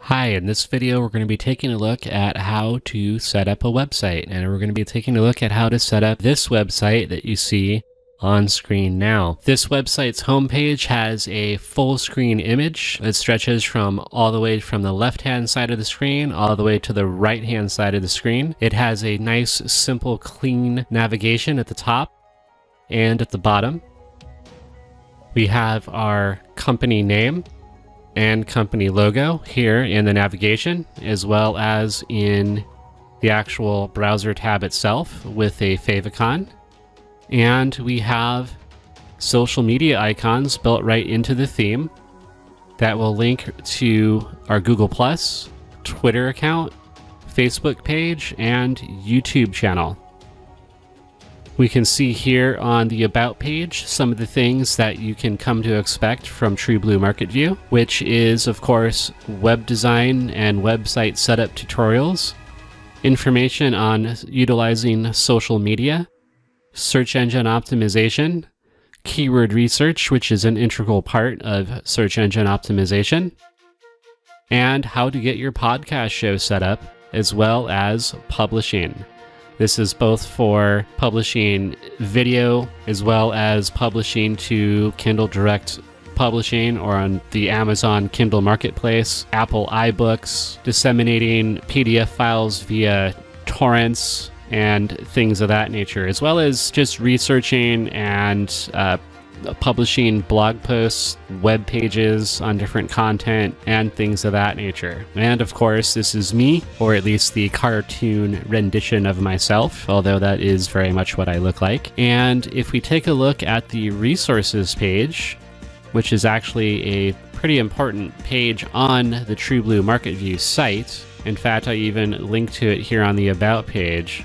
Hi, in this video we're going to be taking a look at how to set up a website, and we're going to be taking a look at how to set up this website that you see on screen now. This website's homepage has a full screen image that stretches from all the way from the left hand side of the screen all the way to the right hand side of the screen. It has a nice, simple, clean navigation at the top and at the bottom. We have our company name and company logo here in the navigation, as well as in the actual browser tab itself with a favicon. And we have social media icons built right into the theme that will link to our Google+, Twitter account, Facebook page, and YouTube channel. We can see here on the About page some of the things that you can come to expect from TrueBlue Market View, which is, of course, web design and website setup tutorials, information on utilizing social media, search engine optimization, keyword research, which is an integral part of search engine optimization, and how to get your podcast show set up, as well as publishing. This is both for publishing video as well as publishing to Kindle Direct Publishing or on the Amazon Kindle Marketplace, Apple iBooks, disseminating PDF files via torrents and things of that nature, as well as just researching and publishing blog posts, web pages on different content, and things of that nature. And of course, this is me, or at least the cartoon rendition of myself, although that is very much what I look like. And if we take a look at the resources page, which is actually a pretty important page on the TrueBlue Market View site, in fact, I even link to it here on the About page.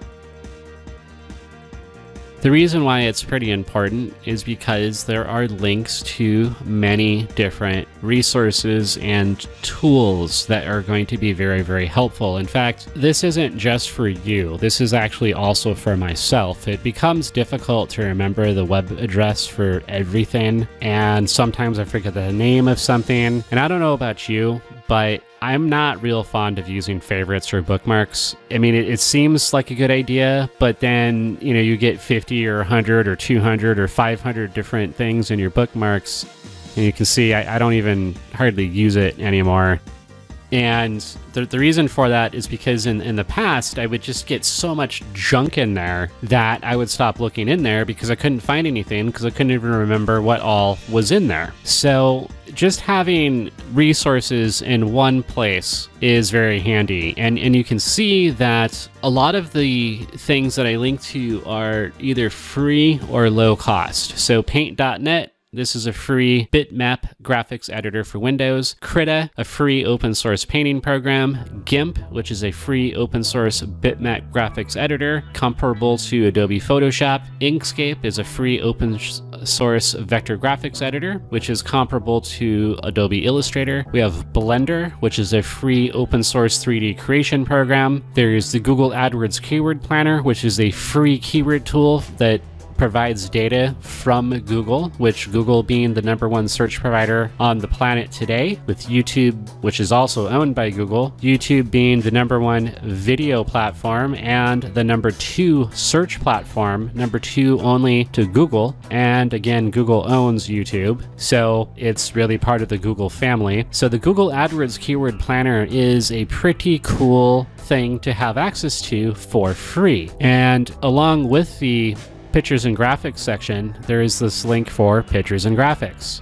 The reason why it's pretty important is because there are links to many different resources and tools that are going to be very, very helpful. In fact, this isn't just for you. This is actually also for myself. It becomes difficult to remember the web address for everything, and sometimes I forget the name of something. And I don't know about you, but I'm not real fond of using favorites or bookmarks. I mean, it seems like a good idea, but then, you know, you get 50 or 100 or 200 or 500 different things in your bookmarks, and you can see I don't even hardly use it anymore. And the reason for that is because in the past, I would just get so much junk in there that I would stop looking in there because I couldn't find anything, because I couldn't even remember what all was in there. So just having resources in one place is very handy. And you can see that a lot of the things that I link to are either free or low cost. So Paint.net, this is a free bitmap graphics editor for Windows. Krita, a free open source painting program. GIMP, which is a free open source bitmap graphics editor comparable to Adobe Photoshop. Inkscape is a free open source vector graphics editor, which is comparable to Adobe Illustrator. We have Blender, which is a free open source 3D creation program. There's the Google AdWords Keyword Planner, which is a free keyword tool that provides data from Google, which Google being the #1 search provider on the planet today, with YouTube, which is also owned by Google, YouTube being the #1 video platform and the #2 search platform, #2 only to Google. And again, Google owns YouTube, so it's really part of the Google family. So the Google AdWords Keyword Planner is a pretty cool thing to have access to for free. And along with the Pictures and Graphics section, there is this link for Pictures and Graphics.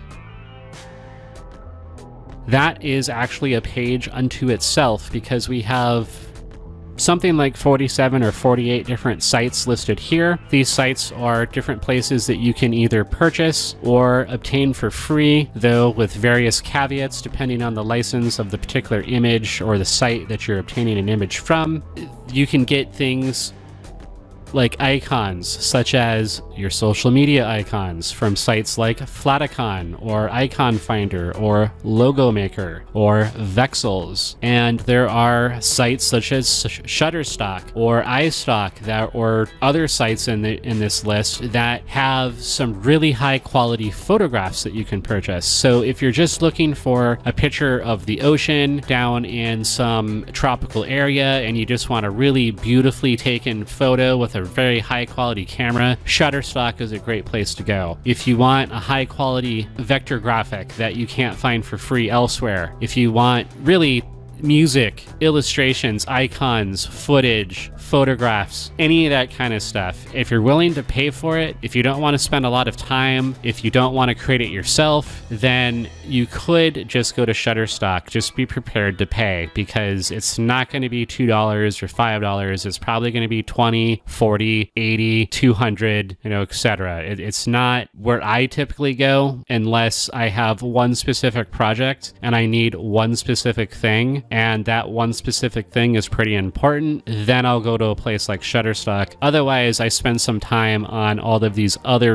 That is actually a page unto itself, because we have something like 47 or 48 different sites listed here. These sites are different places that you can either purchase or obtain for free, though with various caveats depending on the license of the particular image or the site that you're obtaining an image from. You can get things like icons such as your social media icons from sites like Flaticon or Icon Finder or Logo Maker or Vexels. And there are sites such as Shutterstock or iStock or other sites in this list that have some really high quality photographs that you can purchase. So if you're just looking for a picture of the ocean down in some tropical area and you just want a really beautifully taken photo with a very high quality camera, Shutterstock is a great place to go. If you want a high quality vector graphic that you can't find for free elsewhere, if you want really music, illustrations, icons, footage, photographs, any of that kind of stuff. If you're willing to pay for it, if you don't want to spend a lot of time, if you don't want to create it yourself, then you could just go to Shutterstock. Just be prepared to pay, because it's not going to be $2 or $5. It's probably going to be 20, 40, 80, 200, etc. It's not where I typically go unless I have one specific project and I need one specific thing, and that one specific thing is pretty important. Then I'll go to a place like Shutterstock. Otherwise, I spend some time on all of these other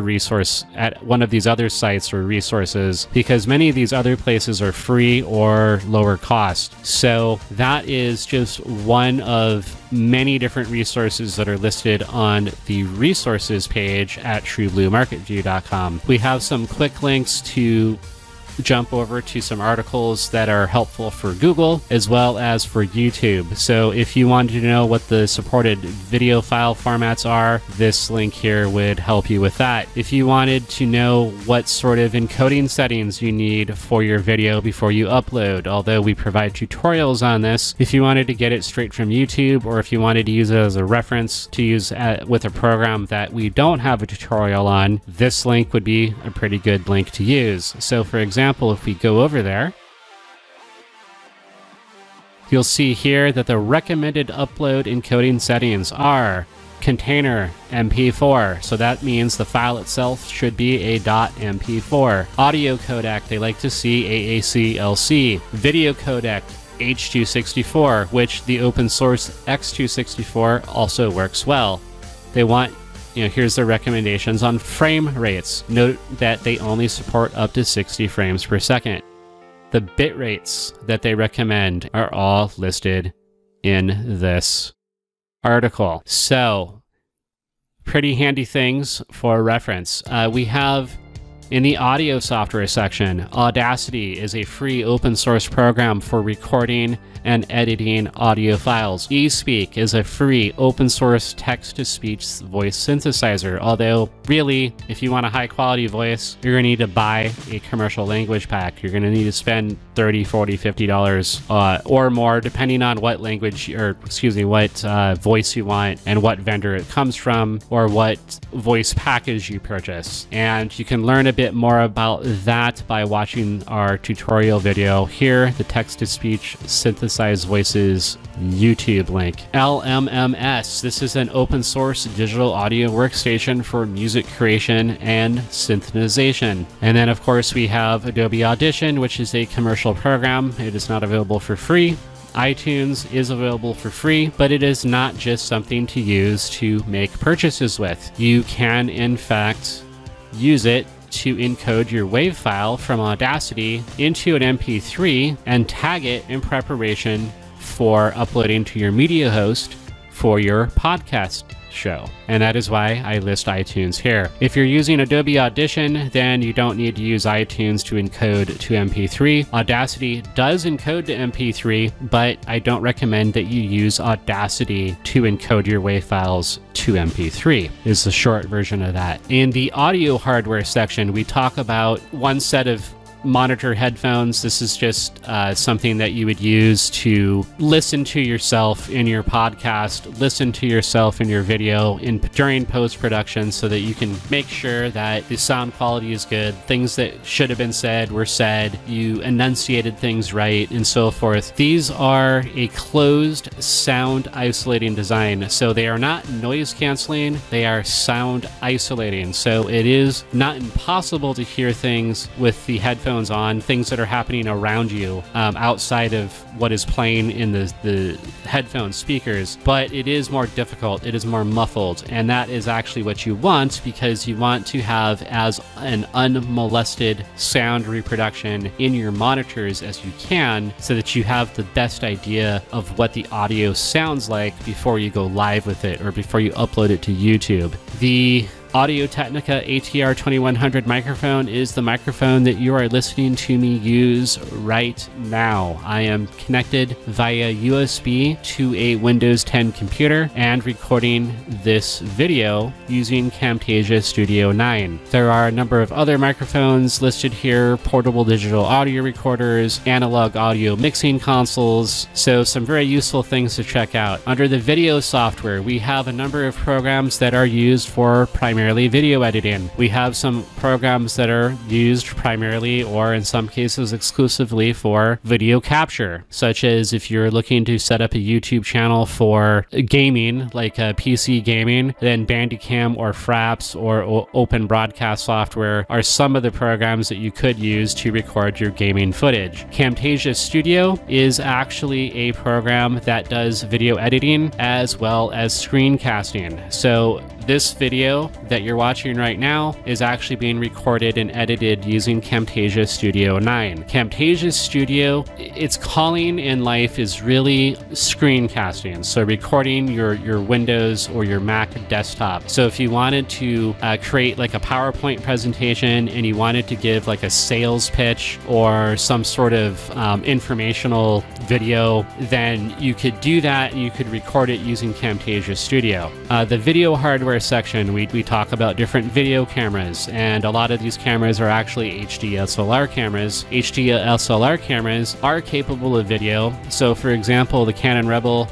at one of these other sites or resources, because many of these other places are free or lower cost. So that is just one of many different resources that are listed on the resources page at truebluemarketview.com. We have some quick links to jump over to some articles that are helpful for Google as well as for YouTube. So if you wanted to know what the supported video file formats are, this link here would help you with that. If you wanted to know what sort of encoding settings you need for your video before you upload, although we provide tutorials on this, if you wanted to get it straight from YouTube, or if you wanted to use it as a reference to use with a program that we don't have a tutorial on, this link would be a pretty good link to use. So for example, if we go over there, you'll see here that the recommended upload encoding settings are container MP4, so that means the file itself should be a .mp4. Audio codec, they like to see AAC-LC. Video codec, H.264, which the open source X.264 also works well. They want here's their recommendations on frame rates. Note that they only support up to 60 frames per second. The bit rates that they recommend are all listed in this article. So, pretty handy things for reference. We have in the audio software section, Audacity is a free open source program for recording and editing audio files. eSpeak is a free open source text-to-speech voice synthesizer, although really, if you want a high quality voice, you're going to need to buy a commercial language pack. You're going to need to spend $30, $40, $50 or more, depending on what language, what voice you want and what vendor it comes from, or what voice package you purchase. And you can learn a bit more about that by watching our tutorial video here, the text-to-speech synthesizer voices YouTube link. LMMS, this is an open source digital audio workstation for music creation and synthesization. And then of course we have Adobe Audition, which is a commercial program. It is not available for free. iTunes is available for free, but it is not just something to use to make purchases with. You can in fact use it to encode your WAV file from Audacity into an MP3 and tag it in preparation for uploading to your media host for your podcast show. And that is why I list iTunes here. If you're using Adobe Audition, then you don't need to use iTunes to encode to MP3. Audacity does encode to MP3, but I don't recommend that you use Audacity to encode your WAV files to MP3, is the short version of that. In the audio hardware section, we talk about one set of monitor headphones. This is just something that you would use to listen to yourself in your podcast, listen to yourself in your video during post-production, so that you can make sure that the sound quality is good, things that should have been said were said, you enunciated things right, and so forth. These are a closed sound isolating design, so they are not noise canceling, they are sound isolating. So it is not impossible to hear things with the headphones headphones on, things that are happening around you outside of what is playing in the headphone speakers, but it is more difficult, it is more muffled, and that is actually what you want, because you want to have as an unmolested sound reproduction in your monitors as you can, so that you have the best idea of what the audio sounds like before you go live with it or before you upload it to YouTube. The Audio-Technica ATR 2100 microphone is the microphone that you are listening to me use right now. I am connected via USB to a Windows 10 computer and recording this video using Camtasia Studio 9. There are a number of other microphones listed here: portable digital audio recorders, analog audio mixing consoles, so some very useful things to check out. Under the video software, we have a number of programs that are used for primarily video editing. We have some programs that are used primarily, or in some cases exclusively, for video capture, such as if you're looking to set up a YouTube channel for gaming, like PC gaming, then Bandicam or Fraps or Open Broadcast software are some of the programs that you could use to record your gaming footage. Camtasia Studio is actually a program that does video editing as well as screencasting. So this video that you're watching right now is actually being recorded and edited using Camtasia Studio 9. Camtasia Studio, its calling in life is really screencasting, so recording your Windows or your Mac desktop. So if you wanted to create like a PowerPoint presentation and you wanted to give like a sales pitch or some sort of informational video, then you could do that and you could record it using Camtasia Studio. The video hardware section, we talk about different video cameras, and a lot of these cameras are actually HD SLR cameras. HD SLR cameras are capable of video. So for example, the Canon Rebel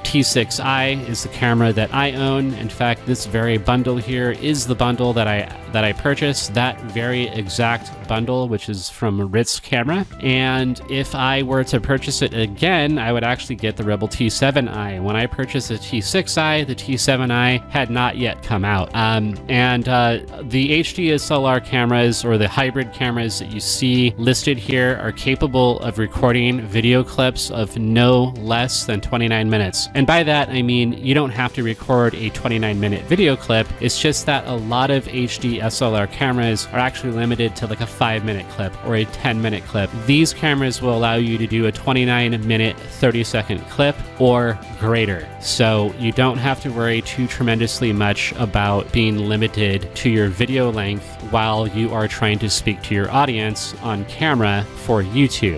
T6i is the camera that I own. In fact, this very bundle here is the bundle that I purchased, that very exact bundle, which is from Ritz Camera. And if I were to purchase it again, I would actually get the Rebel T7i. When I purchased the T6i, the T7i had not yet come out. The HD SLR cameras, or the hybrid cameras that you see listed here, are capable of recording video clips of no less than 29 minutes. And by that, I mean you don't have to record a 29-minute video clip. It's just that a lot of HD SLR cameras are actually limited to like a 5-minute clip or a 10-minute clip. These cameras will allow you to do a 29-minute, 30-second clip or greater. So you don't have to worry too tremendously much about being limited to your video length while you are trying to speak to your audience on camera for YouTube.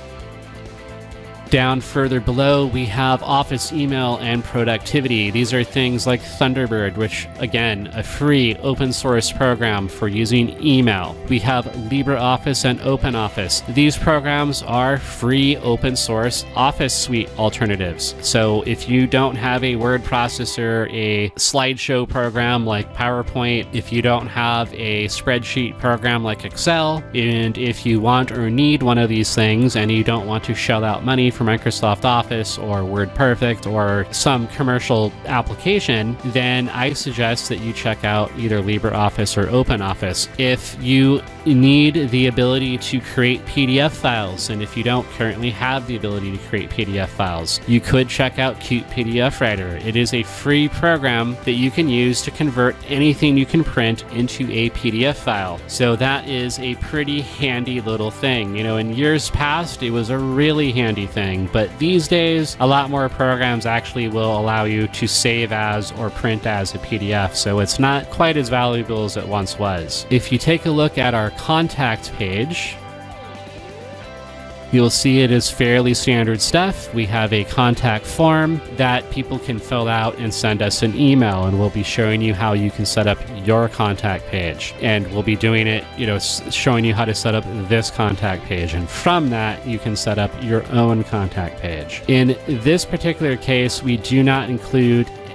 Down further below, we have Office Email and Productivity. These are things like Thunderbird, which, again, a free open source program for using email. We have LibreOffice and OpenOffice. These programs are free open source Office suite alternatives. So if you don't have a word processor, a slideshow program like PowerPoint, if you don't have a spreadsheet program like Excel, and if you want or need one of these things and you don't want to shell out money for Microsoft Office or WordPerfect or some commercial application, then I suggest that you check out either LibreOffice or OpenOffice. If you need the ability to create PDF files, and if you don't currently have the ability to create PDF files, you could check out Qt PDF Writer. It is a free program that you can use to convert anything you can print into a PDF file. So that is a pretty handy little thing. You know, in years past, it was a really handy thing. But these days, a lot more programs actually will allow you to save as or print as a PDF, so it's not quite as valuable as it once was. If you take a look at our contact page, you'll see it is fairly standard stuff. We have a contact form that people can fill out and send us an email, and we'll be showing you how you can set up your contact page. And we'll be doing it, you know, showing you how to set up this contact page. And from that, you can set up your own contact page. In this particular case, we do not include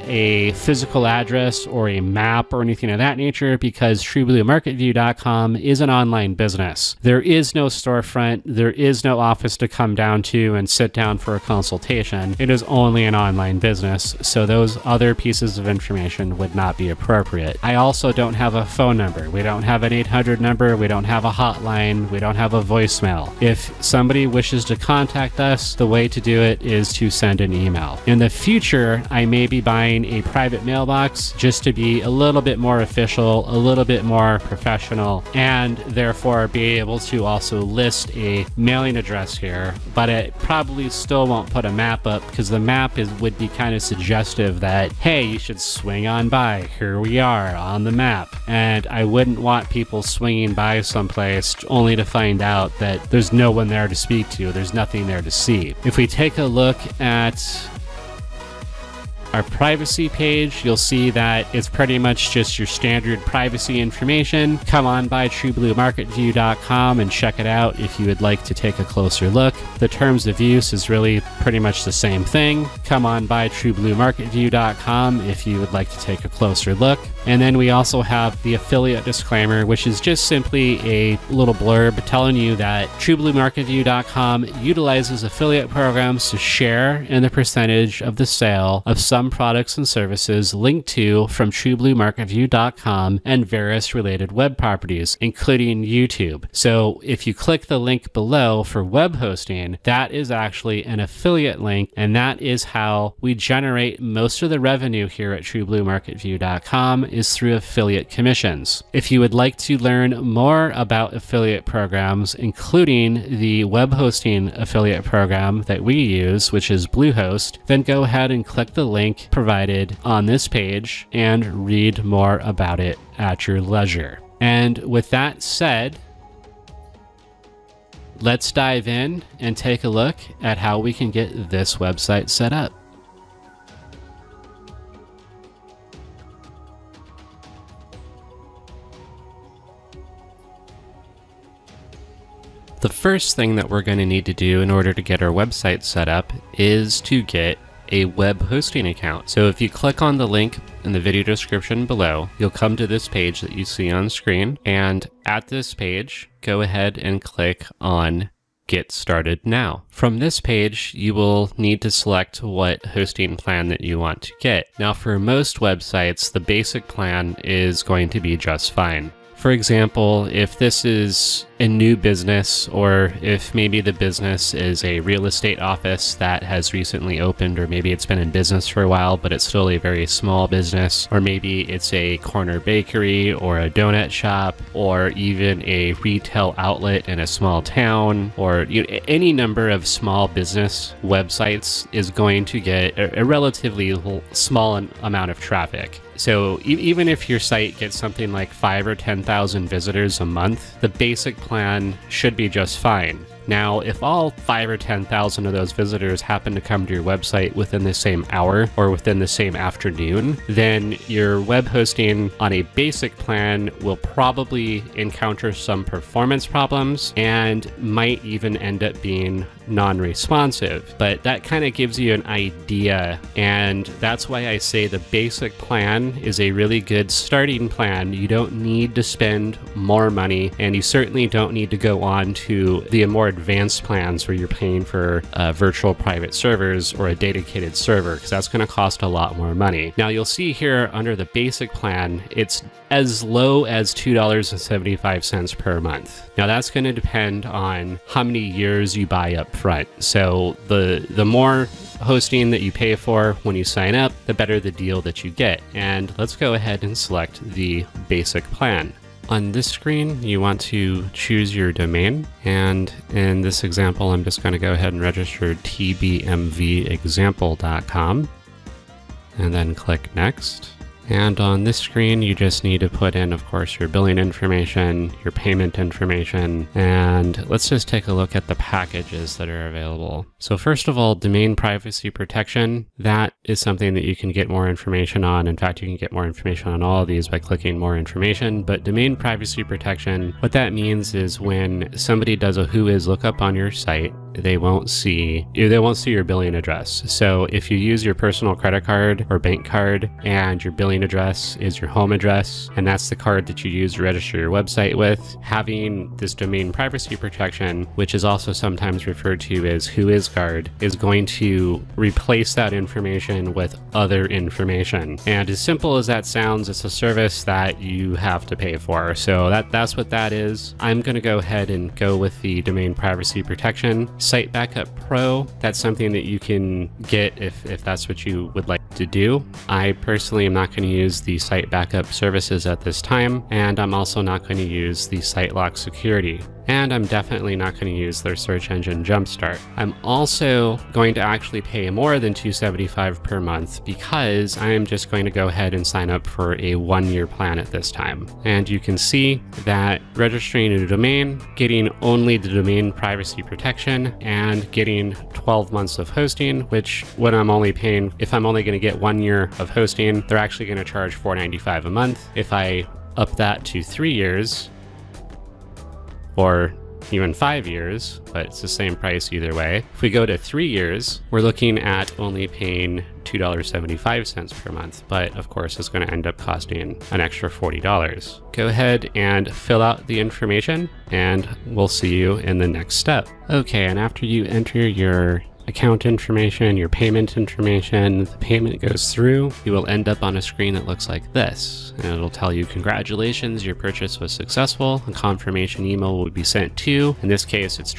a physical address or a map or anything of that nature because TrueBlueMarketView.com is an online business. There is no storefront. There is no office to come down to and sit down for a consultation. It is only an online business, so those other pieces of information would not be appropriate. I also don't have a phone number. We don't have an 800 number. We don't have a hotline. We don't have a voicemail. If somebody wishes to contact us, the way to do it is to send an email. In the future, I may be buying a private mailbox just to be a little bit more official, a little bit more professional, and therefore be able to also list a mailing address here, but it probably still won't put a map up because the map would be kind of suggestive that, hey, you should swing on by. Here we are on the map. And I wouldn't want people swinging by someplace only to find out that there's no one there to speak to. There's nothing there to see. If we take a look at our privacy page, you'll see that it's pretty much just your standard privacy information. Come on by TrueBlueMarketView.com and check it out if you would like to take a closer look. The terms of use is really pretty much the same thing. Come on by TrueBlueMarketView.com if you would like to take a closer look. And then we also have the affiliate disclaimer, which is just simply a little blurb telling you that TrueBlueMarketView.com utilizes affiliate programs to share in the percentage of the sale of some products and services linked to from TrueBlueMarketView.com and various related web properties, including YouTube. So if you click the link below for web hosting, that is actually an affiliate link, and that is how we generate most of the revenue here at TrueBlueMarketView.com is through affiliate commissions. If you would like to learn more about affiliate programs, including the web hosting affiliate program that we use, which is Bluehost, then go ahead and click the link provided on this page and read more about it at your leisure. And with that said, let's dive in and take a look at how we can get this website set up. The first thing that we're going to need to do in order to get our website set up is to get a web hosting account. So if you click on the link in the video description below, you'll come to this page that you see on screen. And at this page, go ahead and click on Get Started Now. From this page, you will need to select what hosting plan that you want to get. Now, for most websites, the basic plan is going to be just fine. For example, if this is a new business, or if maybe the business is a real estate office that has recently opened, or maybe it's been in business for a while, but it's still a very small business, or maybe it's a corner bakery or a donut shop, or even a retail outlet in a small town, or any number of small business websites is going to get a relatively small amount of traffic. So even if your site gets something like 5,000 or 10,000 visitors a month, the basic plan should be just fine. Now, if all 5,000 or 10,000 of those visitors happen to come to your website within the same hour or within the same afternoon, then your web hosting on a basic plan will probably encounter some performance problems and might even end up being non-responsive. But that kind of gives you an idea, and that's why I say the basic plan is a really good starting plan. You don't need to spend more money, and you certainly don't need to go on to the more advanced plans where you're paying for virtual private servers or a dedicated server, because that's going to cost a lot more money. Now you'll see here under the basic plan, it's as low as $2.75 per month. Now that's going to depend on how many years you buy up front. So the more hosting that you pay for when you sign up, the better the deal that you get. And let's go ahead and select the basic plan. On this screen, you want to choose your domain, and in this example, I'm just going to go ahead and register tbmvexample.com, and then click Next. And on this screen, you just need to put in, of course, your billing information, your payment information, and let's just take a look at the packages that are available. So first of all, domain privacy protection, that is something that you can get more information on. In fact, you can get more information on all of these by clicking more information, but domain privacy protection, what that means is when somebody does a whois lookup on your site, they won't see your billing address. So if you use your personal credit card or bank card and your billing address is your home address, and that's the card that you use to register your website with, having this domain privacy protection, which is also sometimes referred to as WhoisGuard, is going to replace that information with other information. And as simple as that sounds, it's a service that you have to pay for. So that's what that is. I'm going to go ahead and go with the domain privacy protection. Site Backup Pro, that's something that you can get if that's what you would like to do. I personally am not going to use the Site Backup services at this time, and I'm also not going to use the SiteLock Security. And I'm definitely not going to use their search engine Jumpstart. I'm also going to actually pay more than $275 per month because I am just going to go ahead and sign up for a 1-year plan at this time. And you can see that registering a domain, getting only the domain privacy protection, and getting 12 months of hosting, which when I'm only paying, if I'm only going to get 1 year of hosting, they're actually going to charge $4.95 a month. If I up that to 3 years, or even 5 years, but it's the same price either way. If we go to 3 years, we're looking at only paying $2.75 per month, but of course it's going to end up costing an extra $40. Go ahead and fill out the information and we'll see you in the next step. Okay, and after you enter your account information, your payment information, the payment goes through, you will end up on a screen that looks like this. And it'll tell you, congratulations, your purchase was successful. A confirmation email will be sent to, in this case, it's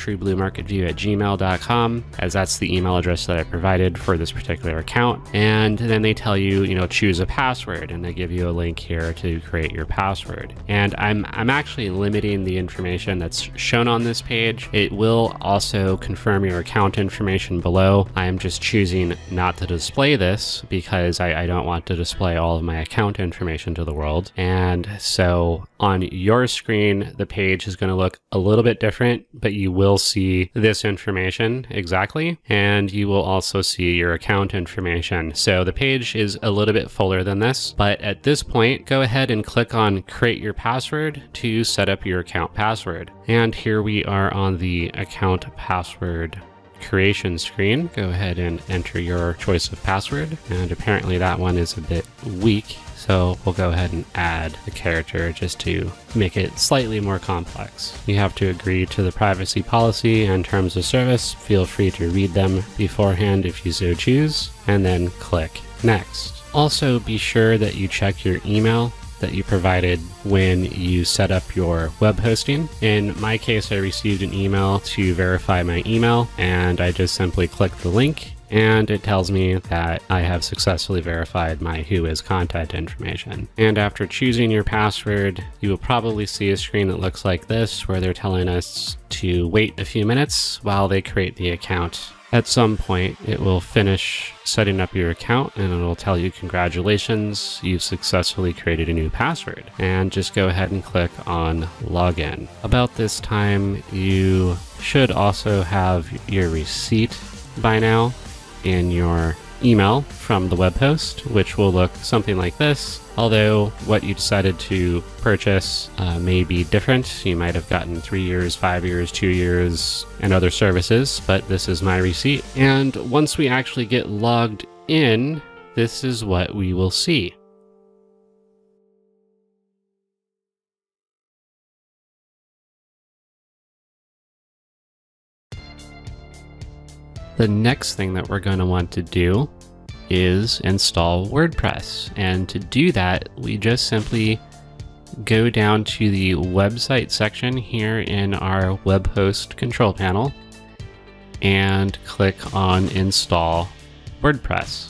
truebluemarketview@gmail.com, as that's the email address that I provided for this particular account. And then they tell you, choose a password, and they give you a link here to create your password. And I'm actually limiting the information that's shown on this page. It will also confirm your account information below. I am just choosing not to display this because I don't want to display all of my account information to the world. And so on your screen, the page is going to look a little bit different, but you will see this information exactly. And you will also see your account information. So the page is a little bit fuller than this, but at this point, go ahead and click on create your password to set up your account password. And here we are on the account password creation screen. Go ahead and enter your choice of password, and apparently that one is a bit weak, so we'll go ahead and add a character just to make it slightly more complex. You have to agree to the privacy policy and terms of service. Feel free to read them beforehand if you so choose, and then click next. Also, be sure that you check your email that you provided when you set up your web hosting. In my case, I received an email to verify my email, and I just simply click the link and it tells me that I have successfully verified my Whois contact information. And after choosing your password, you will probably see a screen that looks like this, where they're telling us to wait a few minutes while they create the account. At some point, it will finish setting up your account and it'll tell you, congratulations, you've successfully created a new password. And just go ahead and click on login. About this time, you should also have your receipt by now in your email from the web host, which will look something like this. Although what you decided to purchase may be different. You might have gotten 3 years, 5 years, 2 years, and other services, but this is my receipt. And once we actually get logged in, this is what we will see. The next thing that we're going to want to do is install WordPress. And to do that, we just simply go down to the website section here in our web host control panel and click on install WordPress.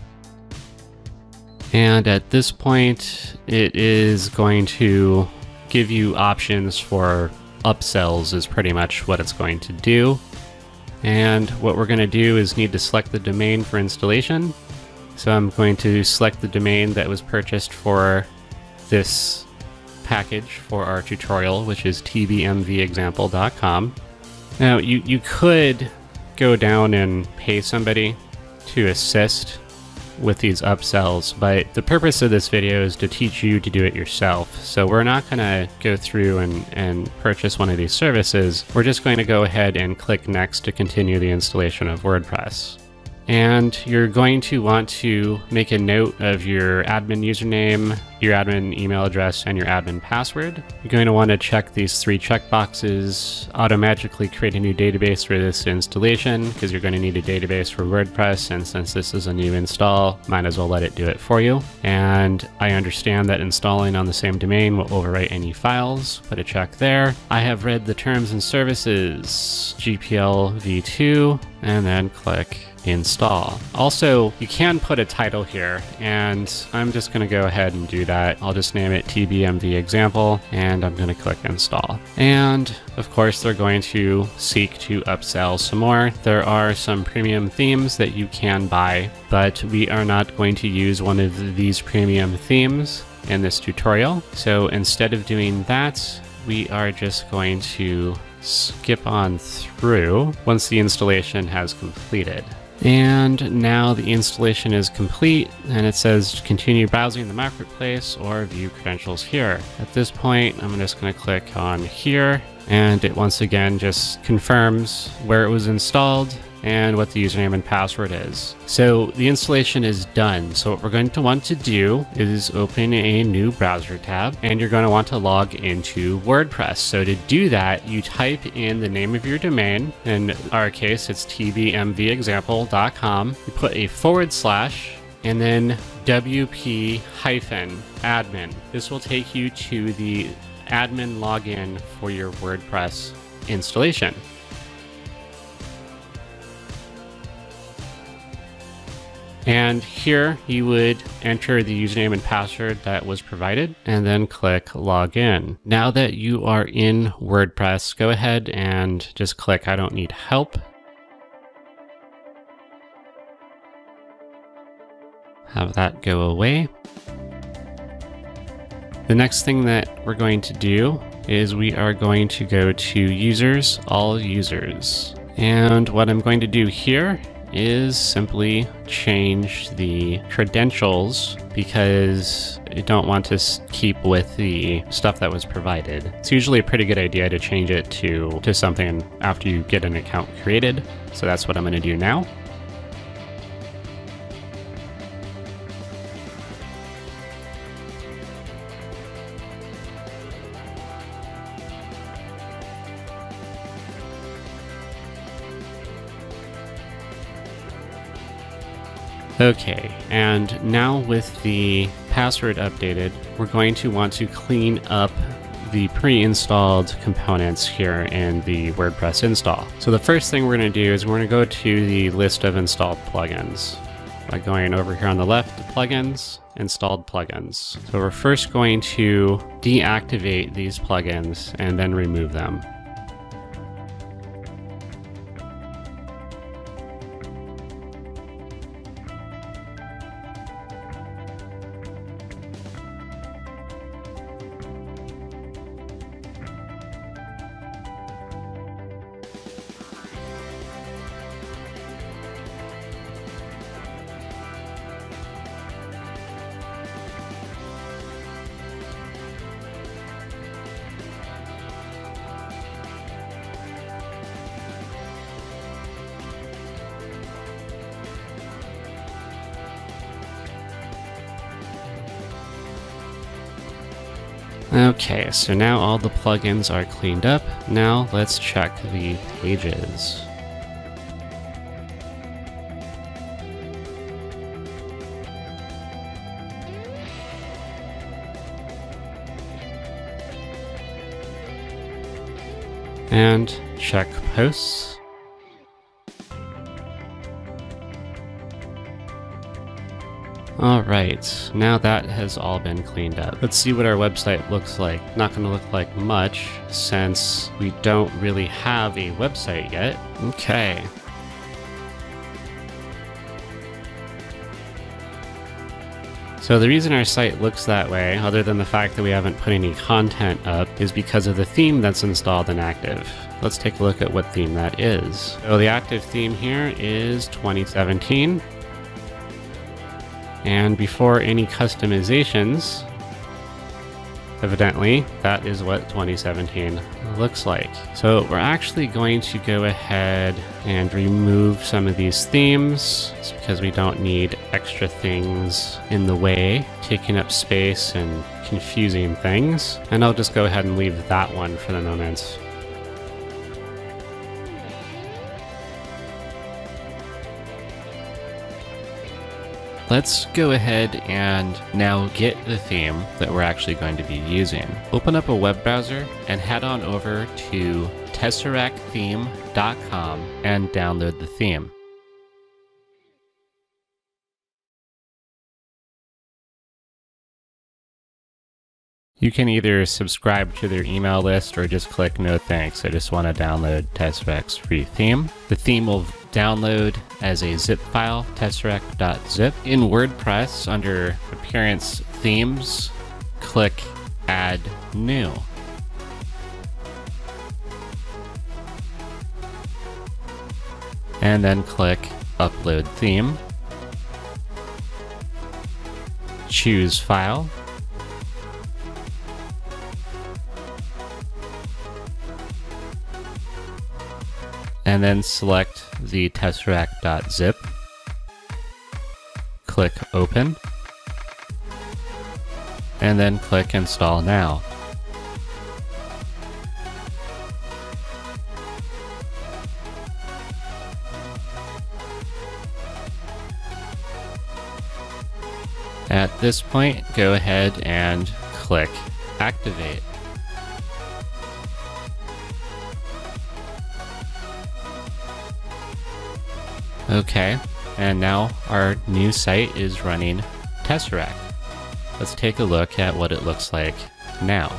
And at this point, it is going to give you options for upsells is pretty much what it's going to do. And what we're going to do is need to select the domain for installation. So I'm going to select the domain that was purchased for this package for our tutorial, which is tbmvexample.com. Now you could go down and pay somebody to assist with these upsells, but the purpose of this video is to teach you to do it yourself. So we're not going to go through and purchase one of these services. We're just going to go ahead and click next to continue the installation of WordPress. And you're going to want to make a note of your admin username, your admin email address, and your admin password. You're going to want to check these 3 checkboxes, automatically create a new database for this installation, because you're going to need a database for WordPress, and since this is a new install, might as well let it do it for you. And I understand that installing on the same domain will overwrite any files. Put a check there. I have read the terms and services, GPL v2, and then click install. Also, you can put a title here, and I'm just going to go ahead and do that. I'll just name it TBMV example, and I'm going to click install. And of course, they're going to seek to upsell some more. There are some premium themes that you can buy, but we are not going to use one of these premium themes in this tutorial. So instead of doing that, we are just going to skip on through once the installation has completed. And now the installation is complete, and it says continue browsing the marketplace or view credentials here. At this point, I'm just going to click on here, and it once again just confirms where it was installed and what the username and password is. So the installation is done. So what we're going to want to do is open a new browser tab, and you're going to want to log into WordPress. So to do that, you type in the name of your domain. In our case, it's tbmvexample.com. You put a / and then wp-admin. This will take you to the admin login for your WordPress installation. And here you would enter the username and password that was provided and then click login. Now that you are in WordPress, go ahead and just click I don't need help. Have that go away. The next thing that we're going to do is we are going to go to users, all users. And what I'm going to do here is simply change the credentials because I don't want to keep with the stuff that was provided. It's usually a pretty good idea to change it to something after you get an account created. So that's what I'm going to do now. Okay, and now with the password updated, we're going to want to clean up the pre-installed components here in the WordPress install. So the first thing we're going to do is we're going to go to the list of installed plugins by going over here on the left to plugins, installed plugins. So we're first going to deactivate these plugins and then remove them. Okay, so now all the plugins are cleaned up. Now let's check the pages. And check posts. Alright, Right, now that has all been cleaned up. Let's see what our website looks like. Not going to look like much since we don't really have a website yet. Okay. So the reason our site looks that way, other than the fact that we haven't put any content up, is because of the theme that's installed and active. Let's take a look at what theme that is. So the active theme here is 2017. And before any customizations, evidently, that is what 2017 looks like. So we're actually going to go ahead and remove some of these themes. It's because we don't need extra things in the way, taking up space and confusing things. And I'll just go ahead and leave that one for the moment. Let's go ahead and now get the theme that we're actually going to be using. Open up a web browser and head on over to tesseracttheme.com and download the theme. You can either subscribe to their email list or just click no thanks. I just want to download Tesseract's free theme. The theme will download as a zip file, tesseract.zip. In WordPress, under Appearance Themes, click Add New. And then click Upload Theme. Choose File. And then select the tesseract.zip. Click Open. And then click Install Now. At this point, go ahead and click Activate. Okay, and now our new site is running Tesseract. Let's take a look at what it looks like now.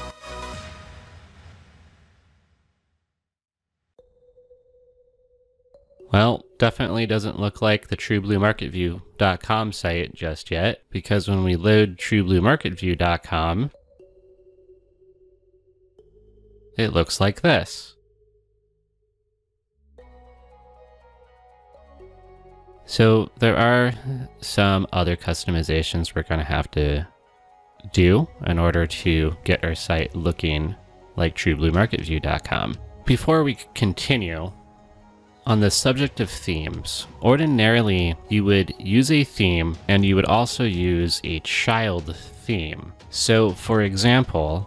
Well, definitely doesn't look like the TrueBlueMarketView.com site just yet, because when we load TrueBlueMarketView.com, it looks like this. So there are some other customizations we're going to have to do in order to get our site looking like TrueBlueMarketView.com. Before we continue, on the subject of themes, ordinarily you would use a theme and you would also use a child theme. So for example,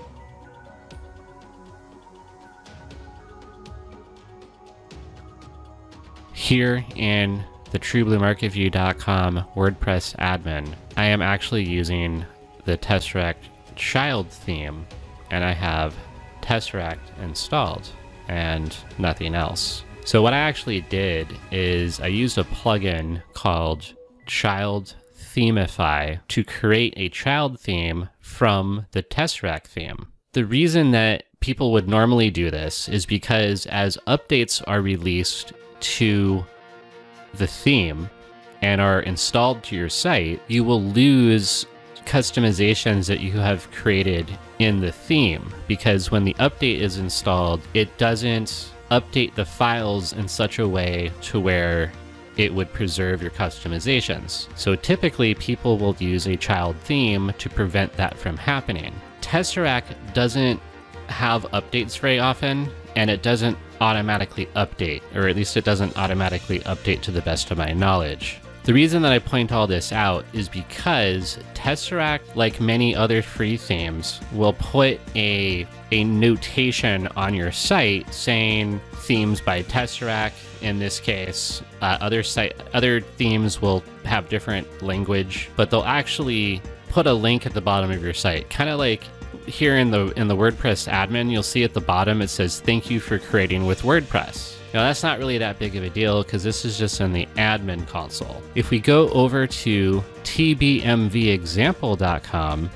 here in the TrueBlueMarketView.com WordPress admin, I am actually using the Tesseract child theme, and I have Tesseract installed and nothing else. So what I actually did is I used a plugin called Child Themify to create a child theme from the Tesseract theme. The reason that people would normally do this is because as updates are released to the theme and are installed to your site, you will lose customizations that you have created in the theme, because when the update is installed, it doesn't update the files in such a way to where it would preserve your customizations. So typically people will use a child theme to prevent that from happening. Tesseract doesn't have updates very often, and it doesn't automatically update, or at least it doesn't automatically update to the best of my knowledge. The reason that I point all this out is because Tesseract, like many other free themes, will put a notation on your site saying themes by Tesseract. In this case, other themes will have different language, but they'll actually put a link at the bottom of your site, kind of like here in the WordPress admin, you'll see at the bottom it says, "Thank you for creating with WordPress." Now that's not really that big of a deal because this is just in the admin console. If we go over to tbmvexample.com,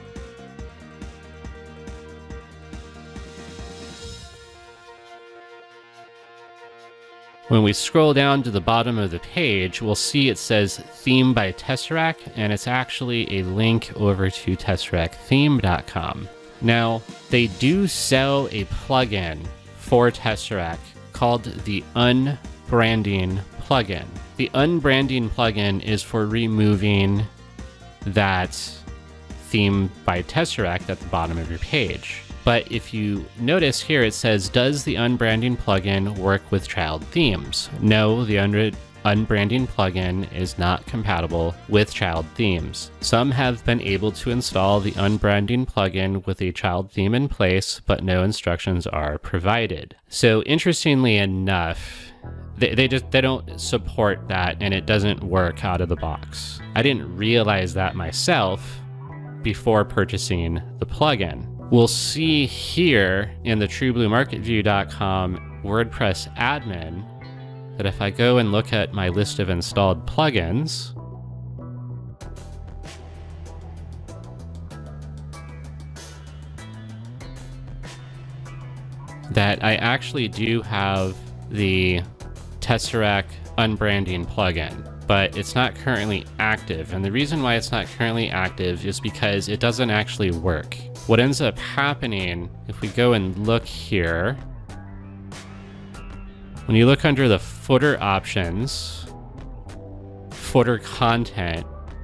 when we scroll down to the bottom of the page, we'll see it says Theme by Tesseract, and it's actually a link over to tesseracttheme.com. Now, they do sell a plugin for Tesseract called the Unbranding plugin. The Unbranding plugin is for removing that Theme by Tesseract at the bottom of your page. But if you notice here, it says, does the Unbranding plugin work with child themes? No, the Unbranding plugin is not compatible with child themes. Some have been able to install the Unbranding plugin with a child theme in place, but no instructions are provided. So interestingly enough, they don't support that, and it doesn't work out of the box. I didn't realize that myself before purchasing the plugin. We'll see here in the TrueBlueMarketView.com WordPress admin that if I go and look at my list of installed plugins, that I actually do have the Tesseract Unbranding plugin, but it's not currently active. And the reason why it's not currently active is because it doesn't actually work. What ends up happening, if we go and look here, when you look under the footer options, footer content,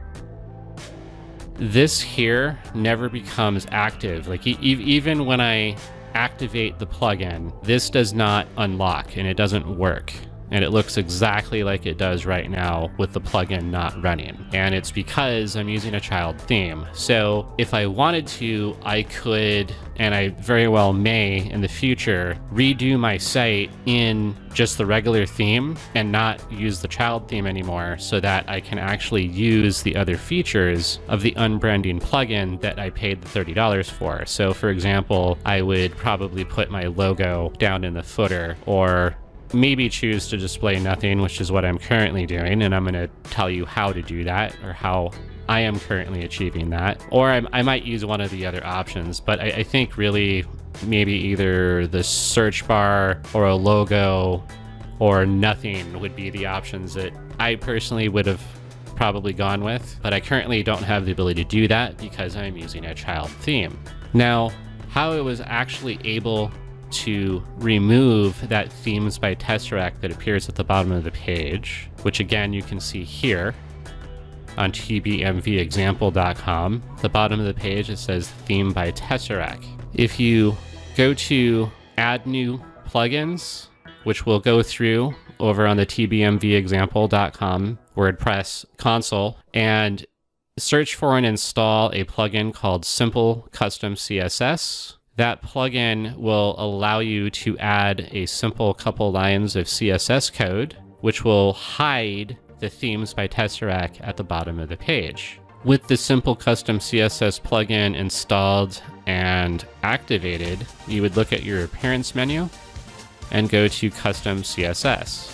this here never becomes active. Like even when I activate the plugin, this does not unlock and it doesn't work. And it looks exactly like it does right now with the plugin not running. And it's because I'm using a child theme. So if I wanted to, I could, and I very well may in the future, redo my site in just the regular theme and not use the child theme anymore, so that I can actually use the other features of the Unbranding plugin that I paid the $30 for. So for example, I would probably put my logo down in the footer, or maybe choose to display nothing, which is what I'm currently doing, and I'm going to tell you how to do that, or how I am currently achieving that. Or I might use one of the other options, but I think really maybe either the search bar or a logo or nothing would be the options that I personally would have probably gone with, but I currently don't have the ability to do that because I'm using a child theme. Now, how I was actually able to remove that Themes by Tesseract that appears at the bottom of the page, which again you can see here on tbmvexample.com. The bottom of the page, it says Theme by Tesseract. If you go to Add New Plugins, which we'll go through over on the tbmvexample.com WordPress console, and search for and install a plugin called Simple Custom CSS, that plugin will allow you to add a simple couple lines of CSS code, which will hide the Themes by Tesseract at the bottom of the page. With the Simple Custom CSS plugin installed and activated, you would look at your Appearance menu and go to Custom CSS.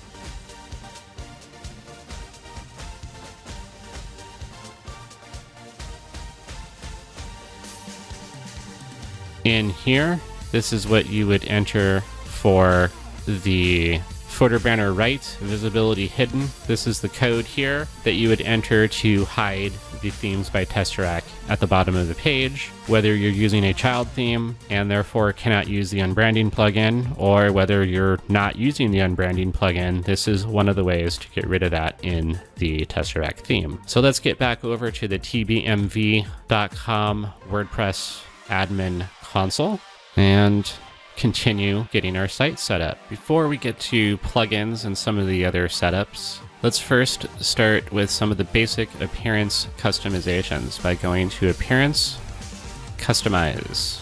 In here, this is what you would enter for the footer banner right, visibility hidden. This is the code here that you would enter to hide the Themes by Tesseract at the bottom of the page, whether you're using a child theme and therefore cannot use the Unbranding plugin, or whether you're not using the Unbranding plugin. This is one of the ways to get rid of that in the Tesseract theme. So let's get back over to the tbmv.com WordPress admin console and continue getting our site set up. Before we get to plugins and some of the other setups, let's first start with some of the basic appearance customizations by going to Appearance, Customize.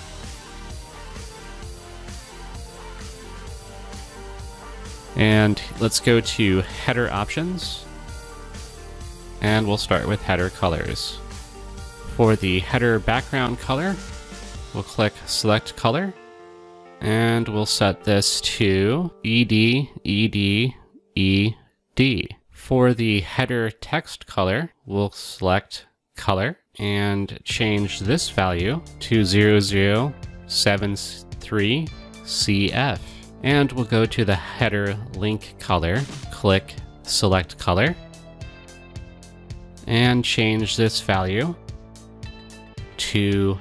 And let's go to Header Options, and we'll start with Header Colors. For the header background color, we'll click Select Color, And we'll set this to ED, ED, ED. For the header text color, we'll select color and change this value to 0073 CF. And we'll go to the header link color, click select color, and change this value to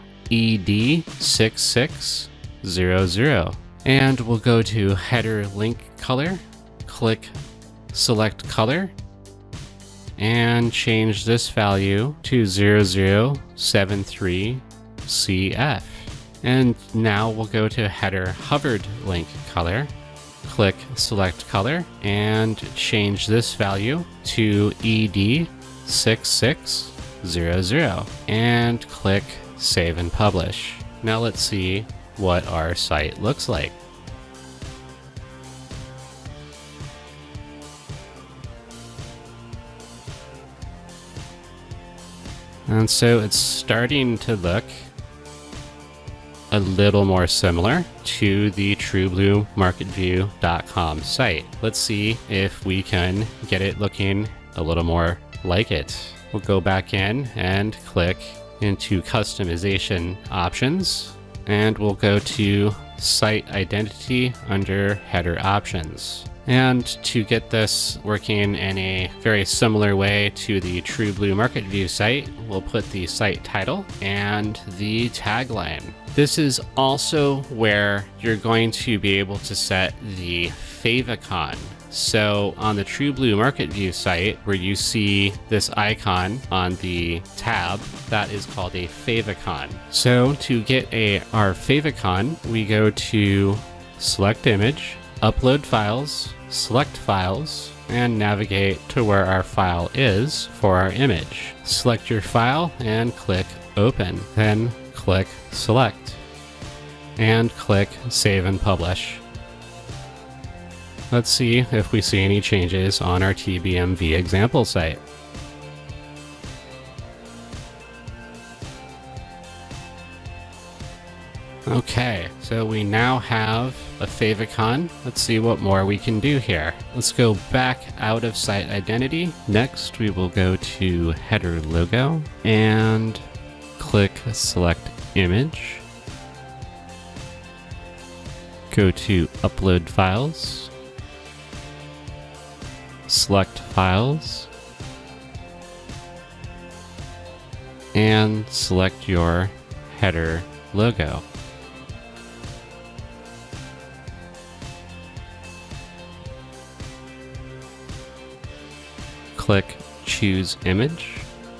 ED6600. And we'll go to header link color, click select color, and change this value to 0073 CF. And now we'll go to header hovered link color, click select color, and change this value to ED6600, and click save and publish. Now let's see what our site looks like. And so it's starting to look a little more similar to the TrueBlueMarketView.com site. Let's see if we can get it looking a little more like it. We'll go back in and click into customization options, and we'll go to site identity under header options. And to get this working in a very similar way to the TrueBlue Market View site, we'll put the site title and the tagline. This is also where you're going to be able to set the favicon. So on the TrueBlue Market View site, where you see this icon on the tab, that is called a favicon. So to get our favicon, we go to select image, upload files, select files, and navigate to where our file is for our image. Select your file and click open, then click select, and click save and publish. Let's see if we see any changes on our TBMV example site. Okay, so we now have a favicon. Let's see what more we can do here. Let's go back out of site identity. Next, we will go to header logo and click select image. Go to upload files, select files, and select your header logo. Click choose image,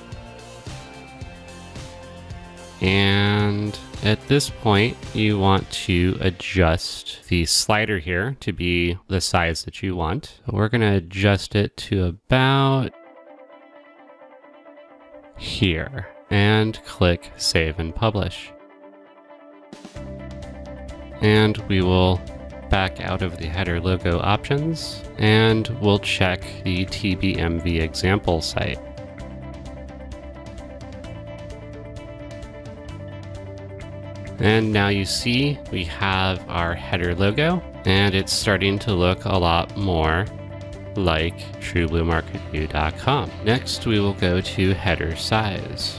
and at this point you want to adjust the slider here to be the size that you want. We're going to adjust it to about here and click save and publish. And we will back out of the header logo options, and we'll check the TBMV example site. And now you see we have our header logo, and it's starting to look a lot more like TrueBlueMarketView.com. Next, we will go to header size,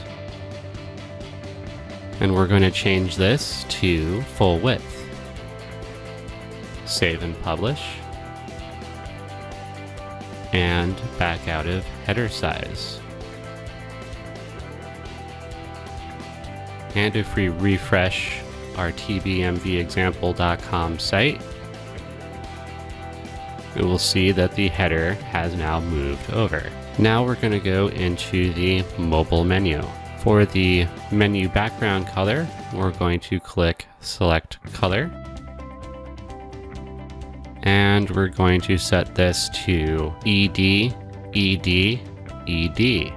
and we're going to change this to full width. Save and publish, and back out of header size. And if we refresh our TBMVexample.com site, we will see that the header has now moved over. Now we're going to go into the mobile menu. For the menu background color, we're going to click select color, and we're going to set this to ED, ED, ED.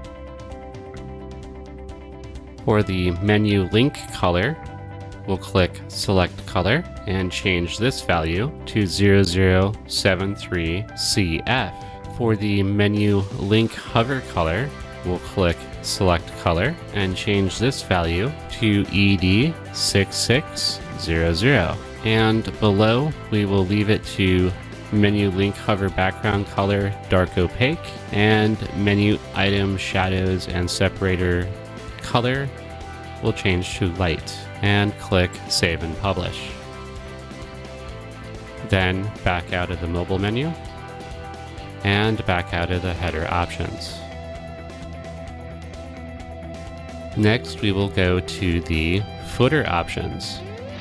For the menu link color, we'll click select color and change this value to 0073 CF. For the menu link hover color, we'll click select color and change this value to ED6600. And below, we will leave it to menu link hover background color dark opaque, and menu item shadows and separator color will change to light, and click Save and Publish. Then back out of the mobile menu and back out of the header options. Next, we will go to the footer options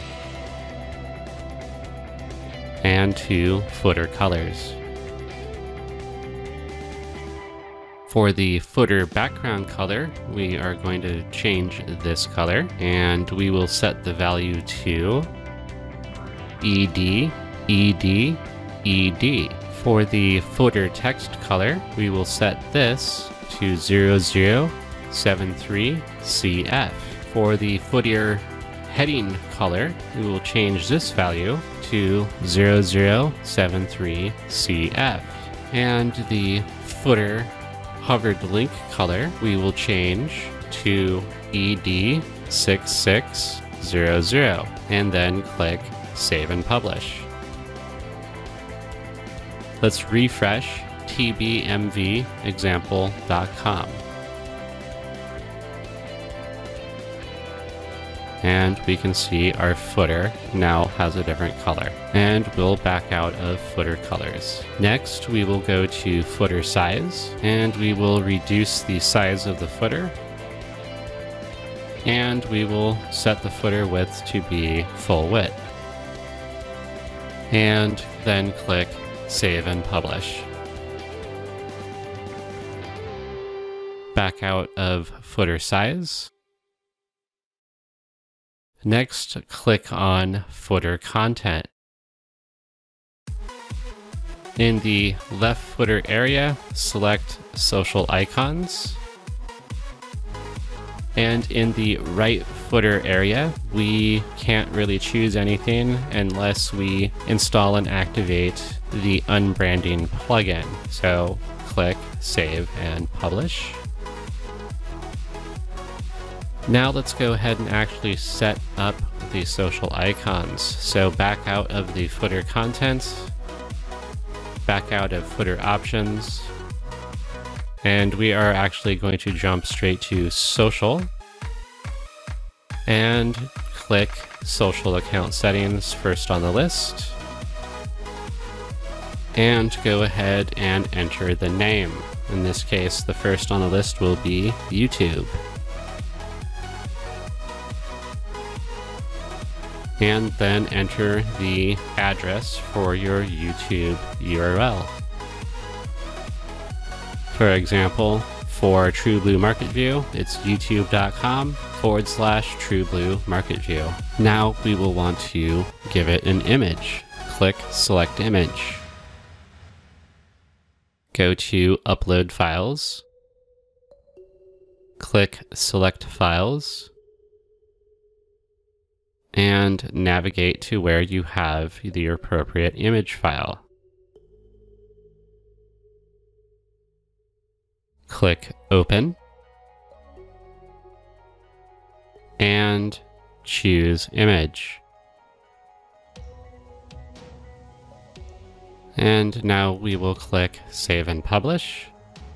and to footer colors. For the footer background color, we are going to change this color, and we will set the value to ED, ED, ED. For the footer text color, we will set this to 0073CF. For the footer heading color, we will change this value to 0073CF. And the footer hovered link color, we will change to ED6600, and then click Save and Publish. Let's refresh tbmvexample.com. And we can see our footer now has a different color. And we'll back out of footer colors. Next, we will go to footer size, and we will reduce the size of the footer. And we will set the footer width to be full width. And then click Save and Publish. Back out of footer size. Next, click on Footer Content. In the left footer area, select Social Icons. And in the right footer area, we can't really choose anything unless we install and activate the unbranding plugin. So click Save and Publish. Now let's go ahead and actually set up the social icons. So back out of the footer content, back out of footer options, and we are actually going to jump straight to social and click social account settings first on the list, and go ahead and enter the name. In this case, the first on the list will be YouTube. And then enter the address for your YouTube URL. For example, for TrueBlue MarketView, it's youtube.com/TrueBlue MarketView. Now we will want to give it an image. Click Select Image. Go to Upload Files. Click Select Files. And navigate to where you have the appropriate image file. Click Open and choose Image. And now we will click Save and Publish.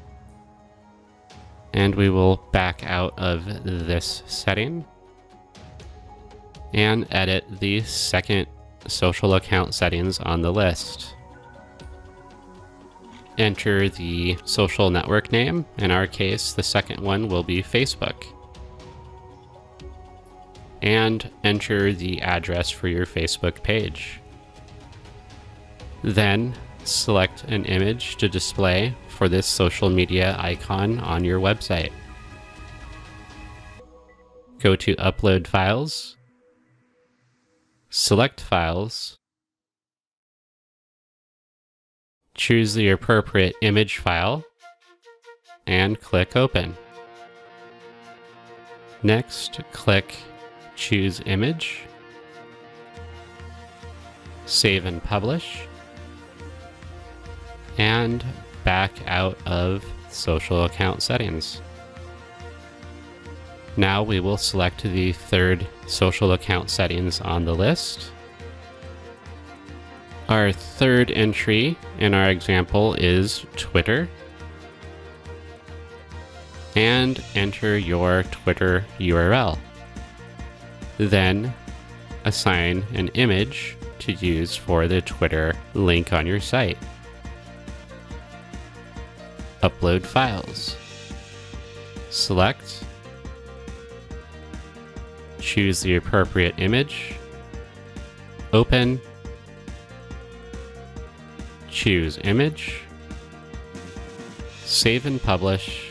And we will back out of this setting and edit the second social account settings on the list. Enter the social network name. In our case, the second one will be Facebook. And enter the address for your Facebook page. Then select an image to display for this social media icon on your website. Go to Upload Files. Select Files, choose the appropriate image file, and click Open. Next, click Choose Image, Save and Publish, and back out of social account settings. Now we will select the third social account settings on the list Our third entry in our example is Twitter. And enter your Twitter URL. Then assign an image to use for the Twitter link on your site. Upload files. Select. Choose the appropriate image. Open. Choose image. Save and publish.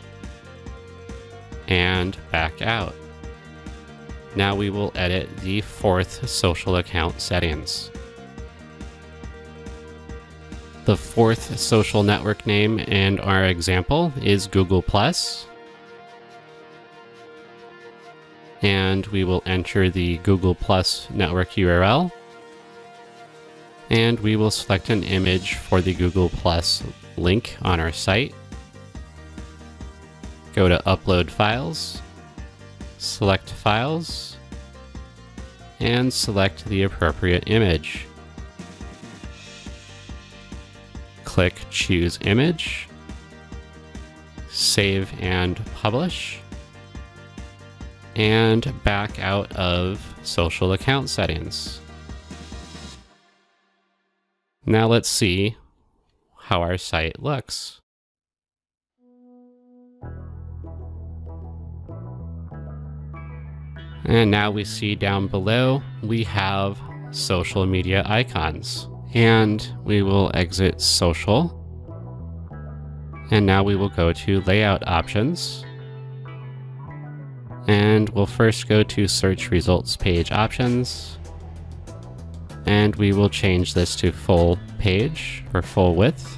And back out. Now we will edit the fourth social account settings. The fourth social network name in our example is Google+. And we will enter the Google+ network URL. And we will select an image for the Google+ link on our site. Go to Upload Files, select Files, and select the appropriate image. Click Choose Image, save and publish, and back out of social account settings. Now let's see how our site looks. And now we see down below, we have social media icons. And we will exit social. And now we will go to layout options. And we'll first go to search results page options. And we will change this to full page or full width.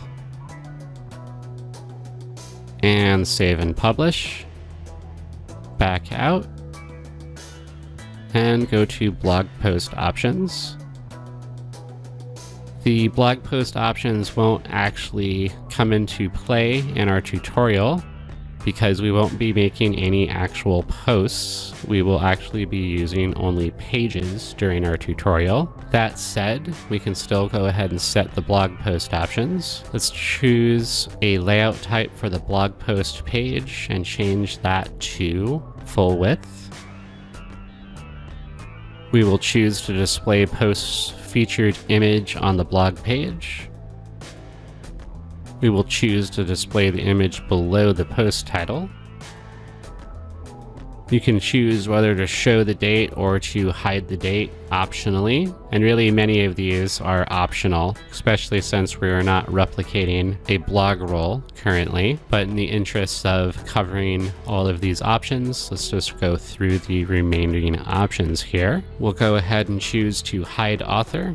And save and publish. Back out. And go to blog post options. The blog post options won't actually come into play in our tutorial because we won't be making any actual posts. We will actually be using only pages during our tutorial. That said, we can still go ahead and set the blog post options. Let's choose a layout type for the blog post page and change that to full width. We will choose to display post's featured image on the blog page. We will choose to display the image below the post title. You can choose whether to show the date or to hide the date optionally. And really many of these are optional, especially since we are not replicating a blog role currently. But in the interest of covering all of these options, let's just go through the remaining options here. We'll go ahead and choose to hide author.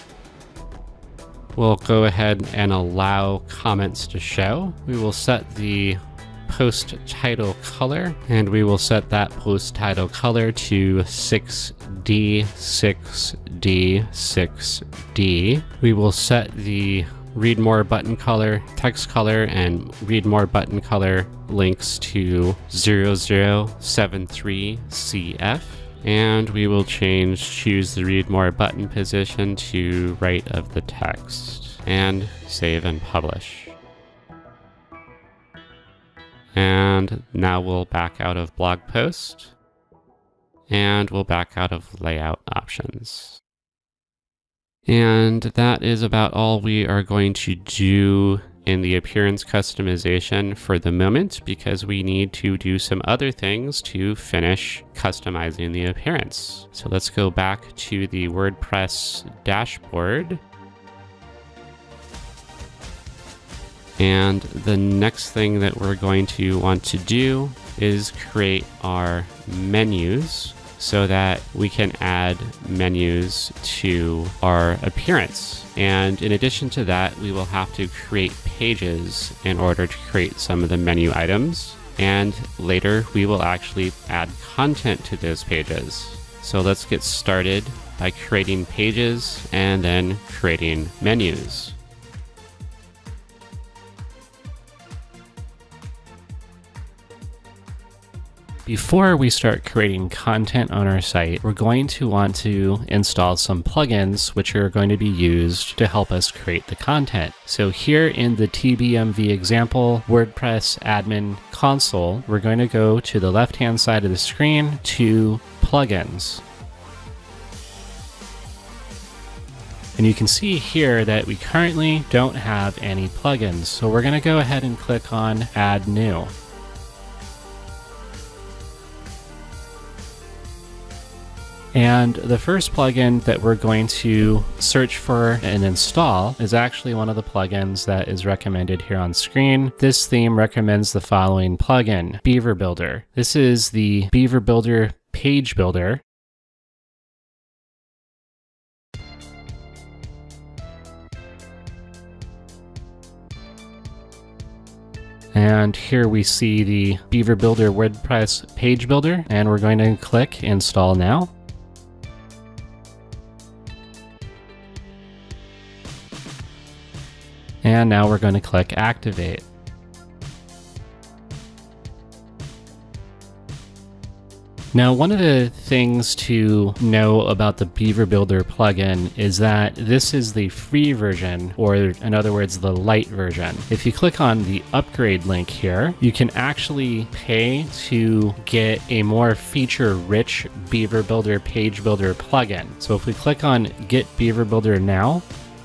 We'll go ahead and allow comments to show. We will set the post title color, and we will set that post title color to 6D, 6D, 6D. We will set the read more button color, text color, and read more button color links to 0073CF. And we will choose the read more button position to right of the text, and save and publish. And now we'll back out of blog post, and we'll back out of layout options. And that is about all we are going to do in the appearance customization for the moment, because we need to do some other things to finish customizing the appearance. So let's go back to the WordPress dashboard. And the next thing that we're going to want to do is create our menus so that we can add menus to our appearance. And in addition to that, we will have to create pages in order to create some of the menu items. And later we will actually add content to those pages. So let's get started by creating pages and then creating menus. Before we start creating content on our site, we're going to want to install some plugins which are going to be used to help us create the content. So here in the TBMV example WordPress admin console, we're going to go to the left-hand side of the screen to plugins. And you can see here that we currently don't have any plugins. So we're going to go ahead and click on Add New. And the first plugin that we're going to search for and install is actually one of the plugins that is recommended here on screen. This theme recommends the following plugin, Beaver Builder. This is the Beaver Builder page builder. And here we see the Beaver Builder WordPress page builder, and we're going to click Install Now. And now we're going to click Activate. Now, one of the things to know about the Beaver Builder plugin is that this is the free version, or in other words, the light version. If you click on the upgrade link here, you can actually pay to get a more feature-rich Beaver Builder page builder plugin. So if we click on Get Beaver Builder Now,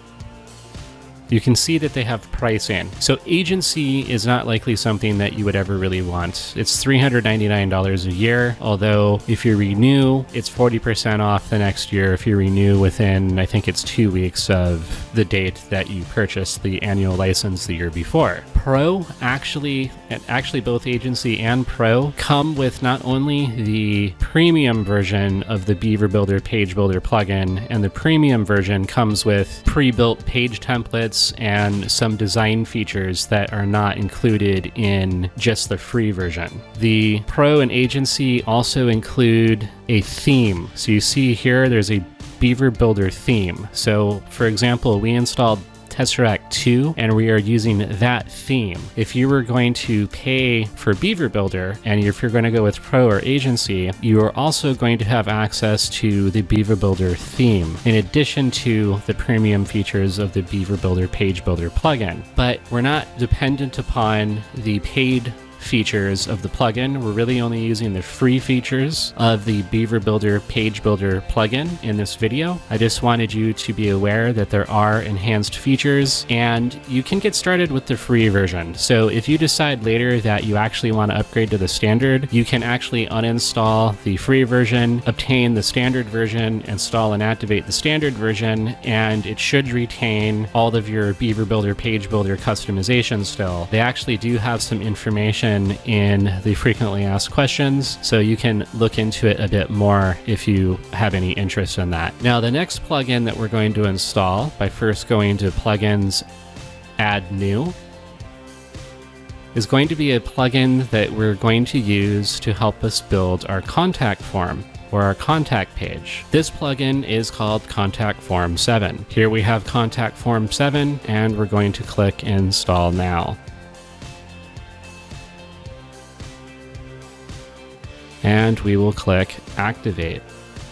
you can see that they have pricing. So agency is not likely something that you would ever really want. It's $399 a year, although if you renew, it's 40% off the next year if you renew within, I think it's 2 weeks of the date that you purchased the annual license the year before. Pro actually both agency and Pro come with not only the premium version of the Beaver Builder page builder plugin, and the premium version comes with pre-built page templates and some design features that are not included in just the free version. The Pro and Agency also include a theme. So you see here, there's a Beaver Builder theme. So for example, we installed Tesseract 2 and we are using that theme. If you were going to pay for Beaver Builder, and if you're going to go with Pro or Agency, you are also going to have access to the Beaver Builder theme, in addition to the premium features of the Beaver Builder page builder plugin. But we're not dependent upon the paid features of the plugin. We're really only using the free features of the Beaver Builder page builder plugin in this video. I just wanted you to be aware that there are enhanced features, and you can get started with the free version. So if you decide later that you actually want to upgrade to the standard, you can actually uninstall the free version, obtain the standard version, install and activate the standard version, and it should retain all of your Beaver Builder page builder customization still. They actually do have some information in the frequently asked questions, so you can look into it a bit more if you have any interest in that. Now, the next plugin that we're going to install, by first going to Plugins, Add New, is going to be a plugin that we're going to use to help us build our contact form, or our contact page. This plugin is called Contact Form 7. Here we have Contact Form 7, and we're going to click Install Now. And we will click Activate.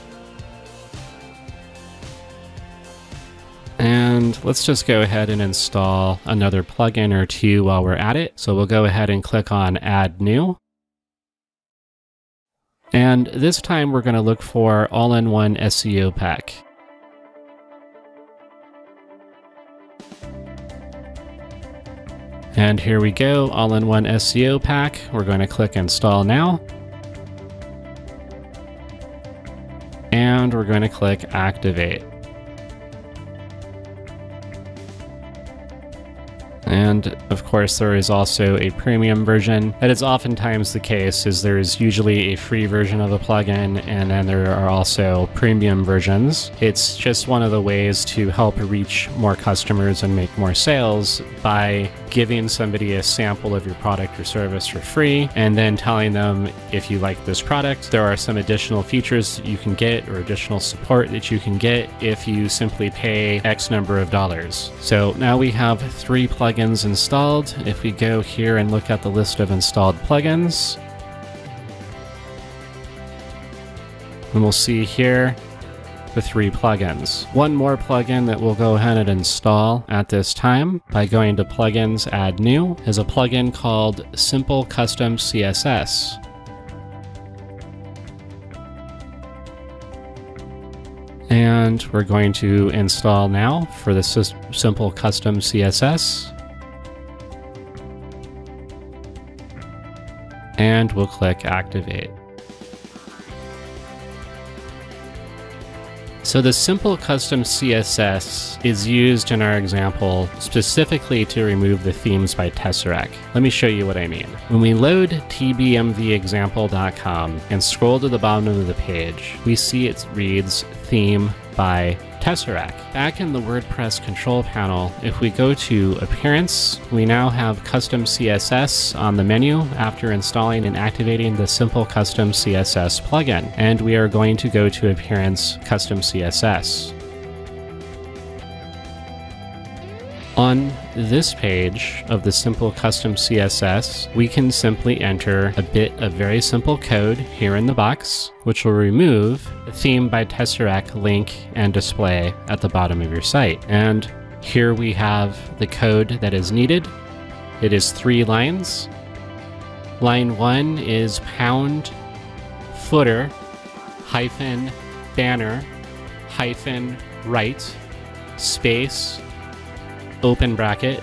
And let's just go ahead and install another plugin or two while we're at it. So we'll go ahead and click on Add New. And this time we're going to look for All-in-One SEO Pack. And here we go, All-in-One SEO Pack. We're going to click Install Now. And we're going to click Activate. And of course, there is also a premium version. That is oftentimes the case, is there is usually a free version of a plugin, and then there are also premium versions. It's just one of the ways to help reach more customers and make more sales by giving somebody a sample of your product or service for free, and then telling them, if you like this product, there are some additional features that you can get, or additional support that you can get if you simply pay X number of dollars. So now we have 3 plugins installed. If we go here and look at the list of installed plugins, And we'll see here the 3 plugins. One more plugin that we'll go ahead and install at this time by going to Plugins, Add New is a plugin called Simple Custom CSS. And we're going to install now for the Simple Custom CSS. And we'll click Activate. So the Simple Custom CSS is used in our example specifically to remove the themes by Tesseract. Let me show you what I mean. When we load tbmvexample.com and scroll to the bottom of the page, we see it reads theme by Tesseract. Back in the WordPress control panel, if we go to Appearance, we now have Custom CSS on the menu after installing and activating the Simple Custom CSS plugin. And we are going to go to Appearance, Custom CSS. On this page of the Simple Custom CSS, we can simply enter a bit of very simple code here in the box, which will remove the Theme by Tesseract link and display at the bottom of your site. And here we have the code that is needed. It is 3 lines. Line 1 is pound footer hyphen banner hyphen right space open bracket,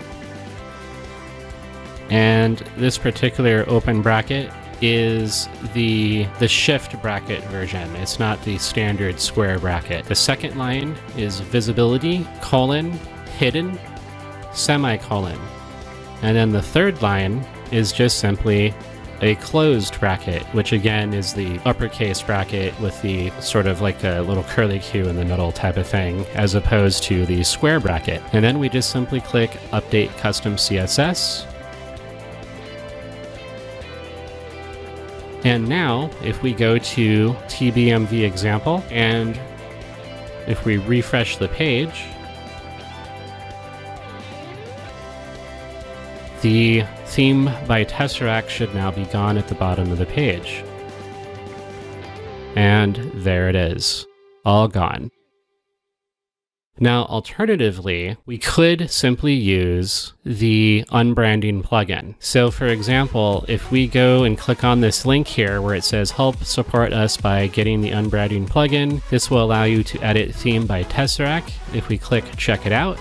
and this particular open bracket is the shift bracket version. It's not the standard square bracket. The second line is visibility colon hidden semicolon, and then the third line is just simply a closed bracket, which again is the uppercase bracket with the sort of like a little curly Q in the middle type of thing, as opposed to the square bracket. And then we just simply click Update Custom CSS. And now if we go to TBMV example and if we refresh the page, the theme by Tesseract should now be gone at the bottom of the page. And there it is, all gone. Now, alternatively, we could simply use the unbranding plugin. So for example, if we go and click on this link here where it says help support us by getting the unbranding plugin, this will allow you to edit theme by Tesseract. If we click check it out,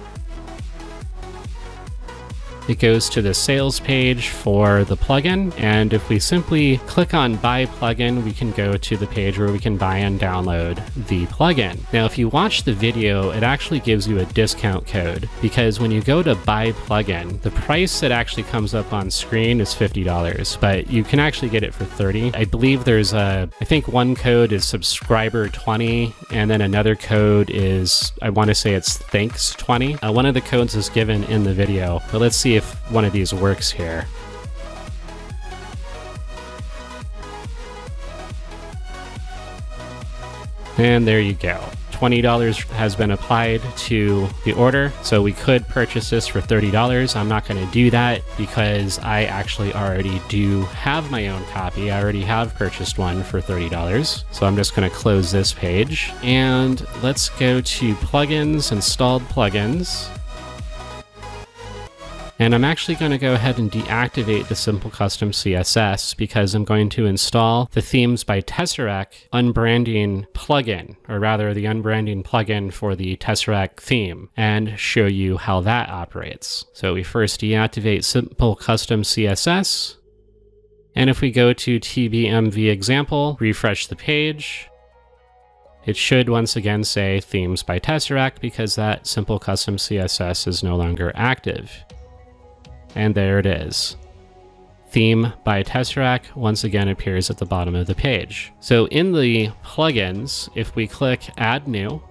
it goes to the sales page for the plugin, and if we simply click on buy plugin, we can go to the page where we can buy and download the plugin. Now, if you watch the video, it actually gives you a discount code, because when you go to buy plugin, the price that actually comes up on screen is $50, but you can actually get it for $30. I believe there's I think one code is subscriber 20, and then another code is, I want to say it's thanks 20. One of the codes is given in the video, but let's see if one of these works here. And there you go. $20 has been applied to the order, so we could purchase this for $30. I'm not going to do that because I actually already do have my own copy. I already have purchased one for $30. So I'm just going to close this page and let's go to plugins, installed plugins. And I'm actually going to go ahead and deactivate the Simple Custom CSS because I'm going to install the Themes by Tesseract unbranding plugin, or rather the unbranding plugin for the Tesseract theme, and show you how that operates. So we first deactivate Simple Custom CSS. And if we go to TBMV example, refresh the page, it should once again say Themes by Tesseract because that Simple Custom CSS is no longer active. And there it is. Theme by Tesseract once again appears at the bottom of the page. So in the plugins, if we click Add New,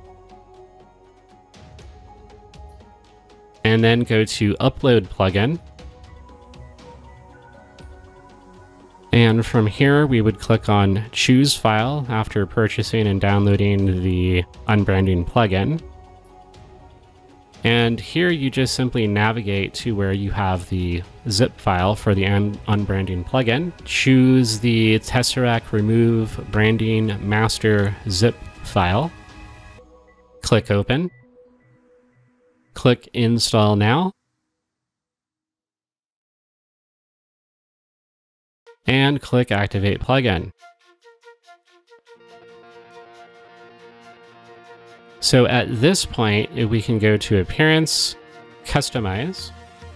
and then go to Upload Plugin, and from here we would click on Choose File after purchasing and downloading the unbranding plugin. And here you just simply navigate to where you have the zip file for the unbranding plugin. Choose the Tesseract Remove Branding Master zip file. Click Open. Click Install Now. And click Activate Plugin. So at this point, we can go to Appearance, Customize,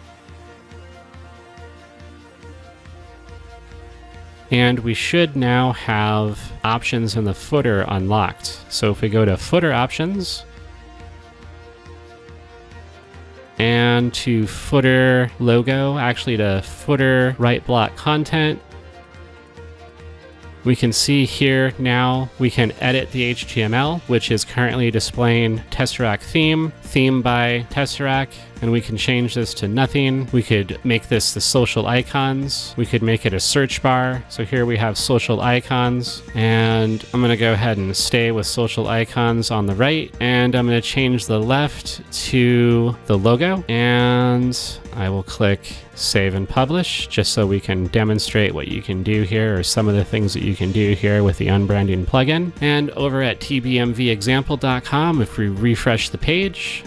and we should now have options in the footer unlocked. So if we go to Footer Options, and to Footer Logo, actually to Footer Right Block Content, we can see here now we can edit the HTML, which is currently displaying Tesseract theme by Tesseract, and we can change this to nothing. We could make this the social icons. We could make it a search bar. So here we have social icons, and I'm gonna go ahead and stay with social icons on the right, and I'm gonna change the left to the logo, and I will click Save and Publish, just so we can demonstrate what you can do here, or some of the things that you can do here with the unbranding plugin. And over at tbmvexample.com, if we refresh the page,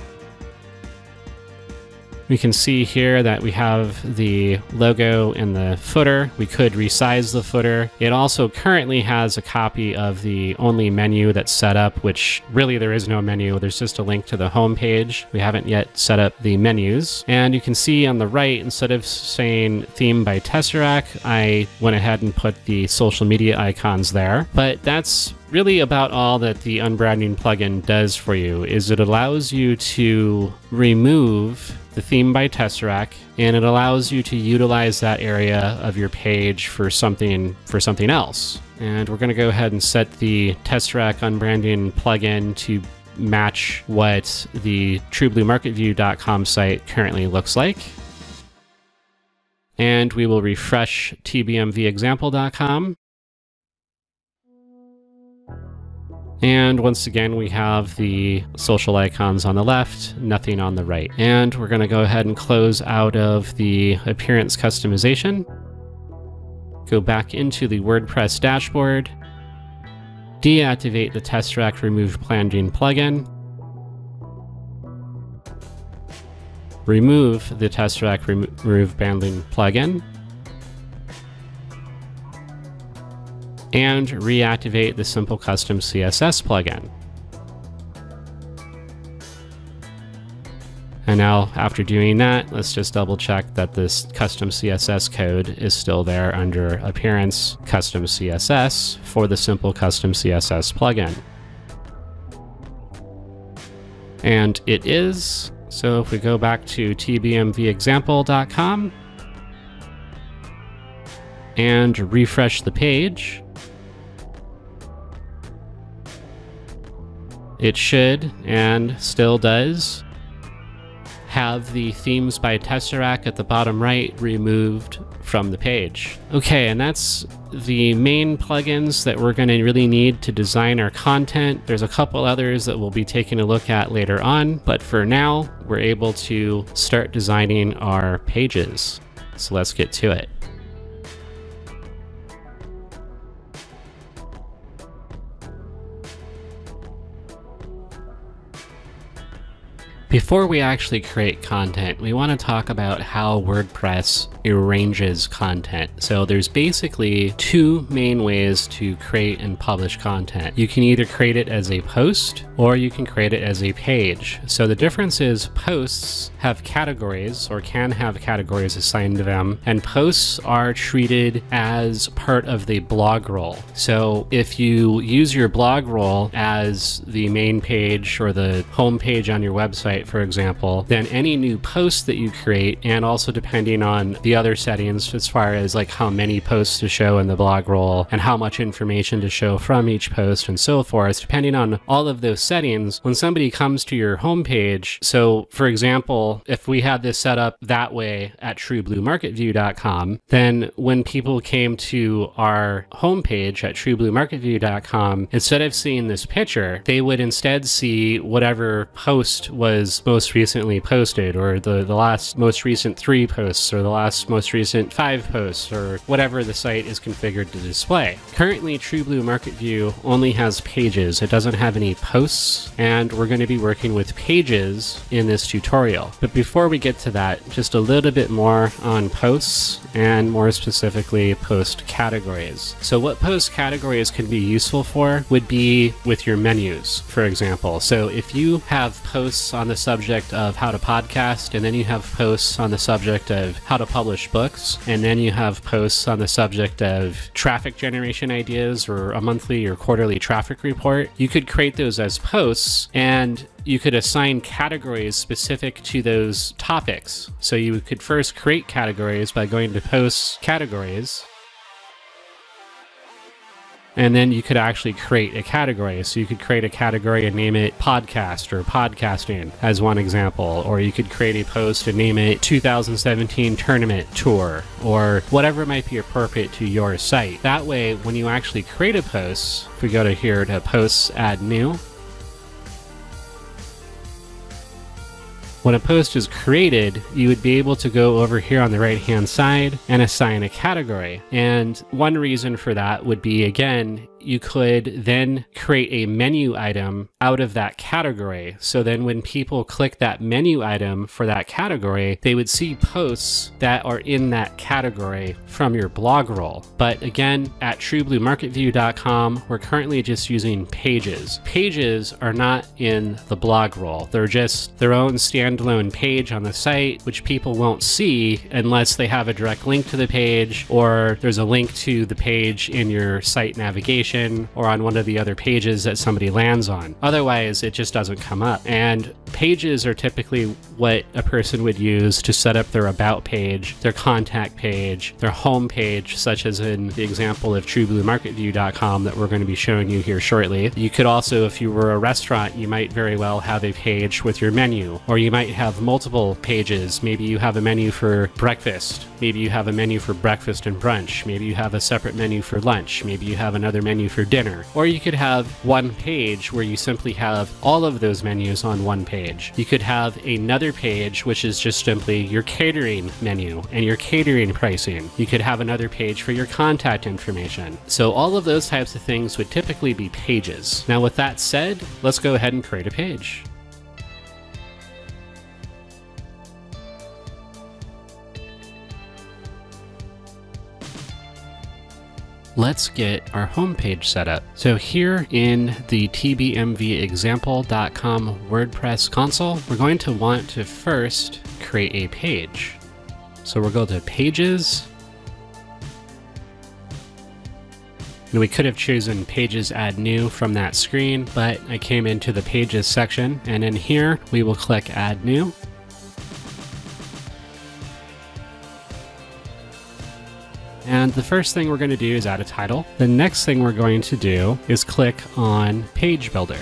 we can see here that we have the logo in the footer. We could resize the footer. It also currently has a copy of the only menu that's set up, which really there is no menu. There's just a link to the home page. We haven't yet set up the menus. And you can see on the right, instead of saying theme by Tesseract, I went ahead and put the social media icons there. But that's really about all that the unbranding plugin does for you. Is it allows you to remove the theme by Tesseract, and it allows you to utilize that area of your page for something else. And we're going to go ahead and set the Tesseract unbranding plugin to match what the TrueBlueMarketView.com site currently looks like. And we will refresh tbmvexample.com. And once again, we have the social icons on the left, nothing on the right. And we're going to go ahead and close out of the appearance customization. Go back into the WordPress dashboard. Deactivate the Tesseract Remove Branding plugin. Remove the Tesseract Remove Branding plugin. And reactivate the Simple Custom CSS plugin. And now, after doing that, let's just double check that this custom CSS code is still there under Appearance, Custom CSS for the Simple Custom CSS plugin. And it is. So if we go back to tbmvexample.com and refresh the page, it should, and still does, have the themes by Tesseract at the bottom right removed from the page. Okay, and that's the main plugins that we're going to really need to design our content. There's a couple others that we'll be taking a look at later on, but for now, we're able to start designing our pages. So let's get to it. Before we actually create content, we want to talk about how WordPress arranges content. So there's basically two main ways to create and publish content. You can either create it as a post or you can create it as a page. So the difference is posts have categories, or can have categories assigned to them, and posts are treated as part of the blog roll. So if you use your blog roll as the main page or the home page on your website, for example, then any new post that you create, and also depending on the the other settings as far as like how many posts to show in the blog roll and how much information to show from each post and so forth. Depending on all of those settings, when somebody comes to your homepage, so for example, if we had this set up that way at truebluemarketview.com, then when people came to our homepage at truebluemarketview.com, instead of seeing this picture, they would instead see whatever post was most recently posted, or the last most recent 3 posts, or the last most recent 5 posts, or whatever the site is configured to display. Currently, TrueBlue Market View only has pages. It doesn't have any posts, and we're going to be working with pages in this tutorial. But before we get to that, just a little bit more on posts, and more specifically post categories. So what post categories can be useful for would be with your menus, for example. So if you have posts on the subject of how to podcast, and then you have posts on the subject of how to publish books, and then you have posts on the subject of traffic generation ideas, or a monthly or quarterly traffic report, you could create those as posts, and you could assign categories specific to those topics. So you could first create categories by going to Posts Categories, and then you could actually create a category. So you could create a category and name it podcast or podcasting as one example, or you could create a post and name it 2017 tournament tour, or whatever might be appropriate to your site. That way, when you actually create a post, if we go to here to Posts, Add New, when a post is created, you would be able to go over here on the right-hand side and assign a category. And one reason for that would be, again, you could then create a menu item out of that category. So then when people click that menu item for that category, they would see posts that are in that category from your blog roll. But again, at truebluemarketview.com, we're currently just using pages. Pages are not in the blog roll. They're just their own standalone page on the site, which people won't see unless they have a direct link to the page, or there's a link to the page in your site navigation, or on one of the other pages that somebody lands on. Otherwise, it just doesn't come up. And pages are typically what a person would use to set up their about page, their contact page, their home page, such as in the example of truebluemarketview.com that we're going to be showing you here shortly. You could also, if you were a restaurant, you might very well have a page with your menu, or you might have multiple pages. Maybe you have a menu for breakfast. Maybe you have a menu for breakfast and brunch. Maybe you have a separate menu for lunch. Maybe you have another menu for dinner. Or you could have one page where you simply have all of those menus on one page. You could have another page which is just simply your catering menu and your catering pricing. You could have another page for your contact information. So all of those types of things would typically be pages. Now with that said, let's go ahead and create a page. Let's get our homepage set up. So here in the tbmvexample.com WordPress console, we're going to want to first create a page. So we'll go to Pages. And we could have chosen Pages Add New from that screen, but I came into the Pages section, and in here we will click Add New. And the first thing we're going to do is add a title. The next thing we're going to do is click on Page Builder.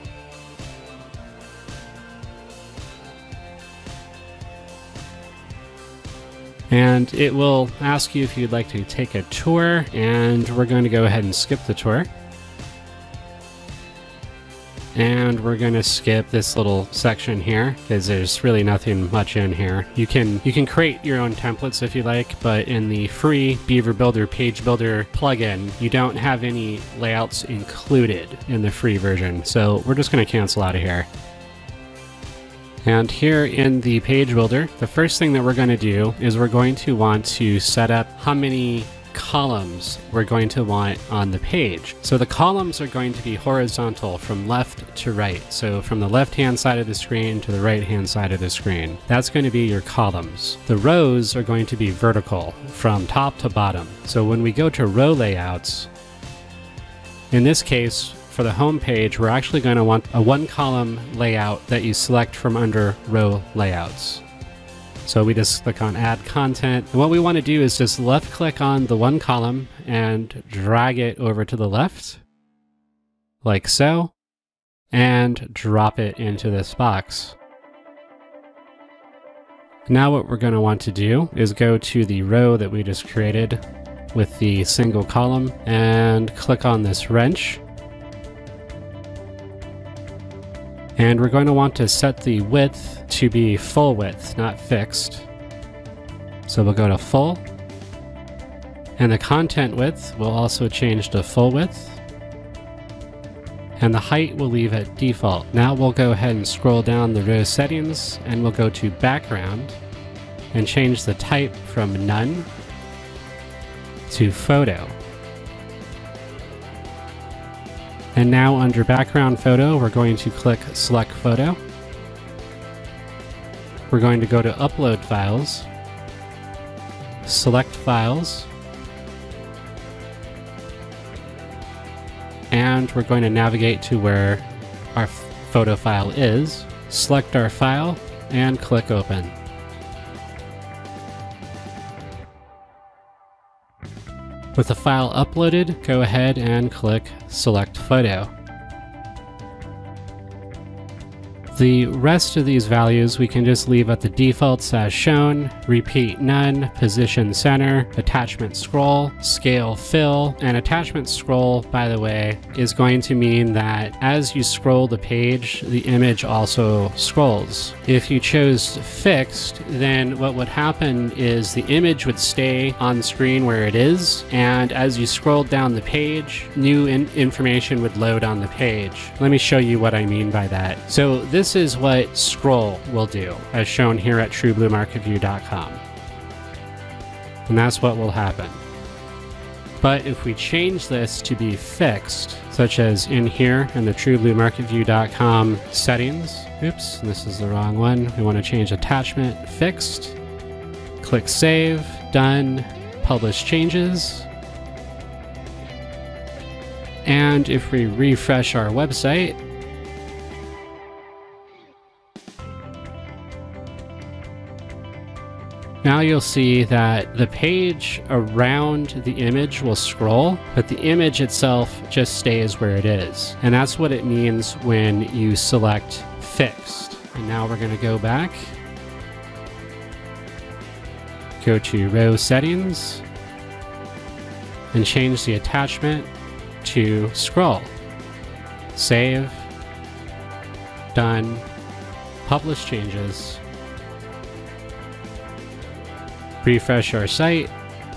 And it will ask you if you'd like to take a tour, and we're going to go ahead and skip the tour. And we're going to skip this little section here because there's really nothing much in here. You can create your own templates if you like, but in the free Beaver Builder Page Builder plugin, you don't have any layouts included in the free version. So we're just going to cancel out of here. And here in the Page Builder, the first thing that we're going to do is we're going to want to set up how many columns we're going to want on the page. So the columns are going to be horizontal from left to right. So from the left-hand side of the screen to the right-hand side of the screen. That's going to be your columns. The rows are going to be vertical from top to bottom. So when we go to row layouts, in this case, for the home page, we're actually going to want a one-column layout that you select from under row layouts. So we just click on add content. And what we want to do is just left click on the one column and drag it over to the left, like so, and drop it into this box. Now what we're going to want to do is go to the row that we just created with the single column and click on this wrench. And we're going to want to set the width to be full width, not fixed. So we'll go to full. And the content width will also change to full width. And the height we'll leave at default. Now we'll go ahead and scroll down the row settings and we'll go to background and change the type from none to photo. And now under background photo, we're going to click select photo. We're going to go to upload files, select files, and we're going to navigate to where our photo file is, select our file, and click open. With the file uploaded, go ahead and click Select Photo. The rest of these values we can just leave at the defaults as shown: repeat none, position center, attachment scroll, scale fill. And attachment scroll, by the way, is going to mean that as you scroll the page, the image also scrolls. If you chose fixed, then what would happen is the image would stay on the screen where it is, and as you scrolled down the page, new information would load on the page. Let me show you what I mean by that. So this is what scroll will do, as shown here at TrueBlueMarketView.com. And that's what will happen. But if we change this to be fixed, such as in here in the TrueBlueMarketView.com settings, oops, this is the wrong one. We want to change attachment fixed. Click Save, Done, Publish Changes. And if we refresh our website, now you'll see that the page around the image will scroll, but the image itself just stays where it is. And that's what it means when you select fixed. And now we're going to go back, go to row settings, and change the attachment to scroll. Save, done, publish changes. Refresh our site.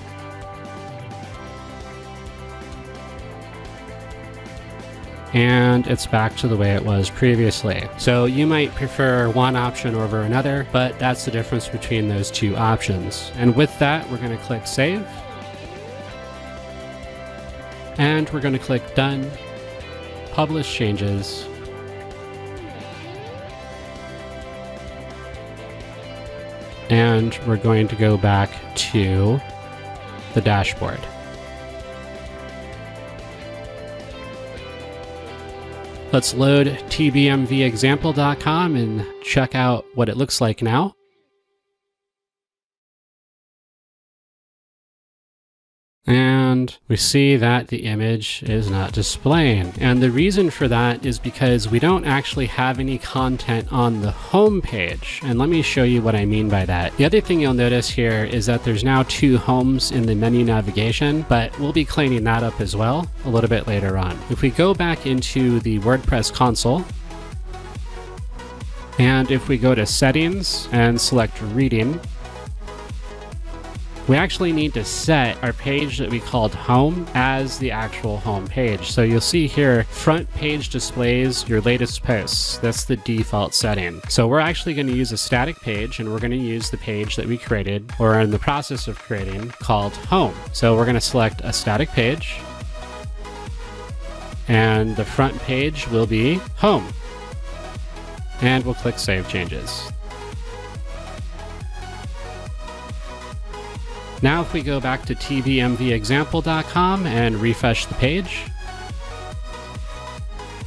And it's back to the way it was previously. So you might prefer one option over another, but that's the difference between those two options. And with that, we're going to click Save. And we're going to click Done, Publish Changes. And we're going to go back to the dashboard. Let's load tbmvexample.com and check out what it looks like now. And we see that the image is not displaying. And the reason for that is because we don't actually have any content on the home page. And let me show you what I mean by that. The other thing you'll notice here is that there's now 2 homes in the menu navigation, but we'll be cleaning that up as well a little bit later on. If we go back into the WordPress console, and if we go to settings and select reading, we actually need to set our page that we called home as the actual home page. So you'll see here, front page displays your latest posts. That's the default setting. So we're actually going to use a static page, and we're going to use the page that we created or are in the process of creating called home. So we're going to select a static page, and the front page will be home. And we'll click Save Changes. Now if we go back to tbmvexample.com and refresh the page,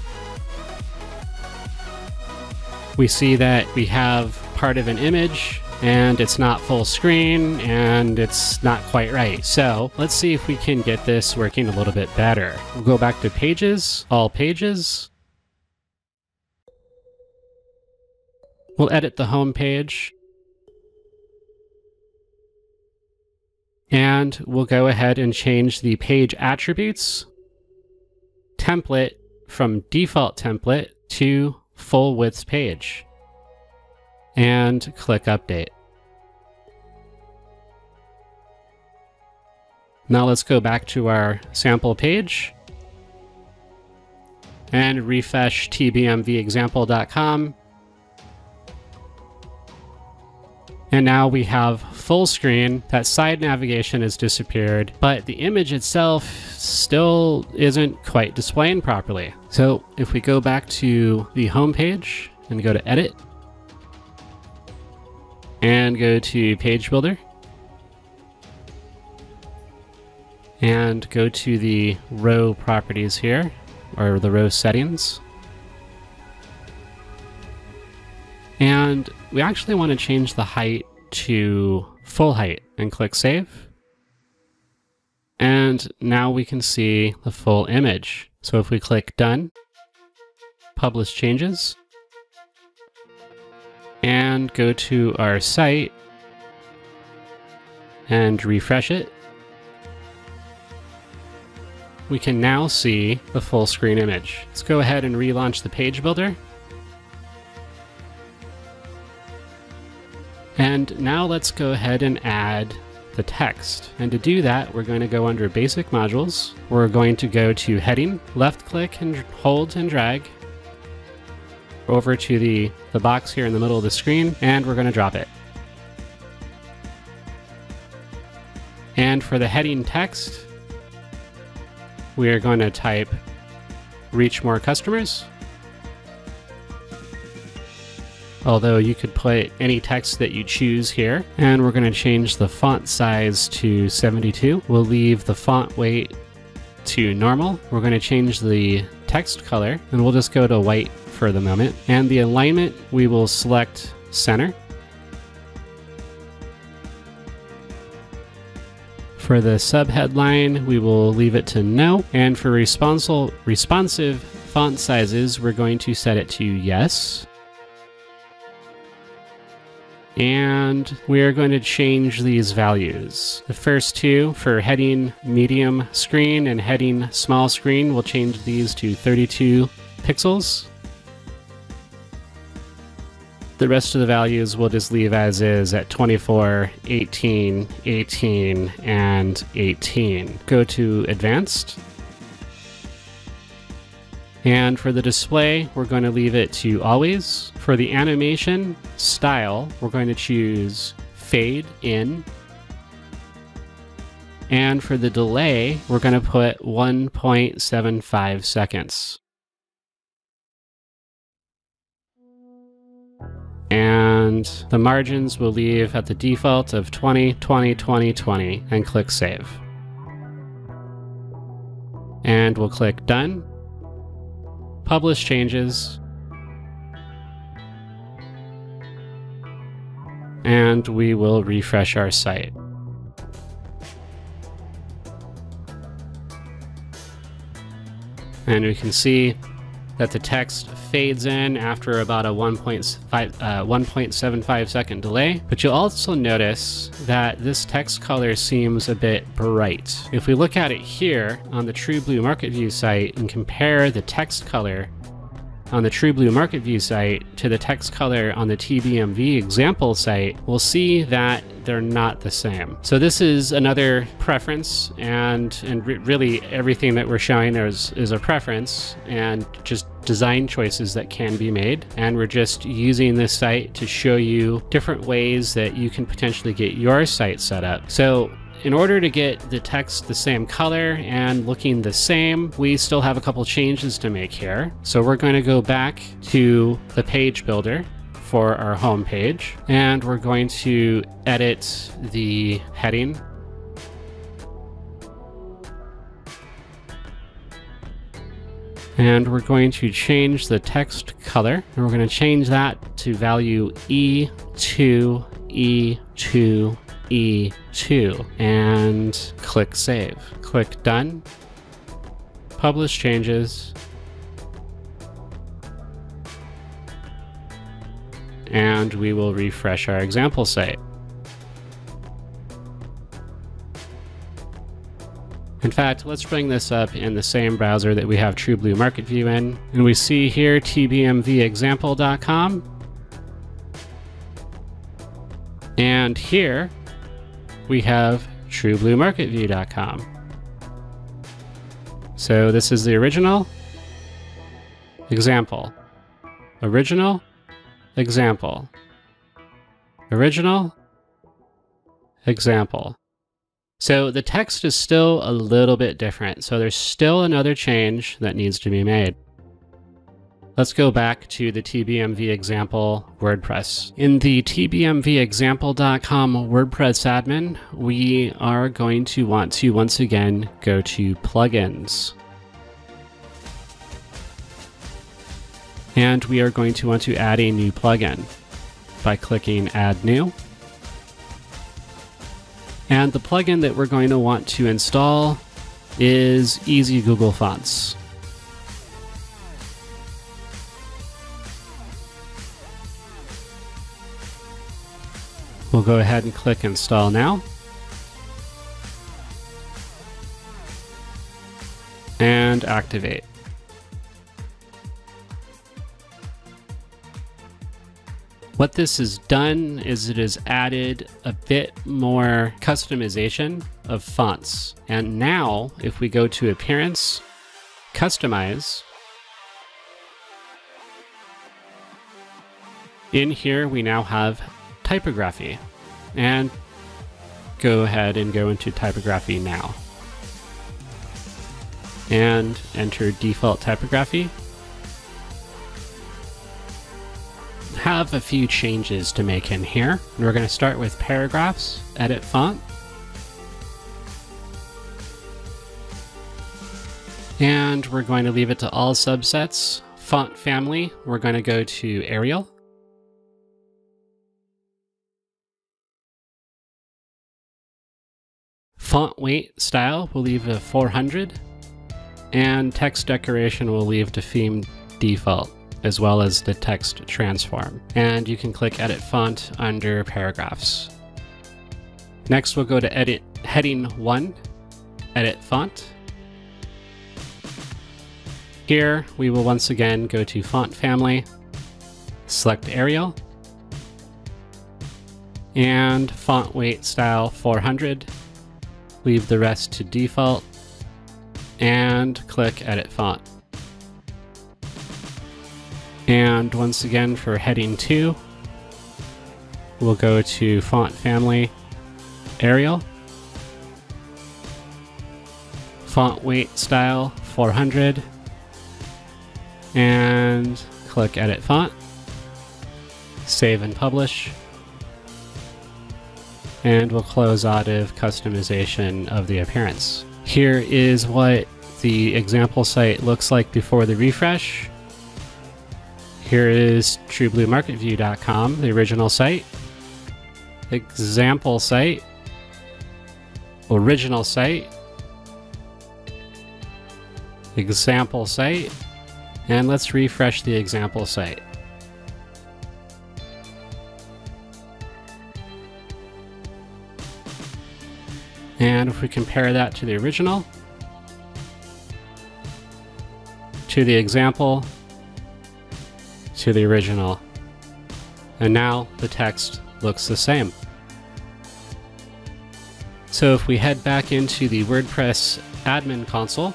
we see that we have part of an image and it's not full screen, and it's not quite right. So let's see if we can get this working a little bit better. We'll go back to Pages, All Pages. We'll edit the home page. And we'll go ahead and change the page attributes template from default template to full width page. And click Update. Now let's go back to our sample page and refresh tbmvexample.com. And now we have full screen. That side navigation has disappeared, but the image itself still isn't quite displaying properly. So if we go back to the home page and go to Edit and go to Page Builder and go to the row properties here, or the row settings. And we actually want to change the height to full height and click Save. And now we can see the full image. So if we click Done, Publish Changes, and go to our site and refresh it, we can now see the full screen image. Let's go ahead and relaunch the Page Builder. And now let's go ahead and add the text. And to do that, we're going to go under Basic Modules. We're going to go to Heading, left click and hold and drag over to the box here in the middle of the screen, and we're going to drop it. And for the heading text, we are going to type Reach More Customers. Although you could put any text that you choose here. And we're going to change the font size to 72. We'll leave the font weight to normal. We're going to change the text color, and we'll just go to white for the moment. And the alignment, we will select center. For the subheadline, we will leave it to no. And for responsive font sizes, we're going to set it to yes. And we are going to change these values. The first two, for heading medium screen and heading small screen, we'll change these to 32 pixels. The rest of the values we'll just leave as is at 24, 18, 18, and 18. Go to Advanced. And for the display, we're going to leave it to always. For the animation style, we're going to choose Fade In. And for the delay, we're going to put 1.75 seconds. And the margins we'll leave at the default of 20, 20, 20, 20, and click Save. And we'll click Done. Publish Changes. And we will refresh our site. And we can see that the text fades in after about a 1.75 second delay. But you'll also notice that this text color seems a bit bright. If we look at it here on the TrueBlue Market View site and compare the text color on the TrueBlue Market View site to the text color on the TBMV example site, we'll see that they're not the same. So this is another preference, and really everything that we're showing is a preference and just design choices that can be made. And we're just using this site to show you different ways that you can potentially get your site set up. So in order to get the text the same color and looking the same, we still have a couple changes to make here. So we're going to go back to the Page Builder for our home page, and we're going to edit the heading. And we're going to change the text color, and we're going to change that to value E2 E2, E2, and click Save. Click Done, Publish Changes, and we will refresh our example site. In fact, let's bring this up in the same browser that we have TrueBlue Market View in, and we see here tbmvexample.com, and here we have truebluemarketview.com. So this is the original, example, original, example, original, example. So the text is still a little bit different, so there's still another change that needs to be made. Let's go back to the TBMV example WordPress. In the tbmvexample.com WordPress admin, we are going to want to once again go to plugins. And we are going to want to add a new plugin by clicking Add New. And the plugin that we're going to want to install is Easy Google Fonts. We'll go ahead and click Install Now. And activate. What this has done is it has added a bit more customization of fonts. And now, if we go to Appearance, Customize, in here we now have typography. And go ahead and go into typography now. And enter default typography. Have a few changes to make in here. We're going to start with paragraphs, edit font. And we're going to leave it to all subsets. Font family, we're going to go to Arial. Font weight style, we'll leave a 400. And text decoration, we'll leave to theme default, as well as the text transform. And you can click Edit Font under Paragraphs. Next, we'll go to Edit Heading 1, Edit Font. Here, we will once again go to Font Family, select Arial, and Font Weight Style 400. Leave the rest to default, and click Edit Font. And once again for Heading 2, we'll go to Font Family, Arial, Font Weight Style 400, and click Edit Font, save and publish, and we'll close out of customization of the appearance. Here is what the example site looks like before the refresh. Here is truebluemarketview.com, the original site, example site, original site, example site, and let's refresh the example site. And if we compare that to the original, to the example, to the original, and now the text looks the same. So if we head back into the WordPress admin console,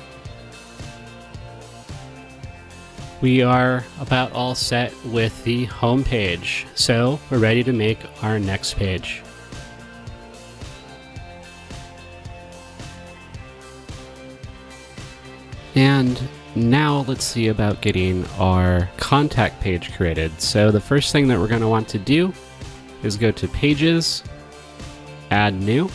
we are about all set with the home page. So we're ready to make our next page. And now let's see about getting our contact page created. So the first thing that we're going to want to do is go to Pages, Add New.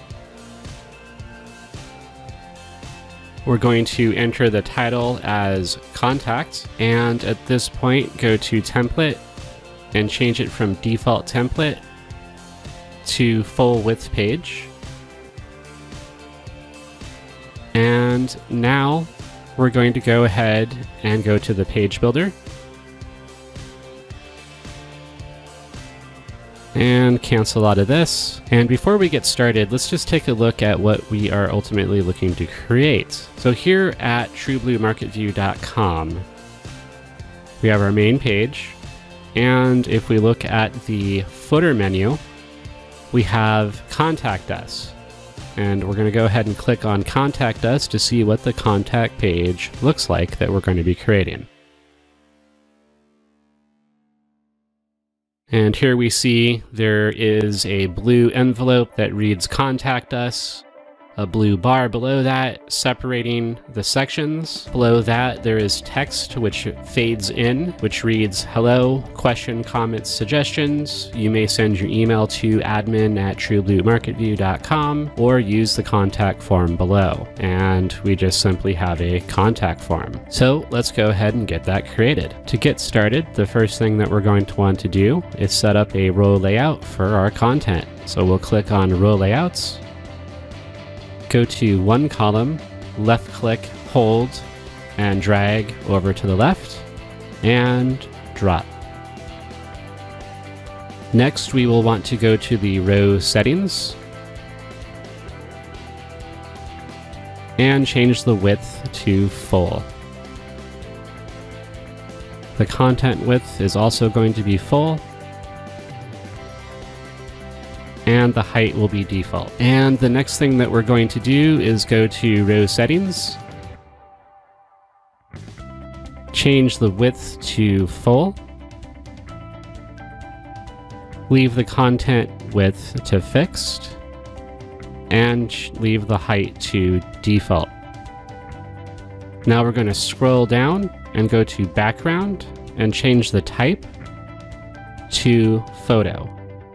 We're going to enter the title as Contact, and at this point go to Template and change it from Default Template to full width page. And now we're going to go ahead and go to the page builder and cancel out of this. And before we get started, let's just take a look at what we are ultimately looking to create. So here at TrueBlueMarketView.com, we have our main page. And if we look at the footer menu, we have Contact Us. And we're going to go ahead and click on Contact Us to see what the contact page looks like that we're going to be creating. And here we see there is a blue envelope that reads Contact Us, a blue bar below that separating the sections. Below that there is text which fades in, which reads, hello, question, comments, suggestions. You may send your email to admin@truebluemarketview.com or use the contact form below. And we just simply have a contact form. So let's go ahead and get that created. To get started, the first thing that we're going to want to do is set up a row layout for our content. So we'll click on Row Layouts, go to one column, left click, hold, and drag over to the left, and drop. Next, we will want to go to the row settings and change the width to full. The content width is also going to be full, and the height will be default. And the next thing that we're going to do is go to row settings, change the width to full, leave the content width to fixed, and leave the height to default. Now we're going to scroll down and go to background and change the type to photo.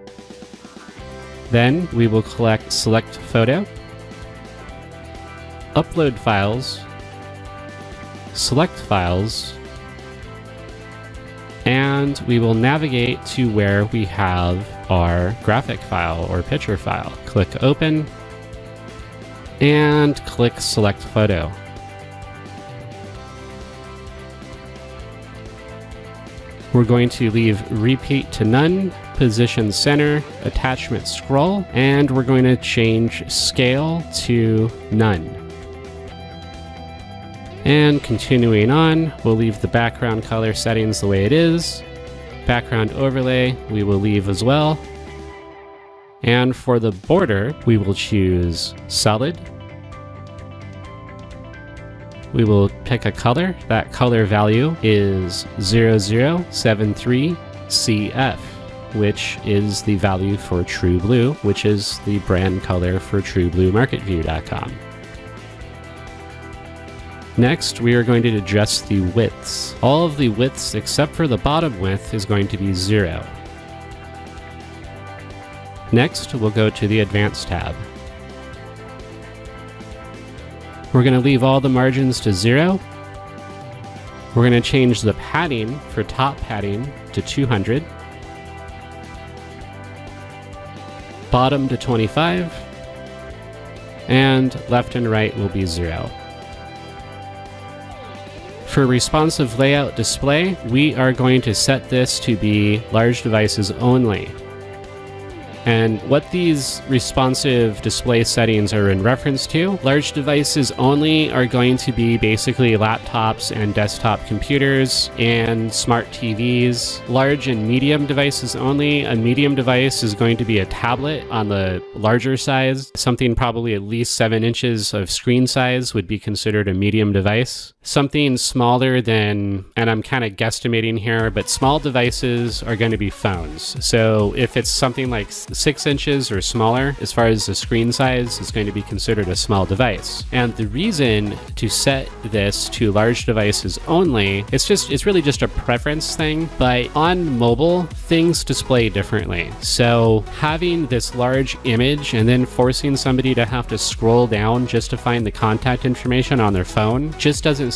Then we will select photo, upload files, select files, and we will navigate to where we have our graphic file or picture file. Click open and click select photo. We're going to leave repeat to none, position center, attachment scroll, and we're going to change scale to none. And continuing on, we'll leave the background color settings the way it is. Background overlay, we will leave as well. And for the border, we will choose solid. We will pick a color. That color value is 0073CF, which is the value for True Blue, which is the brand color for TrueBlueMarketView.com. Next, we are going to adjust the widths. All of the widths except for the bottom width is going to be 0. Next, we'll go to the Advanced tab. We're going to leave all the margins to 0. We're going to change the padding for top padding to 200. Bottom to 25. And left and right will be 0. For responsive layout display, we are going to set this to be large devices only. And what these responsive display settings are in reference to, large devices only are going to be basically laptops and desktop computers and smart TVs. Large and medium devices only, a medium device is going to be a tablet on the larger size. Something probably at least 7 inches of screen size would be considered a medium device. Something smaller than, and I'm kind of guesstimating here, but small devices are going to be phones. So if it's something like 6 inches or smaller, as far as the screen size, is going to be considered a small device. And the reason to set this to large devices only, it's really just a preference thing, but on mobile, things display differently. So having this large image and then forcing somebody to have to scroll down just to find the contact information on their phone just doesn't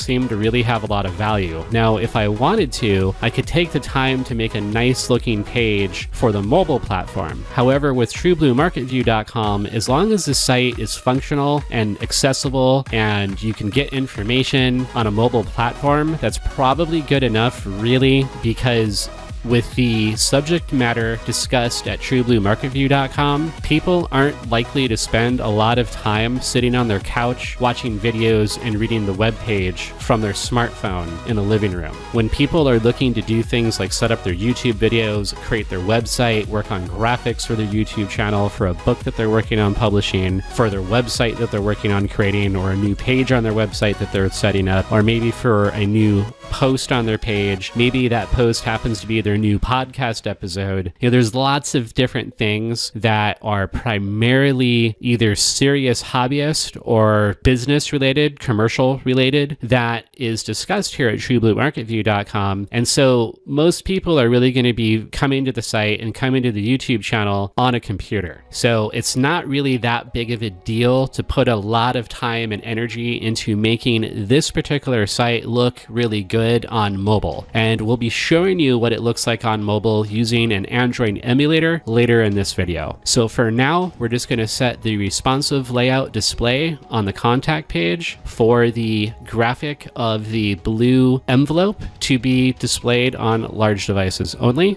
seem to really have a lot of value. Now, if I wanted to, I could take the time to make a nice looking page for the mobile platform. However, with TrueBlueMarketView.com, as long as the site is functional and accessible and you can get information on a mobile platform, that's probably good enough, really, because with the subject matter discussed at TrueBlueMarketView.com, people aren't likely to spend a lot of time sitting on their couch watching videos and reading the web page from their smartphone in a living room. When people are looking to do things like set up their YouTube videos, create their website, work on graphics for their YouTube channel, for a book that they're working on publishing, for their website that they're working on creating, or a new page on their website that they're setting up, or maybe for a new post on their page, maybe that post happens to be their new podcast episode. There's lots of different things that are primarily either serious hobbyist or business related, commercial related, that is discussed here at TrueBlueMarketView.com. And so most people are really going to be coming to the site and coming to the YouTube channel on a computer. So it's not really that big of a deal to put a lot of time and energy into making this particular site look really good on mobile. And we'll be showing you what it looks like on mobile using an Android emulator later in this video. So for now, we're just going to set the responsive layout display on the contact page for the graphic of the blue envelope to be displayed on large devices only.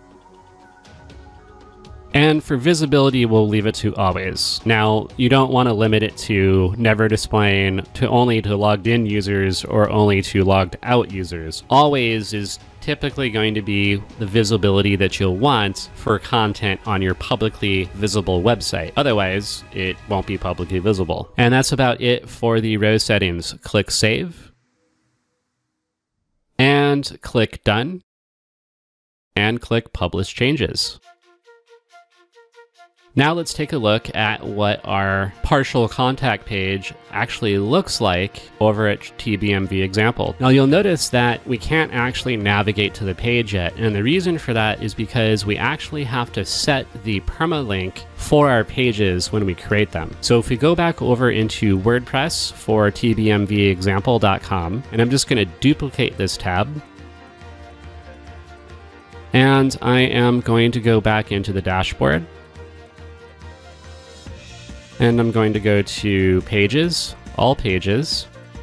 And for visibility, we'll leave it to always. Now, you don't want to limit it to never displaying to only to logged in users or only to logged out users. Always is typically going to be the visibility that you'll want for content on your publicly visible website. Otherwise, it won't be publicly visible. And that's about it for the row settings. Click Save. And click Done. And click Publish Changes. Now let's take a look at what our partial contact page actually looks like over at TBMV Example. Now you'll notice that we can't actually navigate to the page yet, and the reason for that is because we actually have to set the permalink for our pages when we create them. So if we go back over into WordPress for tbmvexample.com, and I'm just going to duplicate this tab, and I am going to go back into the dashboard. And I'm going to go to Pages, All Pages.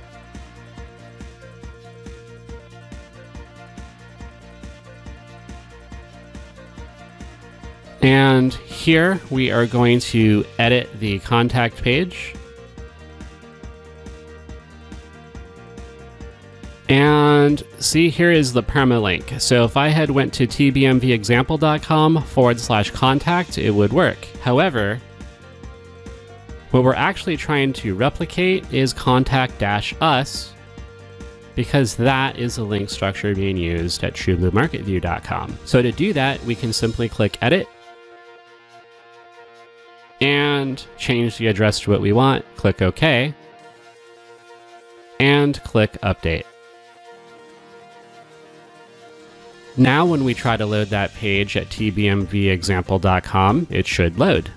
And here we are going to edit the contact page. And see, here is the permalink. So if I had went to tbmvexample.com/contact, it would work. However, what we're actually trying to replicate is contact-us, because that is the link structure being used at TrueBlueMarketView.com. So to do that, we can simply click Edit and change the address to what we want, click OK, and click Update. Now when we try to load that page at tbmvexample.com, it should load.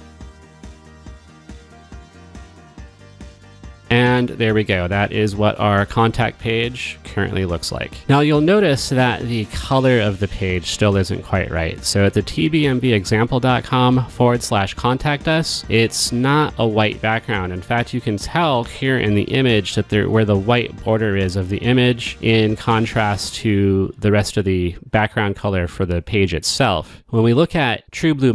And there we go. That is what our contact page currently looks like. Now you'll notice that the color of the page still isn't quite right. So at the tbmvexample.com/contact us, it's not a white background. In fact, you can tell here in the image that where the white border is of the image in contrast to the rest of the background color for the page itself. When we look at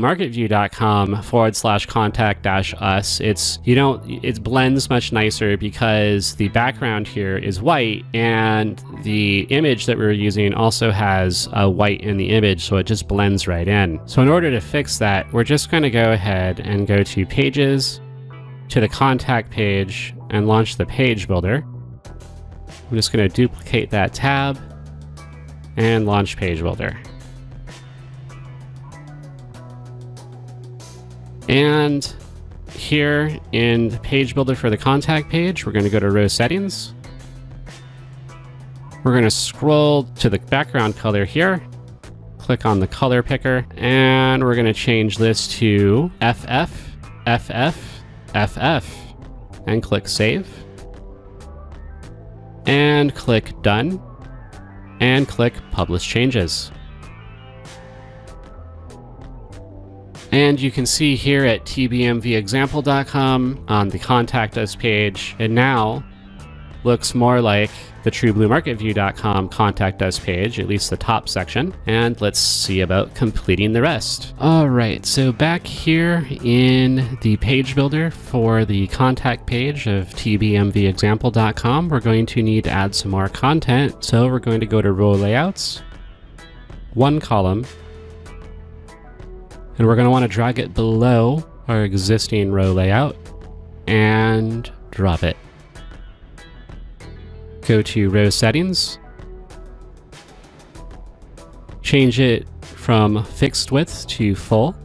TrueBlueMarketView.com/contact-us, it blends much nicer because the background here is white and the image that we're using also has a white in the image, so it just blends right in. So in order to fix that, we're just going to go ahead and go to Pages, to the contact page, and launch the page builder. I'm just going to duplicate that tab and launch page builder. And here in the page builder for the contact page, we're going to go to row settings. We're going to scroll to the background color here, click on the color picker, and we're going to change this to FF, FF, FF, and click Save. and click Done, and click Publish Changes. And you can see here at tbmvexample.com on the Contact Us page, it now looks more like the TrueBlueMarketView.com Contact Us page, at least the top section. And let's see about completing the rest. All right, so back here in the page builder for the contact page of tbmvexample.com, we're going to need to add some more content. So we're going to go to Row Layouts, One Column, and we're going to want to drag it below our existing row layout and drop it. Go to Row Settings, change it from Fixed Width to Full,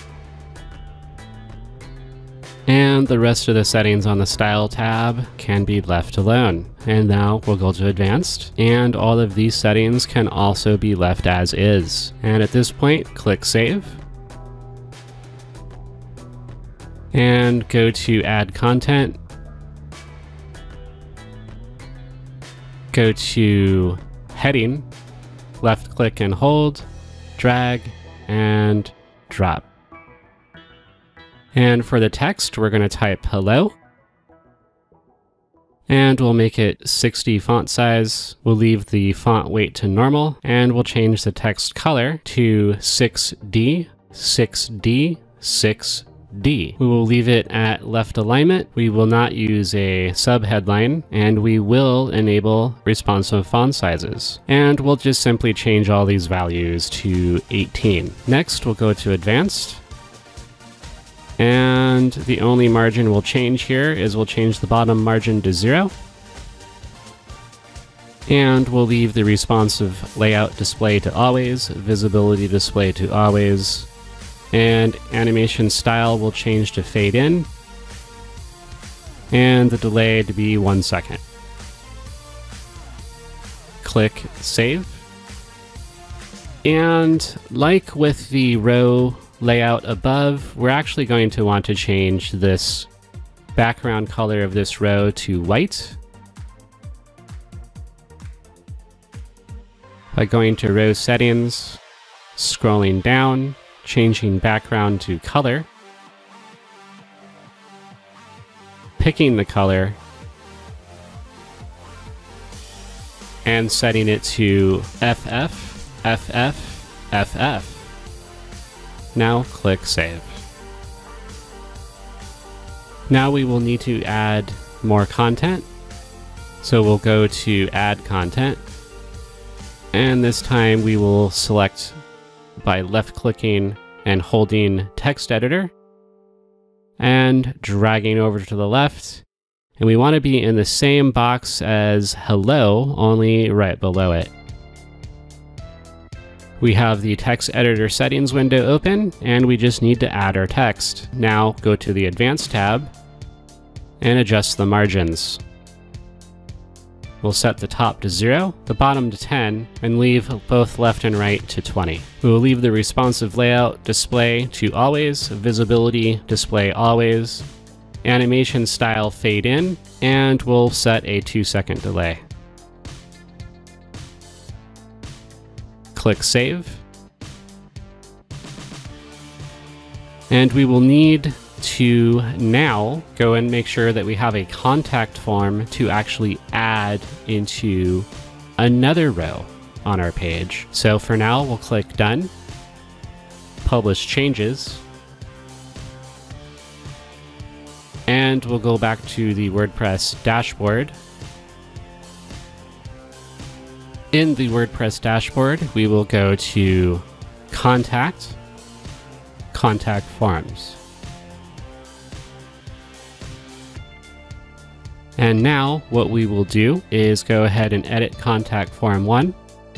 and the rest of the settings on the Style tab can be left alone. And now we'll go to Advanced, and all of these settings can also be left as is. And at this point, click Save, and go to Add Content. Go to Heading, left click and hold, drag, and drop. And for the text, we're going to type hello. And we'll make it 60 font size. We'll leave the font weight to normal, and we'll change the text color to 6D, 6D, 6D. We will leave it at left alignment. We will not use a subheadline, and we will enable responsive font sizes. And we'll just simply change all these values to 18. Next, we'll go to Advanced. And the only margin we'll change here is we'll change the bottom margin to 0. And we'll leave the responsive layout display to always, visibility display to always, and animation style will change to fade in, and the delay to be 1 second. Click Save. And like with the row layout above, we're actually going to want to change this background color of this row to white by going to Row Settings, scrolling down, changing background to color, picking the color, and setting it to FF, FF, FF. Now click Save. Now we will need to add more content. So we'll go to Add Content, and this time we will select by left-clicking and holding Text Editor and dragging over to the left. And we want to be in the same box as hello, only right below it. We have the Text Editor settings window open, and we just need to add our text. Now go to the Advanced tab and adjust the margins. We'll set the top to 0, the bottom to 10, and leave both left and right to 20. We will leave the responsive layout display to always, visibility display always, animation style fade in, and we'll set a 2-second delay. Click Save. And we will need to now go and make sure that we have a contact form to actually add into another row on our page. So for now, we'll click Done, Publish Changes, and we'll go back to the WordPress dashboard. In the WordPress dashboard, we will go to Contact, Contact Forms. And now what we will do is go ahead and edit Contact Form 1.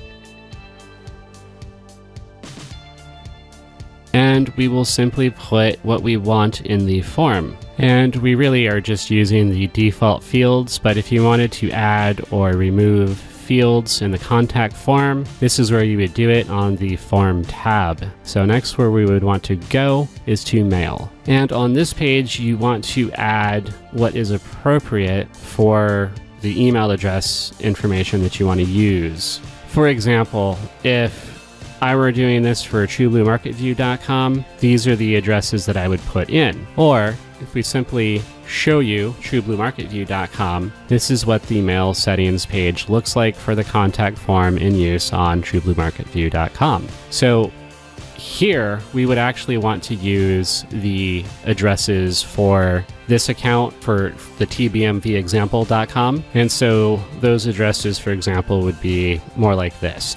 And we will simply put what we want in the form. And we really are just using the default fields, but if you wanted to add or remove fields in the contact form, this is where you would do it on the Form tab. So next where we would want to go is to Mail. And on this page, you want to add what is appropriate for the email address information that you want to use. For example, if I were doing this for TrueBlueMarketView.com, these are the addresses that I would put in. Or if we simply show you TrueBlueMarketView.com, this is what the mail settings page looks like for the contact form in use on TrueBlueMarketView.com. So here, we would actually want to use the addresses for this account for the tbmvexample.com. And so those addresses, for example, would be more like this: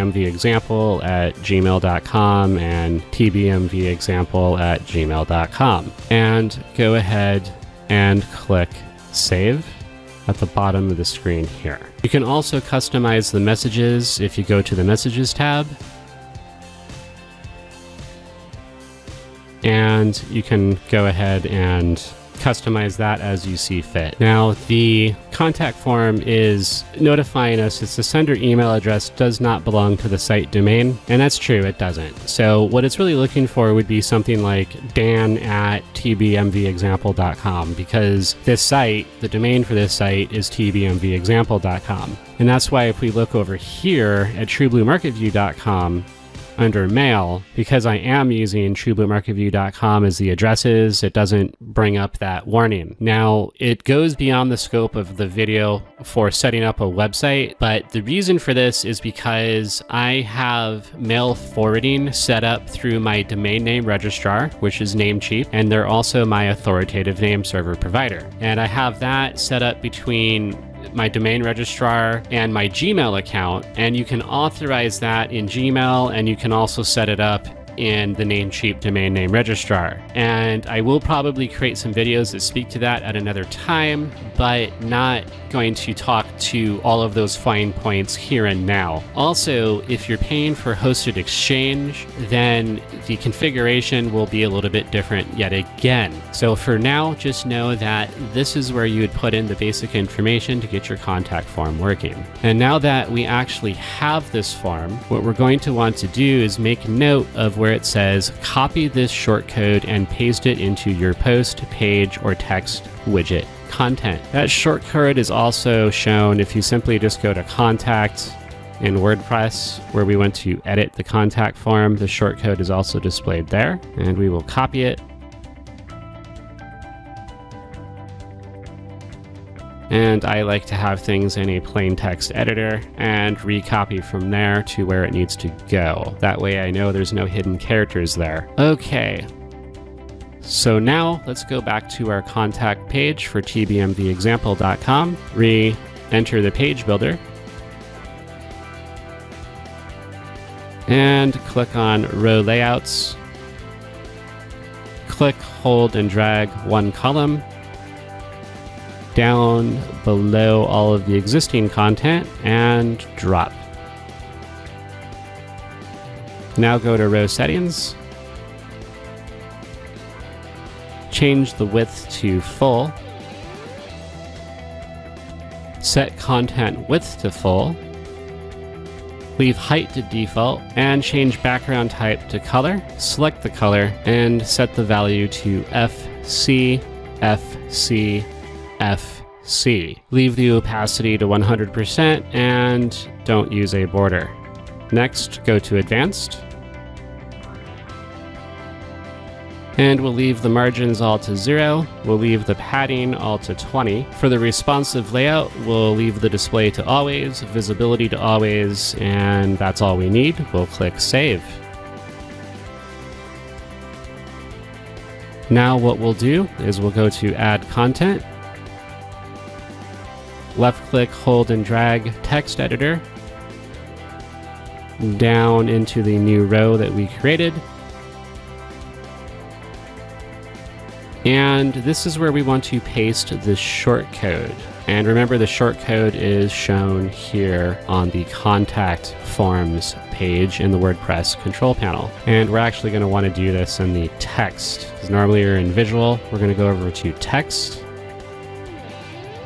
tbmvexample@gmail.com and tbmvexample@gmail.com. And go ahead and click Save at the bottom of the screen here. You can also customize the messages if you go to the Messages tab. And you can go ahead and customize that as you see fit. Now, the contact form is notifying us that the sender email address does not belong to the site domain, and that's true, it doesn't. So what it's really looking for would be something like dan@tbmvexample.com, because this site, the domain for this site is tbmvexample.com. And that's why if we look over here at TrueBlueMarketView.com, under mail, because I am using TrueBlueMarketView.com as the addresses, it doesn't bring up that warning. Now, it goes beyond the scope of the video for setting up a website, but the reason for this is because I have mail forwarding set up through my domain name registrar, which is Namecheap, and they're also my authoritative name server provider. And I have that set up between my domain registrar and my Gmail account, and you can authorize that in Gmail, and you can also set it up in the Namecheap domain name registrar. And I will probably create some videos that speak to that at another time, but not going to talk to all of those fine points here and now. Also, if you're paying for hosted exchange, then the configuration will be a little bit different yet again. So for now, just know that this is where you would put in the basic information to get your contact form working. And now that we actually have this form, what we're going to want to do is make note of where it says copy this shortcode and paste it into your post, page, or text widget content. That shortcode is also shown if you simply just go to Contact in WordPress, where we want to edit the contact form. The shortcode is also displayed there, and we will copy it. And I like to have things in a plain text editor and recopy from there to where it needs to go. That way I know there's no hidden characters there. Okay. So now let's go back to our contact page for tbmvexample.com, re-enter the page builder, and click on Row Layouts. Click, hold, and drag one column down below all of the existing content and drop. Now go to Row Settings, change the width to full, set content width to full, leave height to default, and change background type to color. Select the color and set the value to FC, FC, FC. Leave the opacity to 100% and don't use a border. Next, go to Advanced. And we'll leave the margins all to 0. We'll leave the padding all to 20. For the responsive layout, we'll leave the display to always, visibility to always, and that's all we need. We'll click Save. Now what we'll do is we'll go to Add Content. Left click, hold, and drag text editor down into the new row that we created. And this is where we want to paste the shortcode. And remember, the shortcode is shown here on the contact forms page in the WordPress control panel. And we're actually going to want to do this in the text, because normally you're in visual. We're going to go over to text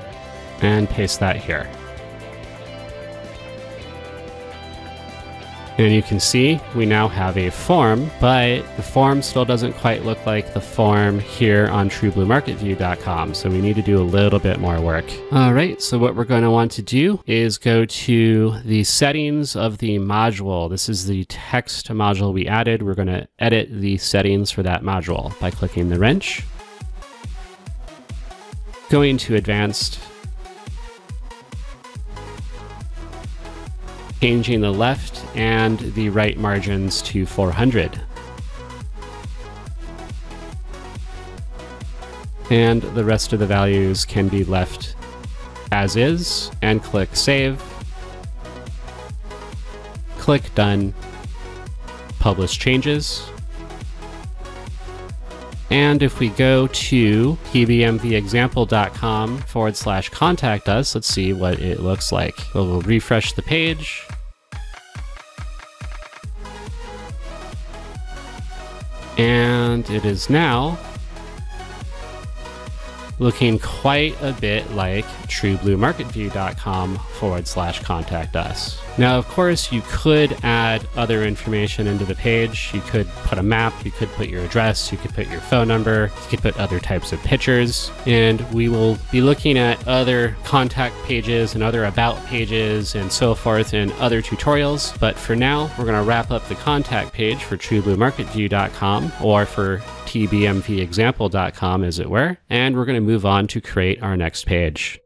and paste that here. And you can see we now have a form, but the form still doesn't quite look like the form here on TrueBlueMarketView.com. So we need to do a little bit more work. All right, so what we're going to want to do is go to the settings of the module. This is the text module we added. We're going to edit the settings for that module by clicking the wrench, going to advanced, changing the left and the right margins to 400. And the rest of the values can be left as is, and click Save. Click Done, Publish Changes. And if we go to tbmvexample.com/contact us, let's see what it looks like. We'll refresh the page. And it is now looking quite a bit like TrueBlueMarketView.com/contact us. Now, of course, you could add other information into the page. You could put a map, you could put your address, you could put your phone number, you could put other types of pictures. And we will be looking at other contact pages and other about pages and so forth in other tutorials. But for now, we're going to wrap up the contact page for TrueBlueMarketView.com, or for tbmvexample.com as it were, and we're going to move on to create our next page.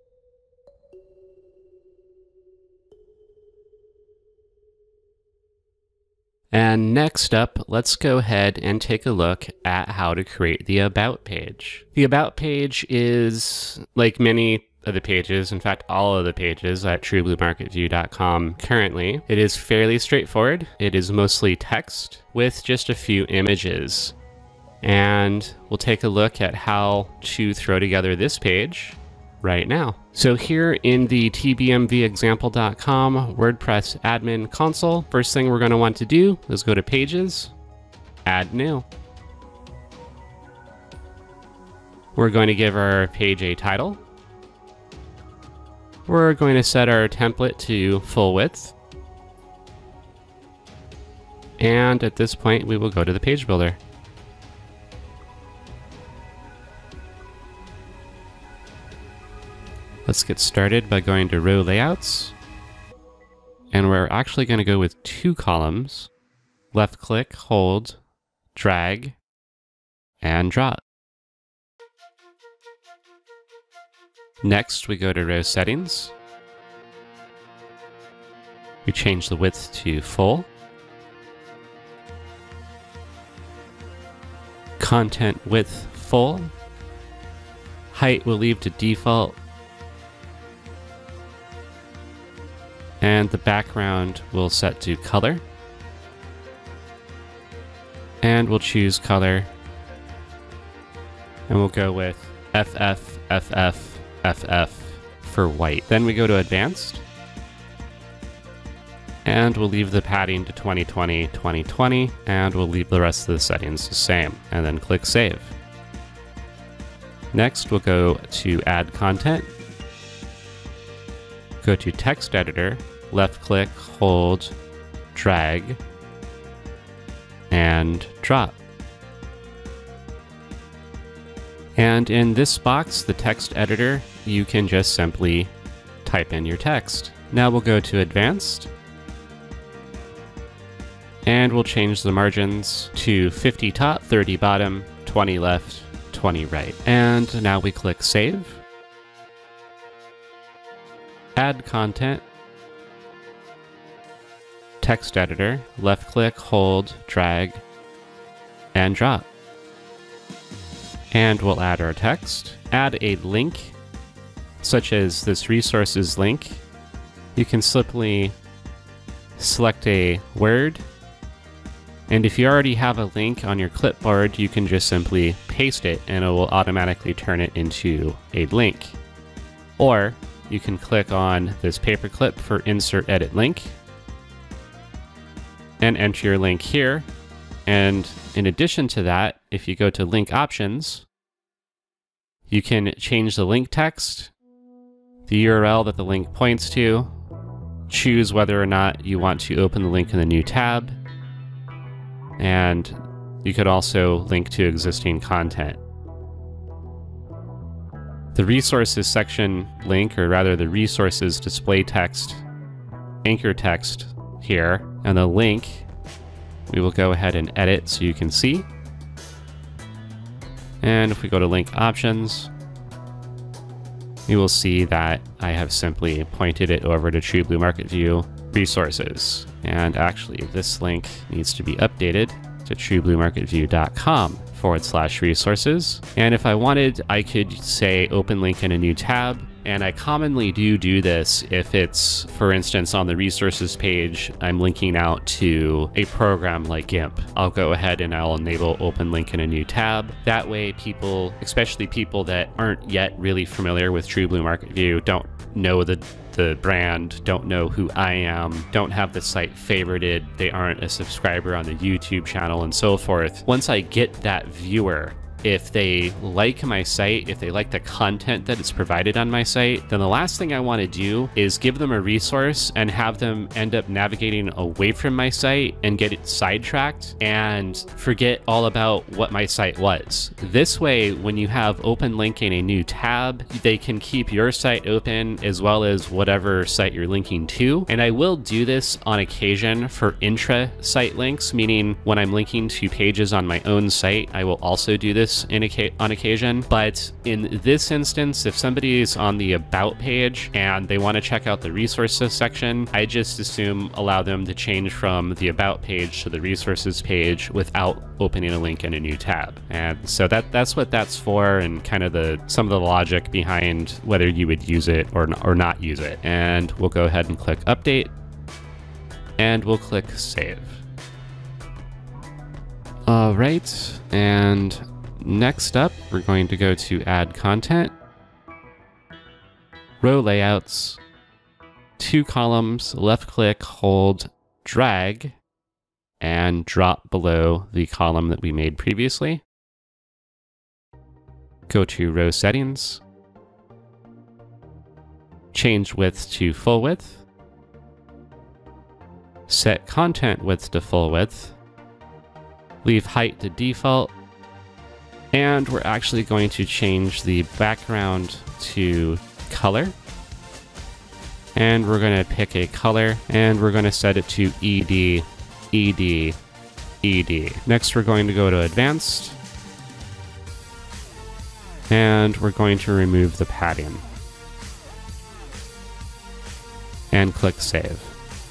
And next up, let's go ahead and take a look at how to create the About page. The About page is like many of the pages, in fact, all of the pages at TrueBlueMarketView.com currently. It is fairly straightforward. It is mostly text with just a few images. And we'll take a look at how to throw together this page right now. So here in the tbmvexample.com WordPress admin console, first thing we're going to want to do is go to Pages, Add New. We're going to give our page a title. We're going to set our template to full width. And at this point, we will go to the page builder. Let's get started by going to Row Layouts. And we're actually going to go with 2 columns. Left click, hold, drag, and drop. Next, we go to Row Settings. We change the width to full. Content width full. Height we'll leave to default. And the background we'll set to color. And we'll choose color. And we'll go with FF, FF, FF for white. Then we go to Advanced. And we'll leave the padding to 2020, 2020. And we'll leave the rest of the settings the same. And then click Save. Next, we'll go to Add Content. Go to Text Editor, left click, hold, drag, and drop. And in this box, the text editor, you can just simply type in your text. Now we'll go to Advanced, and we'll change the margins to 50 top, 30 bottom, 20 left, 20 right. And now we click Save. Add Content, Text Editor, left click, hold, drag, and drop. And we'll add our text. Add a link, such as this resources link. You can simply select a word, and if you already have a link on your clipboard, you can just simply paste it and it will automatically turn it into a link. Or you can click on this paperclip for Insert Edit Link and enter your link here. And in addition to that, if you go to Link Options, you can change the link text, the URL that the link points to. choose whether or not you want to open the link in the new tab. And you could also link to existing content. The resources section link, or rather the resources display text, anchor text here, and the link we will go ahead and edit so you can see. And if we go to link options, you will see that I have simply pointed it over to TrueBlue Market View resources. And actually, this link needs to be updated to truebluemarketview.com/resources. And if I wanted, I could say open link in a new tab. And I commonly do this if it's, for instance, on the resources page, I'm linking out to a program like GIMP. I'll go ahead and I'll enable open link in a new tab. That way people, especially people that aren't yet really familiar with TrueBlue Market View, don't know the brand, don't know who I am, don't have the site favorited, they aren't a subscriber on the YouTube channel and so forth. Once I get that viewer, if they like my site, if they like the content that is provided on my site, then the last thing I want to do is give them a resource and have them end up navigating away from my site and get it sidetracked and forget all about what my site was. This way, when you have open link in a new tab, they can keep your site open as well as whatever site you're linking to. And I will do this on occasion for intra-site links, meaning when I'm linking to pages on my own site, I will also do this on occasion. But in this instance, if somebody is on the About page and they want to check out the resources section, I just allow them to change from the About page to the resources page without opening a link in a new tab. And so that's what that's for, and kind of some of the logic behind whether you would use it or not use it. And we'll go ahead and click update, and we'll click save. All right, and next up, we're going to go to add content, row layouts, 2 columns, left click, hold, drag, and drop below the column that we made previously. Go to row settings, change width to full width, set content width to full width, leave height to default, and we're actually going to change the background to color. And we're going to pick a color, and we're going to set it to ED, ED, ED. Next, we're going to go to advanced, and we're going to remove the padding. And click save.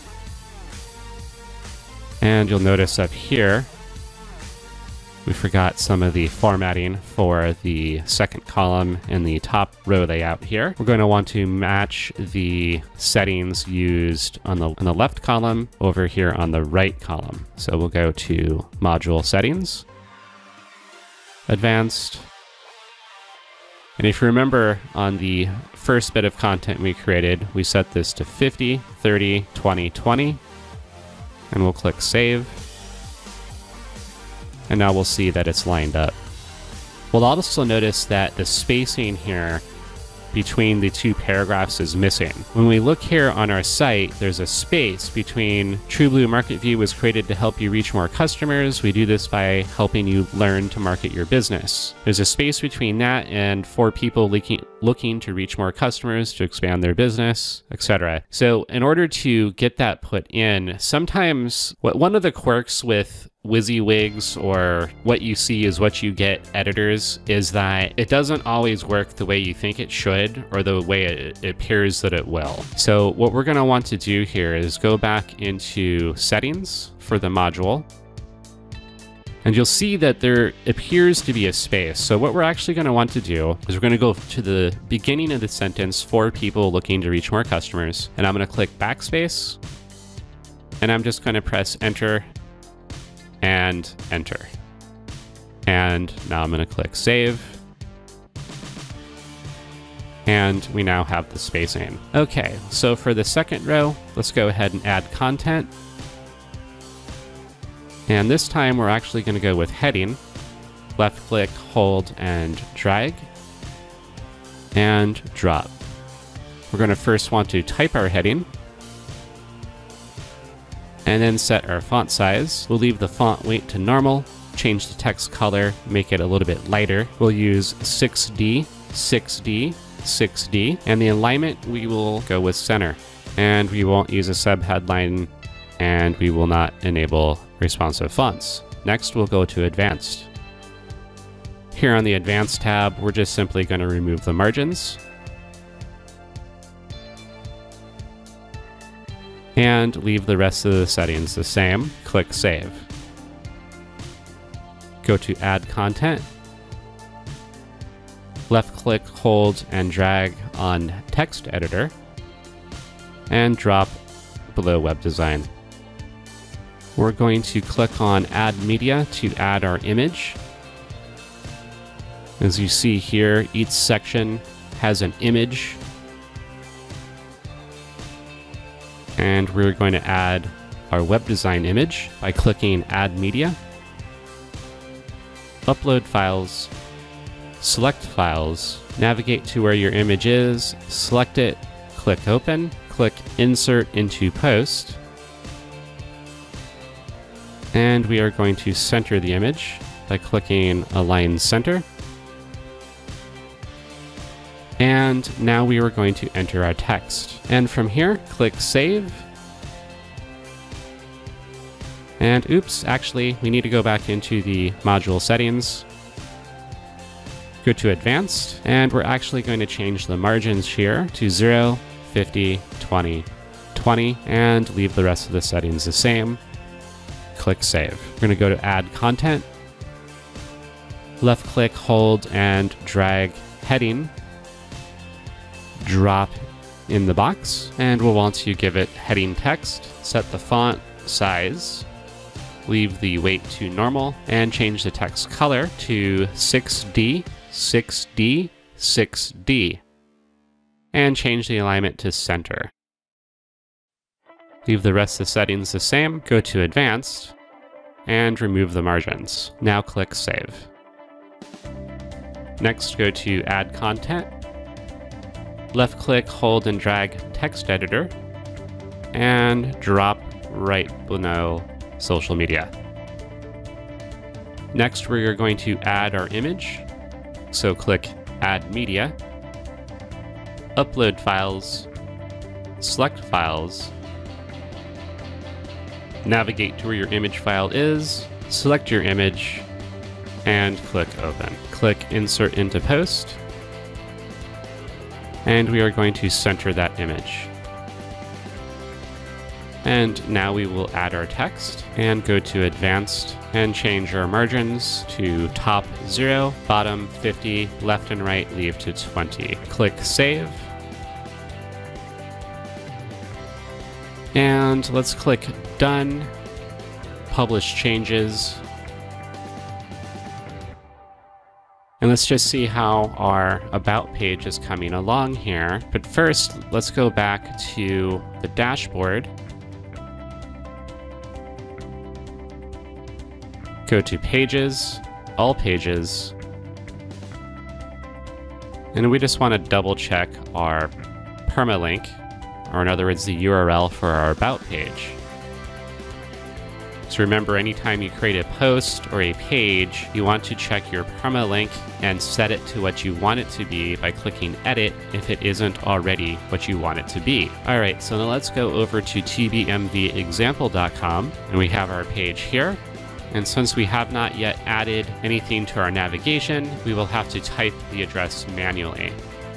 And you'll notice up here, we forgot some of the formatting for the second column in the top row layout here. We're going to want to match the settings used on the left column over here on the right column. So we'll go to Module Settings, Advanced. And if you remember on the first bit of content we created, we set this to 50, 30, 20, 20. And we'll click Save. And now we'll see that it's lined up. We'll also notice that the spacing here between the 2 paragraphs is missing. When we look here on our site, there's a space between TrueBlue Market View was created to help you reach more customers. We do this by helping you learn to market your business. There's a space between that and for people looking to reach more customers, to expand their business, etc. So in order to get that put in, sometimes one of the quirks with WYSIWYGs, or what you see is what you get editors, is that it doesn't always work the way you think it should or the way it appears that it will. So what we're going to want to do here is go back into settings for the module, and you'll see that there appears to be a space. So what we're actually going to want to do is we're going to go to the beginning of the sentence, for people looking to reach more customers, and I'm going to click backspace, and I'm just going to press enter and enter. And now I'm going to click save. And we now have the spacing. Okay, so for the second row, let's go ahead and add content. And this time we're actually going to go with heading. Left click, hold, and drag. And drop. We're going to first want to type our heading. and then set our font size. We'll leave the font weight to normal, change the text color, make it a little bit lighter. We'll use 6D, 6D, 6D, and the alignment we will go with center. And we won't use a subheadline, and we will not enable responsive fonts. Next, we'll go to Advanced. Here on the Advanced tab, we're just simply going to remove the margins. And leave the rest of the settings the same. Click Save. Go to Add Content. Left-click, hold, and drag on Text Editor. And drop below Web Design. We're going to click on Add Media to add our image. As you see here, each section has an image. And we're going to add our web design image by clicking Add Media, Upload Files, Select Files, navigate to where your image is, select it, click Open, click Insert into Post, and we are going to center the image by clicking Align Center. And now we are going to enter our text. And from here, click Save. And oops, actually, we need to go back into the module settings. Go to Advanced, and we're actually going to change the margins here to 0, 50, 20, 20, and leave the rest of the settings the same. Click Save. We're going to go to Add Content. Left-click, hold, and drag Heading. Drop in the box, and we'll want to give it heading text, set the font size, leave the weight to normal, and change the text color to 6D, 6D, 6D, and change the alignment to center. Leave the rest of the settings the same, go to Advanced, and remove the margins. Now click Save. Next, go to Add Content. Left-click, hold, and drag Text Editor, and drop right below Social Media. Next, we're going to add our image. So click Add Media, Upload Files, Select Files, navigate to where your image file is, select your image, and click Open. Click Insert into Post, and we are going to center that image. And now we will add our text and go to Advanced and change our margins to top 0, bottom 50, left and right leave to 20. Click Save. And let's click Done, Publish Changes. And let's just see how our About page is coming along here. But first, let's go back to the dashboard. Go to Pages, All Pages. And we just want to double check our permalink, or in other words, the URL for our About page. So remember, anytime you create a post or a page, you want to check your permalink and set it to what you want it to be by clicking Edit if it isn't already what you want it to be. All right, so now let's go over to tbmvexample.com, and we have our page here. And since we have not yet added anything to our navigation, we will have to type the address manually.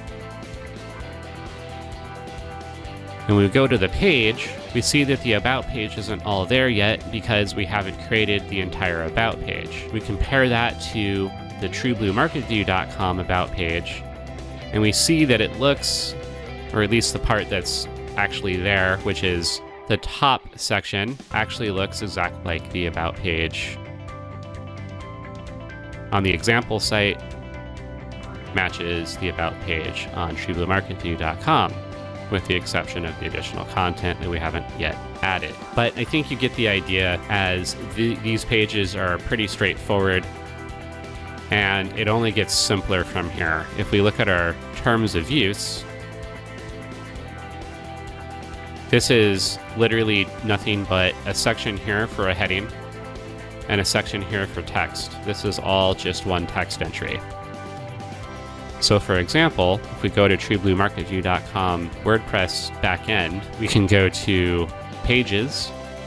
And when we go to the page, we see that the About page isn't all there yet because we haven't created the entire About page. We compare that to the TrueBlueMarketView.com About page, and we see that it looks, or at least the part that's actually there, which is the top section, actually looks exactly like the About page on the example site, matches the About page on TrueBlueMarketView.com. with the exception of the additional content that we haven't yet added. But I think you get the idea, as these pages are pretty straightforward, and it only gets simpler from here. If we look at our terms of use, This is literally nothing but a section here for a heading and a section here for text. This is all just one text entry. So for example, if we go to truebluemarketview.com WordPress backend, we can go to Pages,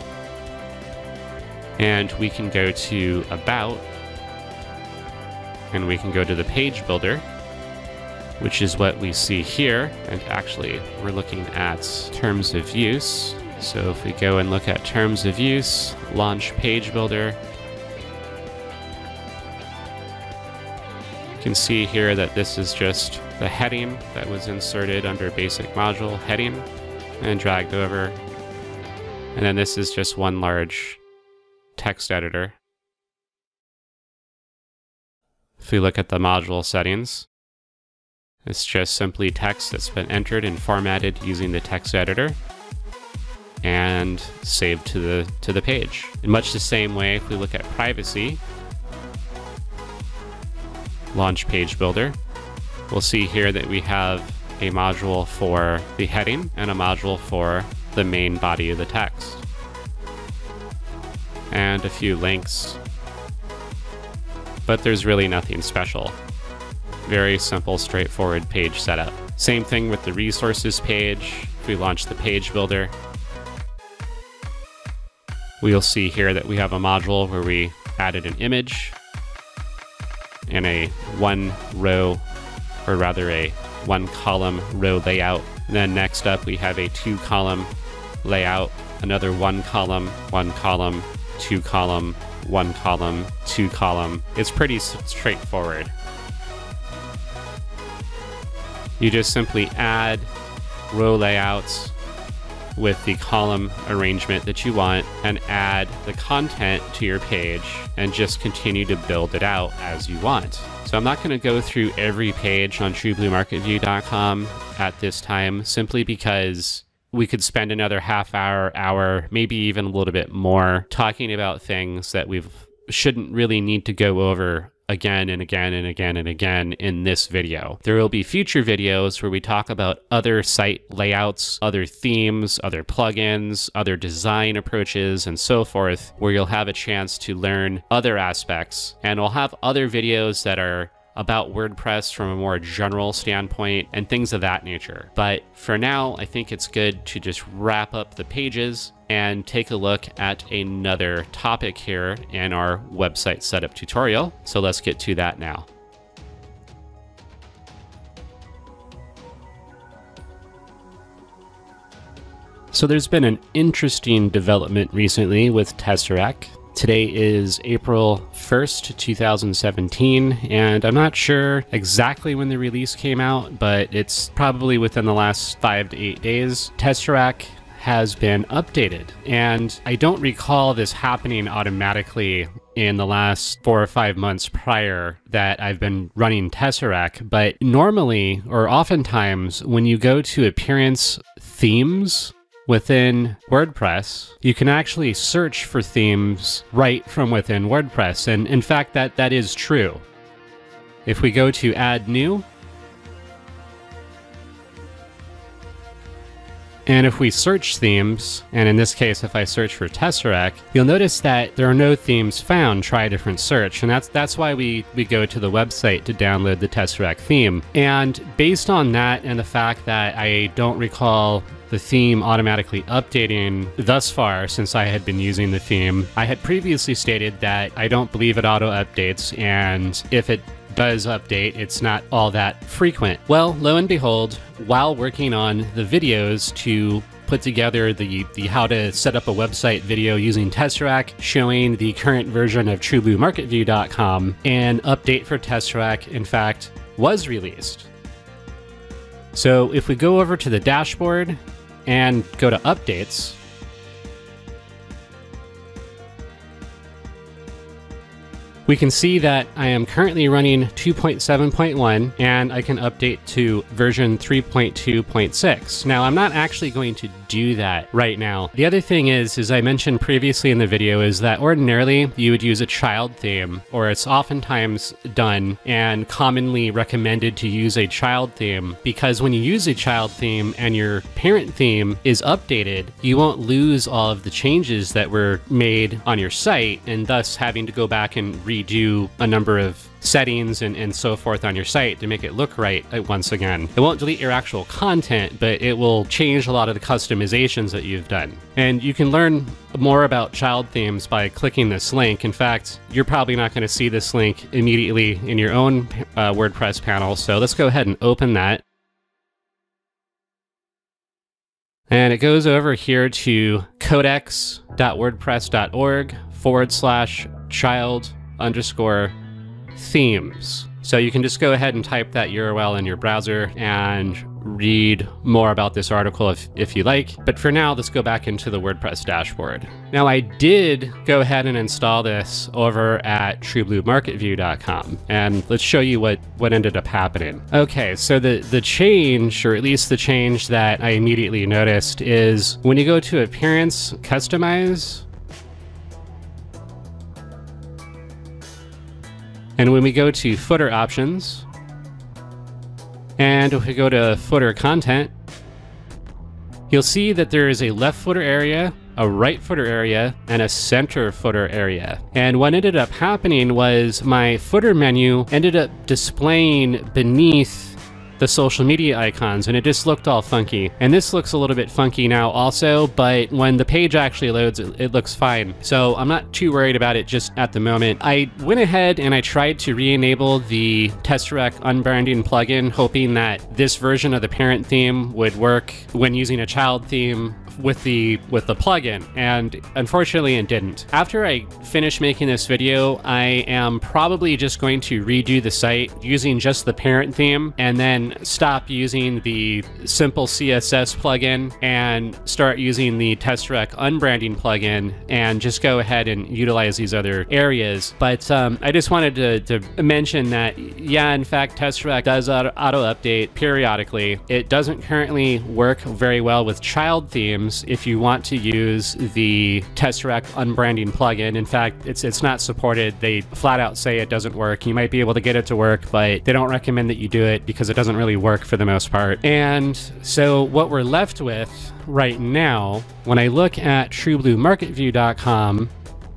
and we can go to About, and we can go to the Page Builder, which is what we see here. And actually, we're looking at Terms of Use. So if we go and look at Terms of Use, launch Page Builder, you can see here that this is just the heading that was inserted under Basic Module Heading and dragged over. And then this is just one large text editor. If we look at the module settings, it's just simply text that's been entered and formatted using the text editor and saved to the page. In much the same way, if we look at privacy, launch Page Builder, we'll see here that we have a module for the heading and a module for the main body of the text, and a few links. But there's really nothing special. Very simple, straightforward page setup. Same thing with the resources page. If we launch the Page Builder, we'll see here that we have a module where we added an image and a one column row layout. And then next up, we have a 2-column layout, another 1 column, 2 column, 1 column, 2 column. It's pretty straightforward. You just simply add row layouts with the column arrangement that you want and add the content to your page and just continue to build it out as you want. So I'm not going to go through every page on truebluemarketview.com at this time, simply because we could spend another half hour, maybe even a little bit more, talking about things that we shouldn't really need to go over again and again and again and again in this video. There will be future videos where we talk about other site layouts, other themes, other plugins, other design approaches, and so forth, where you'll have a chance to learn other aspects. And we'll have other videos that are about WordPress from a more general standpoint and things of that nature. But for now, I think it's good to just wrap up the pages and take a look at another topic here in our website setup tutorial. So let's get to that now. So there's been an interesting development recently with Tesseract. Today is April 1st, 2017, and I'm not sure exactly when the release came out, but it's probably within the last 5 to 8 days. Tesseract has been updated, and I don't recall this happening automatically in the last 4 or 5 months prior that I've been running Tesseract, but normally, or oftentimes, when you go to Appearance Themes within WordPress, you can actually search for themes right from within WordPress, and in fact that is true. If we go to Add New, and if we search themes, and in this case if I search for Tesseract, you'll notice that there are no themes found. Try a different search, and that's why we go to the website to download the Tesseract theme. And based on that and the fact that I don't recall the theme automatically updating thus far since I had been using the theme, I had previously stated that I don't believe it auto updates, and if it does update, it's not all that frequent. Well, lo and behold, while working on the videos to put together the how to set up a website video using Tesseract, showing the current version of truebluemarketview.com, an update for Tesseract, in fact, was released. So if we go over to the dashboard and go to Updates, We can see that I am currently running 2.7.1 and I can update to version 3.2.6. Now, I'm not actually going to do that right now. The other thing is, as I mentioned previously in the video, is that ordinarily you would use a child theme, or it's oftentimes done and commonly recommended to use a child theme, because when you use a child theme and your parent theme is updated, you won't lose all of the changes that were made on your site, and thus having to go back and redo a number of settings and so forth on your site to make it look right once again. It won't delete your actual content, but it will change a lot of the customizations that you've done. And you can learn more about child themes by clicking this link. In fact, you're probably not going to see this link immediately in your own WordPress panel, so let's go ahead and open that. And it goes over here to codex.wordpress.org/child_themes. So you can just go ahead and type that URL in your browser and read more about this article if you like. But for now, let's go back into the WordPress dashboard. Now, I did go ahead and install this over at TrueBlueMarketView.com, and let's show you what ended up happening. Okay, so the change, or at least the change that I immediately noticed, is when you go to Appearance, Customize, and when we go to Footer Options, and if we go to Footer Content, you'll see that there is a left footer area, a right footer area, and a center footer area. And what ended up happening was my footer menu ended up displaying beneath the social media icons, and it just looked all funky. And this looks a little bit funky now also, but when the page actually loads, it looks fine. So I'm not too worried about it just at the moment. I went ahead and I tried to re-enable the Tesseract unbranding plugin, hoping that this version of the parent theme would work when using a child theme with the plugin, and unfortunately it didn't. After I finish making this video, I am probably just going to redo the site using just the parent theme, and then stop using the simple CSS plugin and start using the Tesseract unbranding plugin and just go ahead and utilize these other areas. But I just wanted to mention that, yeah, in fact, Tesseract does auto update periodically. It doesn't currently work very well with child themes if you want to use the Tesseract unbranding plugin. In fact, it's not supported. They flat out say it doesn't work. You might be able to get it to work, but they don't recommend that you do it because it doesn't really work for the most part. And so what we're left with right now, when I look at TrueBlueMarketView.com,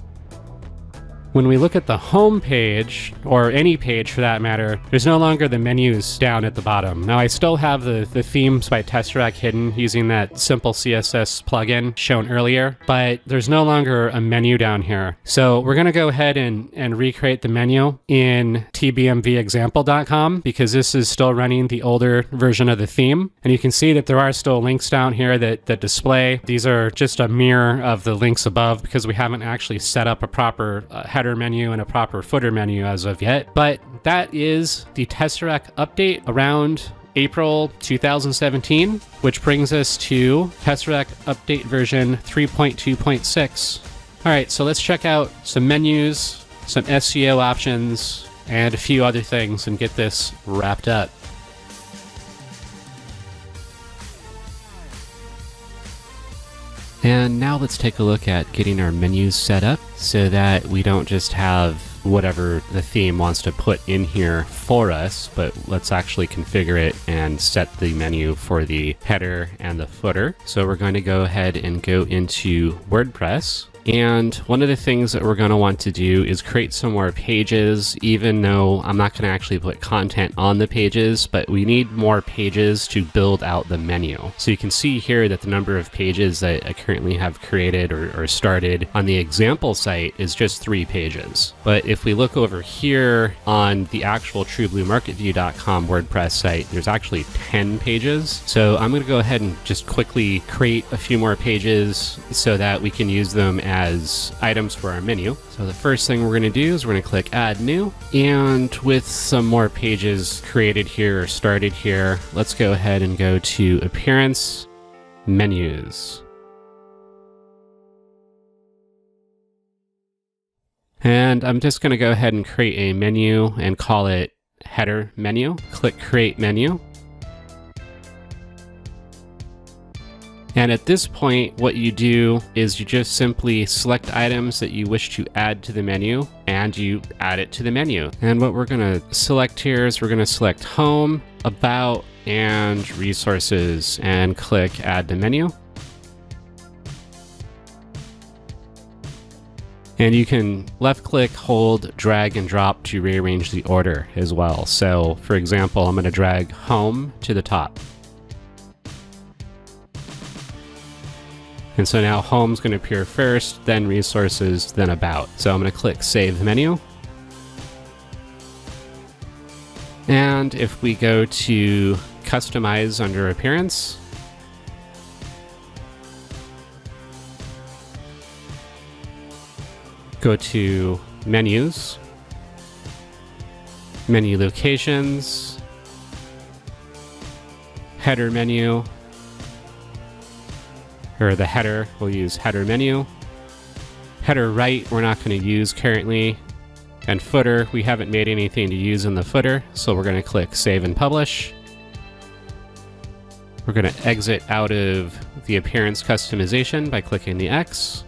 when we look at the home page, or any page for that matter, there's no longer the menus down at the bottom. Now, I still have the themes by Tesseract hidden using that simple CSS plugin shown earlier, but there's no longer a menu down here. So we're going to go ahead and recreate the menu in tbmvexample.com, because this is still running the older version of the theme. And you can see that there are still links down here that display. These are just a mirror of the links above, because we haven't actually set up a proper header menu and a proper footer menu as of yet. But that is the Tesseract update around April 2017, which brings us to Tesseract update version 3.2.6. All right, so let's check out some menus, some SEO options, and a few other things and get this wrapped up. And now let's take a look at getting our menus set up so that we don't just have whatever the theme wants to put in here for us, but let's actually configure it and set the menu for the header and the footer. So we're going to go ahead and go into WordPress. And one of the things that we're going to want to do is create some more pages, even though I'm not going to actually put content on the pages, but we need more pages to build out the menu. So you can see here that the number of pages that I currently have created or started on the example site is just 3 pages. But if we look over here on the actual TrueBlueMarketView.com WordPress site, there's actually 10 pages. So I'm going to go ahead and just quickly create a few more pages so that we can use them as items for our menu. So the first thing we're going to do is we're going to click Add New, and with some more pages created here or started here, let's go ahead and go to Appearance, Menus. And I'm just going to go ahead and create a menu and call it header menu. Click create menu. And at this point, what you do is you just simply select items that you wish to add to the menu and you add it to the menu. And what we're going to select here is we're going to select home, about, and resources and click add to menu. And you can left click, hold, drag, and drop to rearrange the order as well. So for example, I'm going to drag home to the top. And so now home's going to appear first, then resources, then about. So I'm going to click save menu. And if we go to customize under appearance, go to menus, menu locations, header menu, or the header, we'll use header menu. Header right, we're not going to use currently. And footer, we haven't made anything to use in the footer, so we're going to click save and publish. We're going to exit out of the appearance customization by clicking the X.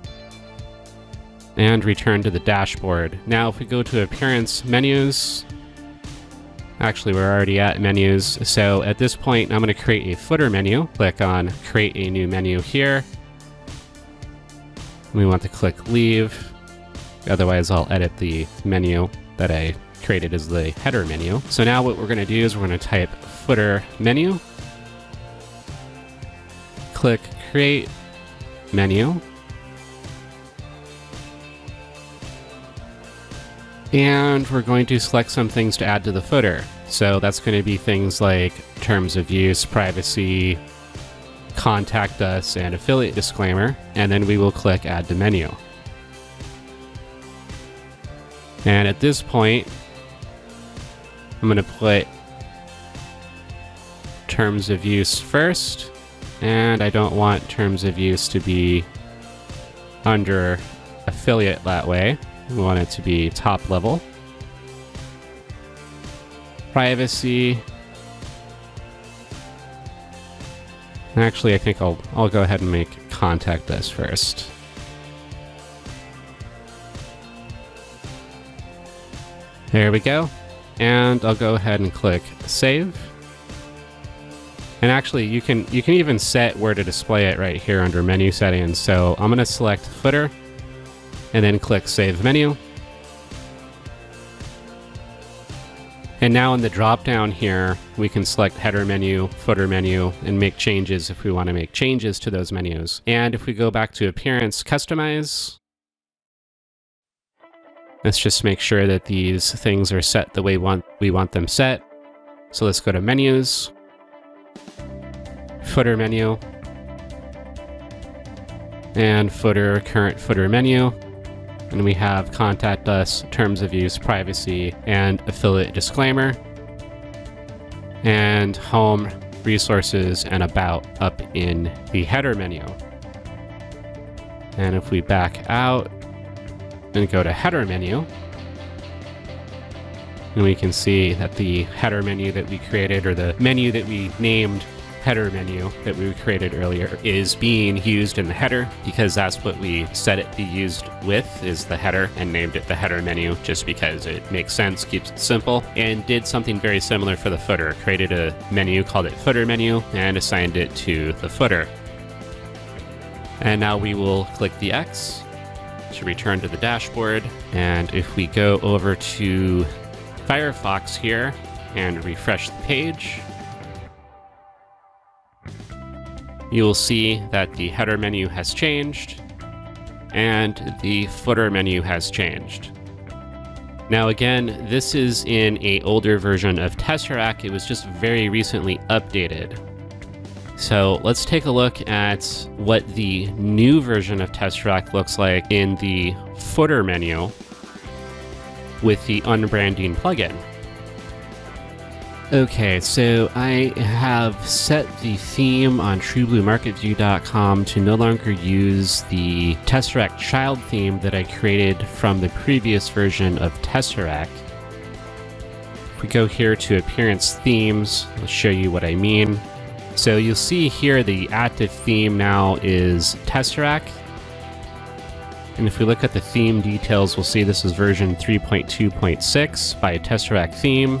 And return to the dashboard. Now if we go to appearance menus, actually we're already at menus, so at this point I'm going to create a footer menu. Click on create a new menu here. We want to click leave, otherwise I'll edit the menu that I created as the header menu. So now what we're going to do is we're going to type footer menu, click create menu, and we're going to select some things to add to the footer. So that's going to be things like terms of use, privacy, contact us, and affiliate disclaimer. And then we will click add to menu. And at this point, I'm going to put terms of use first. And I don't want terms of use to be under affiliate that way. We want it to be top level. Privacy. Actually, I think I'll go ahead and make contact us first. There we go. And I'll go ahead and click save. And actually, you can even set where to display it right here under menu settings. So I'm going to select footer and then click save menu. And now in the drop down here, we can select header menu, footer menu, and make changes if we want to make changes to those menus. And if we go back to appearance, customize, let's just make sure that these things are set the way we want them set. So let's go to menus, footer menu, and footer, current footer menu. And we have contact us, terms of use, privacy, and affiliate disclaimer. And home, resources, and about up in the header menu. And if we back out and go to header menu, and we can see that the header menu that we created, or the menu that we named header menu that we created earlier, is being used in the header, because that's what we set it be used with, is the header, and named it the header menu just because it makes sense, keeps it simple, and did something very similar for the footer. Created a menu, called it footer menu, and assigned it to the footer. And now we will click the X to return to the dashboard. And if we go over to Firefox here and refresh the page, you will see that the header menu has changed and the footer menu has changed. Now again, this is in an older version of Tesseract. It was just very recently updated. So let's take a look at what the new version of Tesseract looks like in the footer menu with the unbranding plugin. Okay, so I have set the theme on TrueBlueMarketView.com to no longer use the Tesseract child theme that I created from the previous version of Tesseract. If we go here to Appearance Themes, I'll show you what I mean. So you'll see here the active theme now is Tesseract. And if we look at the theme details, we'll see this is version 3.2.6 by Tesseract Theme.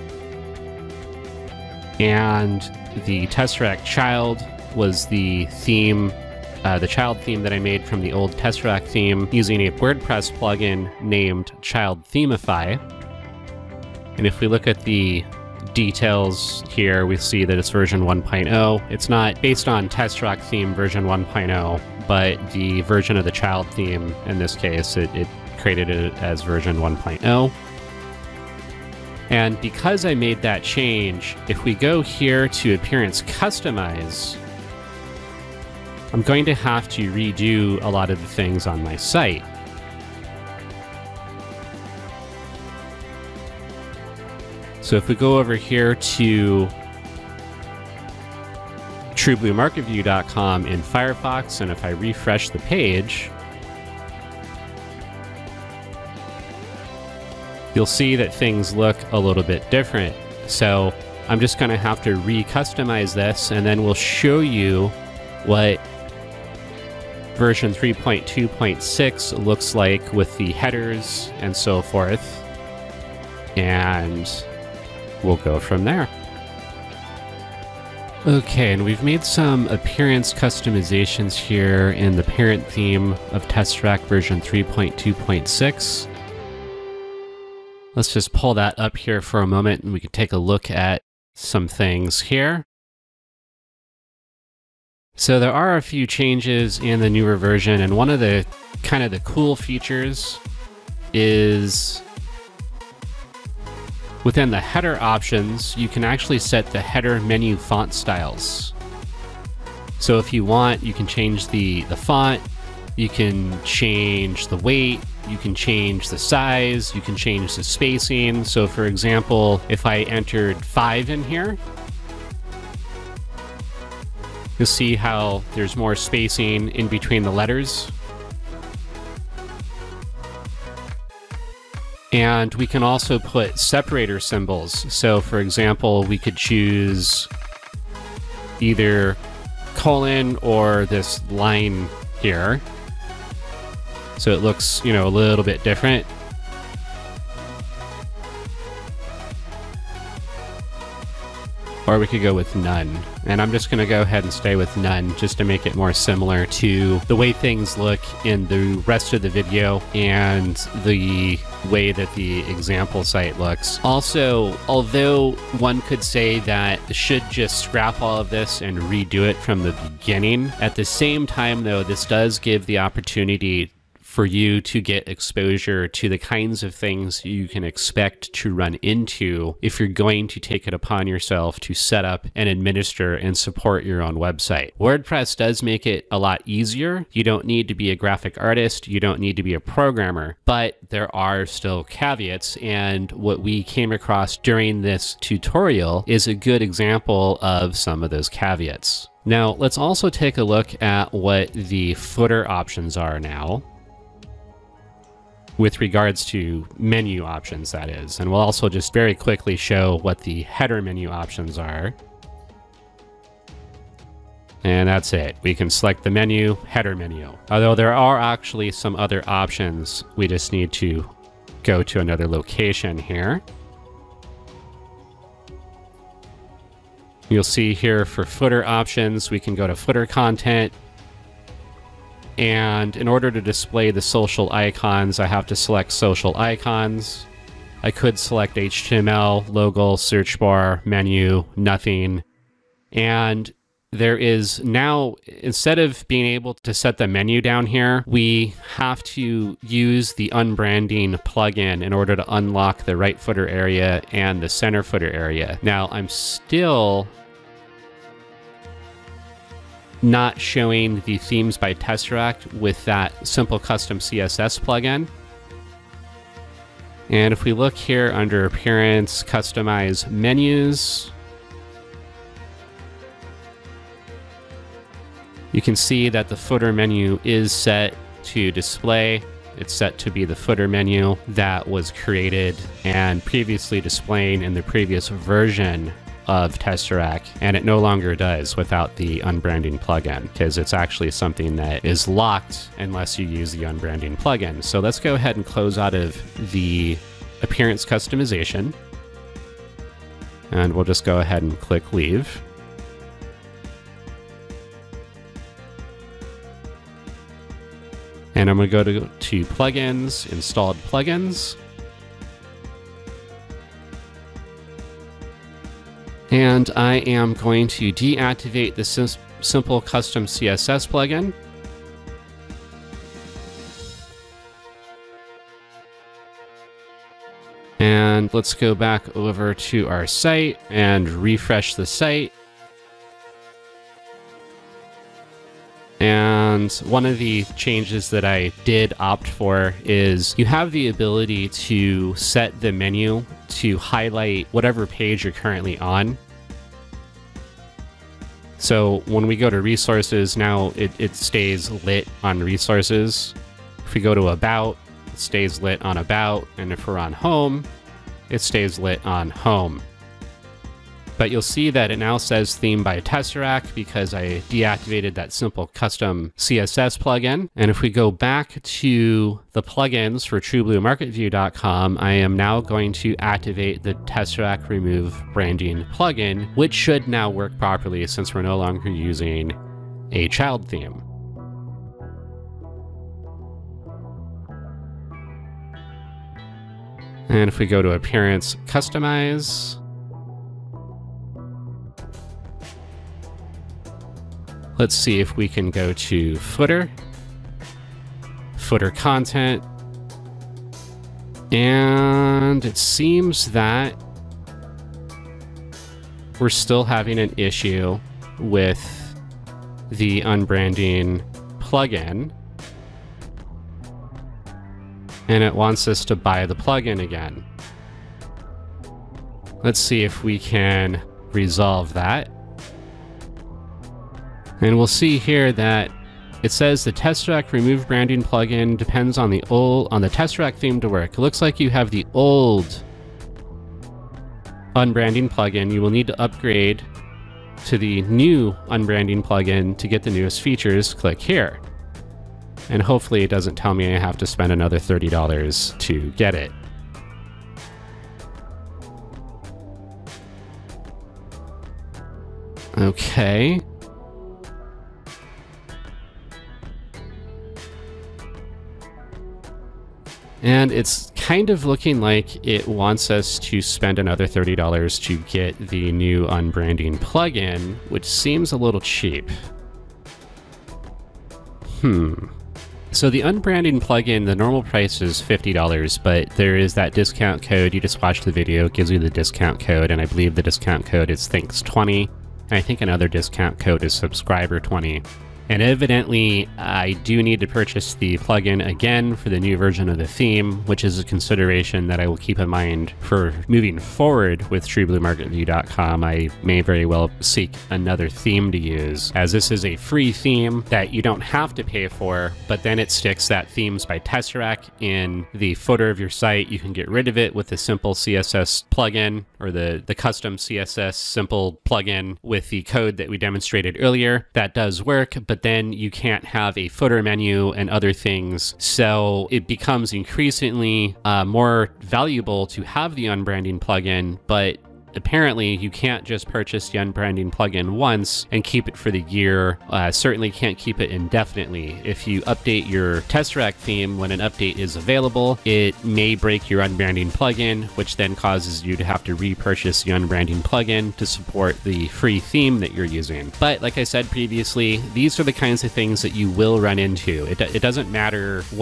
And the Tesseract Child was the theme, the child theme that I made from the old Tesseract theme using a WordPress plugin named Child Themify. And if we look at the details here, we see that it's version 1.0. It's not based on Tesseract theme version 1.0, but the version of the child theme, in this case, it created it as version 1.0. And because I made that change, if we go here to Appearance Customize, I'm going to have to redo a lot of the things on my site. So if we go over here to TrueBlueMarketView.com in Firefox, and if I refresh the page, you'll see that things look a little bit different. So I'm just going to have to re-customize this, and then we'll show you what version 3.2.6 looks like with the headers and so forth. And we'll go from there. Okay, and we've made some appearance customizations here in the parent theme of Tesseract version 3.2.6. Let's just pull that up here for a moment and we can take a look at some things here. So there are a few changes in the newer version, and one of the kind of the cool features is within the header options, you can actually set the header menu font styles. So if you want, you can change the font, you can change the weight, you can change the size, you can change the spacing. So for example, if I entered 5 in here, you'll see how there's more spacing in between the letters. And we can also put separator symbols. So for example, we could choose either colon or this line here. So it looks, you know, a little bit different. Or we could go with none. And I'm just going to go ahead and stay with none just to make it more similar to the way things look in the rest of the video and the way that the example site looks. Also, although one could say that should just scrap all of this and redo it from the beginning, at the same time though, this does give the opportunity for you to get exposure to the kinds of things you can expect to run into if you're going to take it upon yourself to set up and administer and support your own website. WordPress does make it a lot easier. You don't need to be a graphic artist. You don't need to be a programmer, but there are still caveats. And what we came across during this tutorial is a good example of some of those caveats. Now, let's also take a look at what the footer options are now, with regards to menu options, that is. And we'll also just very quickly show what the header menu options are. And that's it. We can select the menu, header menu. Although there are actually some other options, we just need to go to another location here. You'll see here for footer options, we can go to footer content. And in order to display the social icons, I have to select social icons. I could select HTML, logo, search bar, menu, nothing. And there is now, instead of being able to set the menu down here, we have to use the unbranding plugin in order to unlock the right footer area and the center footer area. Now, I'm still not showing the themes by Tesseract with that simple custom CSS plugin. And if we look here under Appearance, Customize Menus, you can see that the footer menu is set to display. It's set to be the footer menu that was created and previously displayed in the previous version of Tesseract, and it no longer does without the unbranding plugin, because it's actually something that is locked unless you use the unbranding plugin. So let's go ahead and close out of the appearance customization, and we'll just go ahead and click leave. And I'm going to go to plugins, installed plugins. And I am going to deactivate the Simple Custom CSS plugin. And let's go back over to our site and refresh the site. And one of the changes that I did opt for is you have the ability to set the menu to highlight whatever page you're currently on. So when we go to resources, now it stays lit on resources. If we go to about, it stays lit on about. And if we're on home, it stays lit on home. But you'll see that it now says theme by Tesseract because I deactivated that Simple Custom CSS plugin. And if we go back to the plugins for TrueBlueMarketView.com, I am now going to activate the Tesseract Remove Branding plugin, which should now work properly since we're no longer using a child theme. And if we go to Appearance, Customize, let's see if we can go to footer, footer content, and it seems that we're still having an issue with the unbranding plugin, and it wants us to buy the plugin again. Let's see if we can resolve that. And we'll see here that it says the Tesseract Remove Branding plugin depends on the Tesseract theme to work. It looks like you have the old unbranding plugin. You will need to upgrade to the new unbranding plugin to get the newest features. Click here. And hopefully it doesn't tell me I have to spend another $30 to get it. Okay. And it's kind of looking like it wants us to spend another $30 to get the new unbranding plugin, which seems a little cheap. So the unbranding plugin, the normal price is $50, but there is that discount code. You just watch the video, it gives you the discount code, and I believe the discount code is Thinks20. And I think another discount code is Subscriber20. And evidently, I do need to purchase the plugin again for the new version of the theme, which is a consideration that I will keep in mind for moving forward with TrueBlueMarketView.com. I may very well seek another theme to use, as this is a free theme that you don't have to pay for, but then it sticks that Themes by Tesseract in the footer of your site. You can get rid of it with the Simple CSS plugin, or the custom CSS simple plugin with the code that we demonstrated earlier. That does work, but then you can't have a footer menu and other things. So it becomes increasingly more valuable to have the unbranding plugin, but apparently you can't just purchase the unbranding plugin once and keep it for the year. Certainly can't keep it indefinitely. If you update your Tesseract theme when an update is available, it may break your unbranding plugin, which then causes you to have to repurchase the unbranding plugin to support the free theme that you're using. But like I said previously, these are the kinds of things that you will run into. It doesn't matter what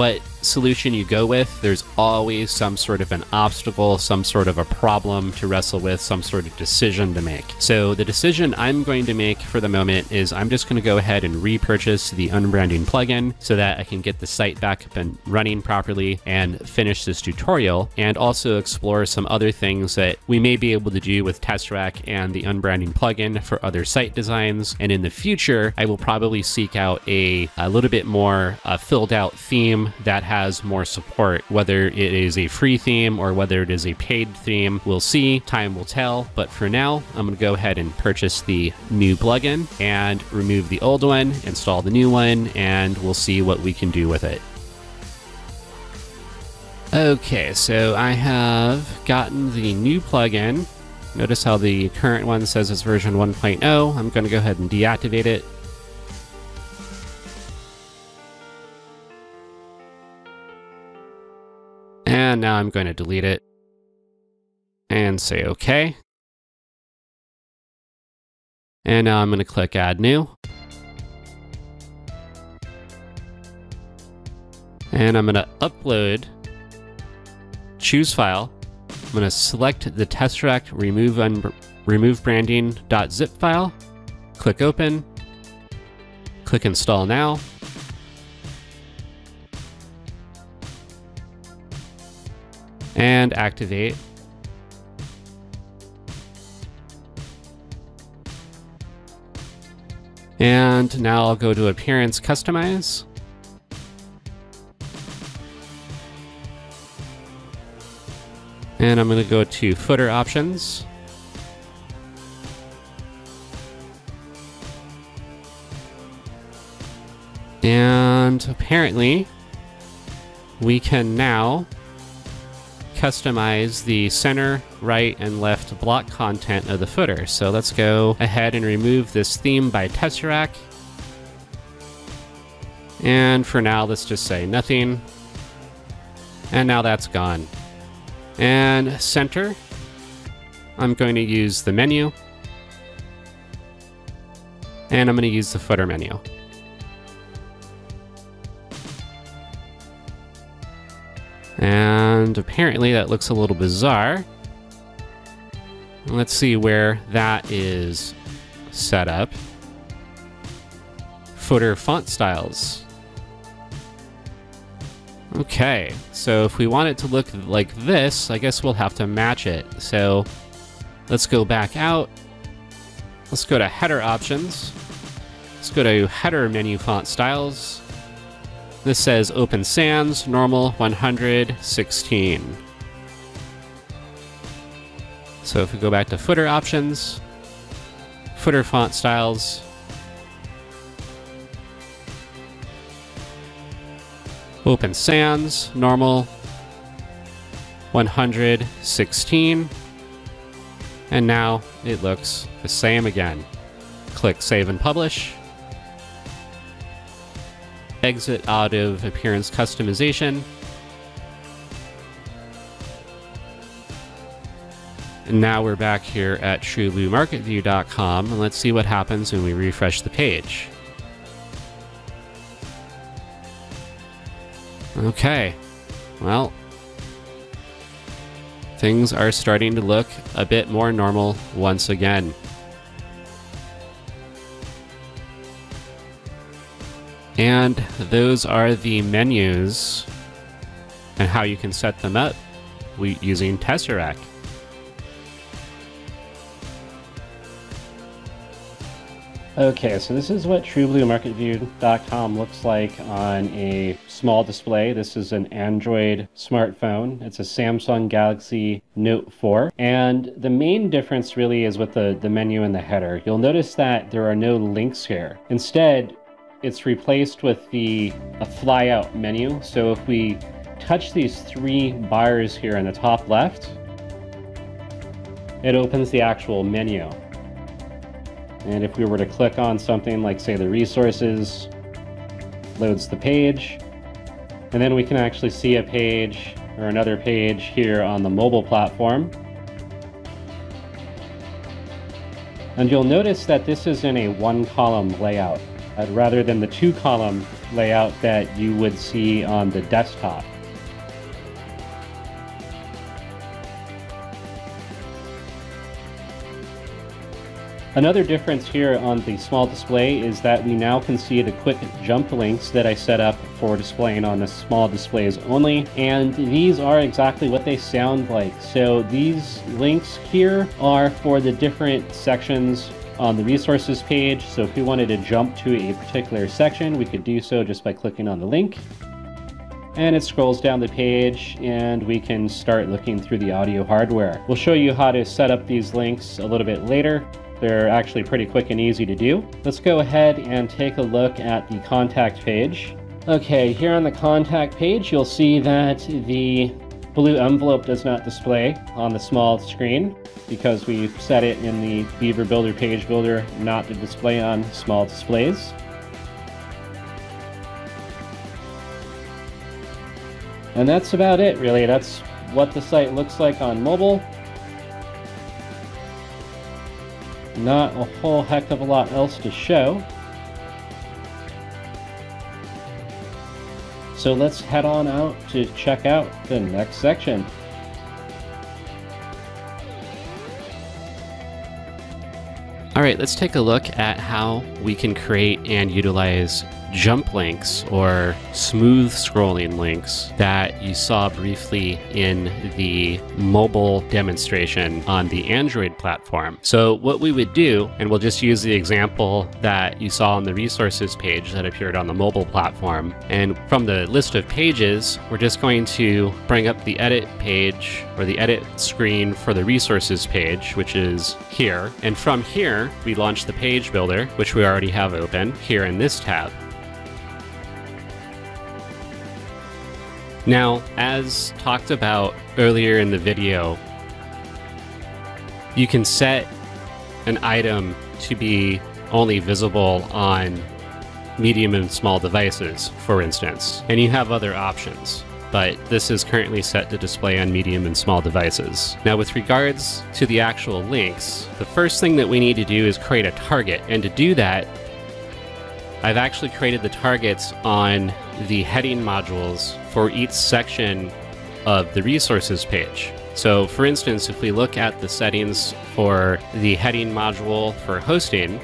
solution you go with, there's always some sort of an obstacle, some sort of a problem to wrestle with, some sort of decision to make. So the decision I'm going to make for the moment is I'm just going to go ahead and repurchase the unbranding plugin so that I can get the site back up and running properly and finish this tutorial, and also explore some other things that we may be able to do with Tesseract and the unbranding plugin for other site designs. And in the future, I will probably seek out a little bit more filled out theme that has more support, whether it is a free theme or whether it is a paid theme. We'll see, time will tell. But for now, I'm going to go ahead and purchase the new plugin and remove the old one, install the new one, and we'll see what we can do with it. Okay, so I have gotten the new plugin. Notice how the current one says it's version 1.0. I'm going to go ahead and deactivate it. And now I'm going to delete it and say OK. And now I'm going to click Add New. And I'm going to upload, choose file. I'm going to select the Tesseract remove branding.zip file. Click Open. Click Install Now. And activate. And now I'll go to Appearance Customize. And I'm going to go to Footer Options. And apparently, we can now customize the center, right, and left block content of the footer. So let's go ahead and remove this theme by Tesseract. And for now, let's just say nothing. And now that's gone. And center, I'm going to use the menu. And I'm going to use the footer menu. And apparently that looks a little bizarre. Let's see where that is set up. Footer font styles. Okay, so if we want it to look like this, I guess we'll have to match it. So let's go back out. Let's go to header options. Let's go to header menu font styles. This says Open Sans, normal, 100, 16. So if we go back to footer options, footer font styles, Open Sans, normal, 100, 16. And now it looks the same again. Click Save and Publish. Exit out of Appearance Customization. And now we're back here at TrueBlueMarketView.com, and let's see what happens when we refresh the page. Okay, well, things are starting to look a bit more normal once again. And those are the menus and how you can set them up using Tesseract. Okay, so this is what TrueBlueMarketView.com looks like on a small display. This is an Android smartphone. It's a Samsung Galaxy Note 4. And the main difference really is with the menu and the header. You'll notice that there are no links here. Instead, it's replaced with a flyout menu. So if we touch these three bars here in the top left, it opens the actual menu. And if we were to click on something like, say, the resources, loads the page, and then we can actually see a page or another page here on the mobile platform. And you'll notice that this is in a one-column layout rather than the two-column layout that you would see on the desktop. Another difference here on the small display is that we now can see the quick jump links that I set up for displaying on the small displays only, and these are exactly what they sound like. So these links here are for the different sections on the resources page. So if we wanted to jump to a particular section, we could do so just by clicking on the link. And it scrolls down the page and we can start looking through the audio hardware. We'll show you how to set up these links a little bit later. They're actually pretty quick and easy to do. Let's go ahead and take a look at the contact page. Okay, here on the contact page, you'll see that the blue envelope does not display on the small screen because we set it in the Beaver Builder page builder not to display on small displays. And that's about it, really. That's what the site looks like on mobile. Not a whole heck of a lot else to show. So let's head on out to check out the next section. All right, let's take a look at how we can create and utilize jump links or smooth scrolling links that you saw briefly in the mobile demonstration on the Android platform. So what we would do, and we'll just use the example that you saw on the resources page that appeared on the mobile platform. And from the list of pages, we're just going to bring up the edit page or the edit screen for the resources page, which is here. And from here, we launch the page builder, which we already have open here in this tab. Now, as talked about earlier in the video, you can set an item to be only visible on medium and small devices, for instance, and you have other options, but this is currently set to display on medium and small devices. Now, with regards to the actual links, the first thing that we need to do is create a target, and to do that, I've actually created the targets on the heading modules for each section of the resources page. So for instance, if we look at the settings for the heading module for hosting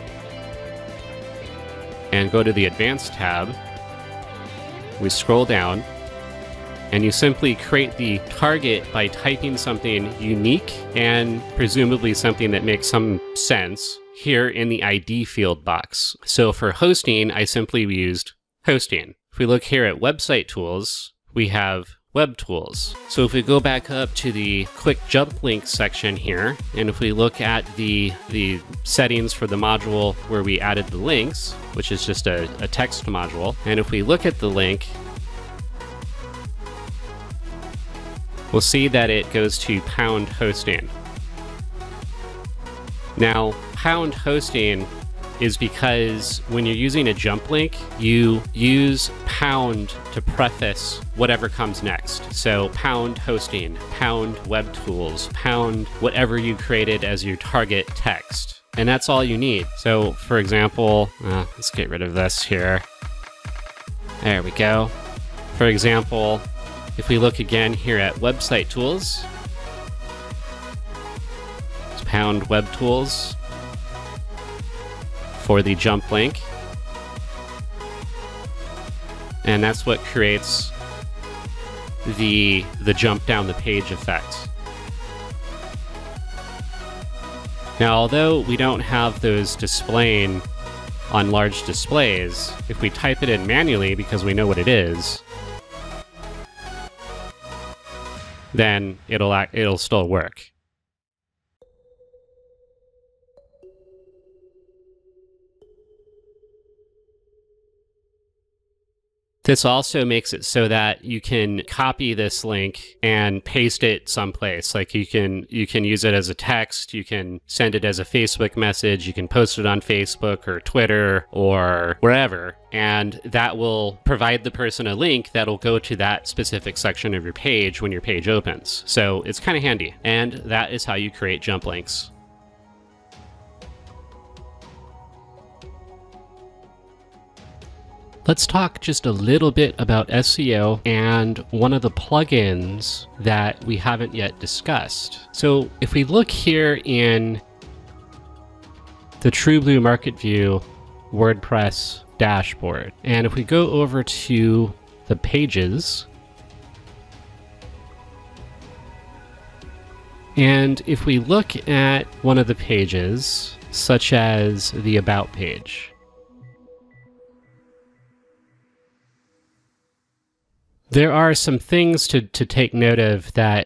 and go to the advanced tab, we scroll down and you simply create the target by typing something unique and presumably something that makes some sense here in the ID field box. So for hosting, I simply used hosting. If we look here at website tools, we have web tools. So if we go back up to the quick jump link section here, and if we look at the settings for the module where we added the links, which is just a text module, and if we look at the link, we'll see that it goes to pound hosting. Now, pound hosting is because when you're using a jump link, you use pound to preface whatever comes next. So pound hosting, pound web tools, pound whatever you created as your target text. And that's all you need. So for example, let's get rid of this here. There we go. For example, if we look again here at website tools, it's pound web tools for the jump link. And that's what creates the jump down the page effect. Now, although we don't have those displaying on large displays, if we type it in manually because we know what it is, then it'll still work. This also makes it so that you can copy this link and paste it someplace. Like you can use it as a text, you can send it as a Facebook message, you can post it on Facebook or Twitter or wherever, and that will provide the person a link that'll go to that specific section of your page when your page opens. So it's kind of handy, and that is how you create jump links. let's talk just a little bit about SEO and one of the plugins that we haven't yet discussed. So if we look here in the TrueBlue Market View WordPress dashboard, and if we go over to the pages, and if we look at one of the pages, such as the About page, there are some things to take note of that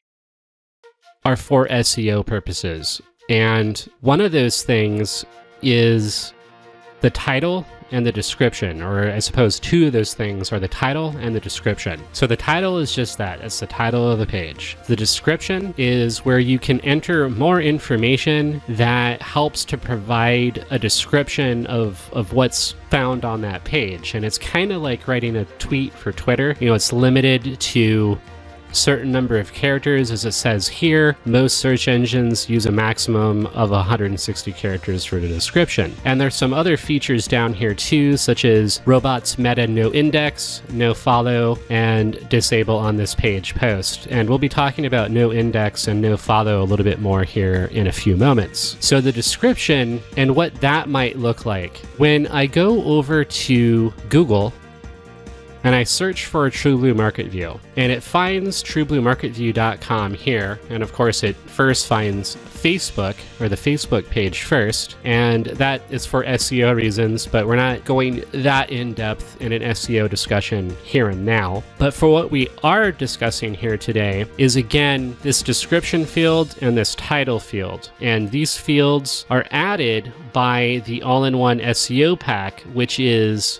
are for SEO purposes. And one of those things is the title and the description, or I suppose two of those things are the title and the description. So the title is just that, it's the title of the page. The description is where you can enter more information that helps to provide a description of what's found on that page. And it's kind of like writing a tweet for Twitter. You know, it's limited to certain number of characters, as it says here. Most search engines use a maximum of 160 characters for the description. And there's some other features down here too, such as robots meta no index, no follow, and disable on this page post. And we'll be talking about no index and no follow a little bit more here in a few moments. So the description and what that might look like. When I go over to Google and I search for TrueBlue Market View, and it finds truebluemarketview.com here. And of course, it first finds Facebook, or the Facebook page first, and that is for SEO reasons, but we're not going that in depth in an SEO discussion here and now. But for what we are discussing here today is, again, this description field and this title field. And these fields are added by the all-in-one SEO pack, which is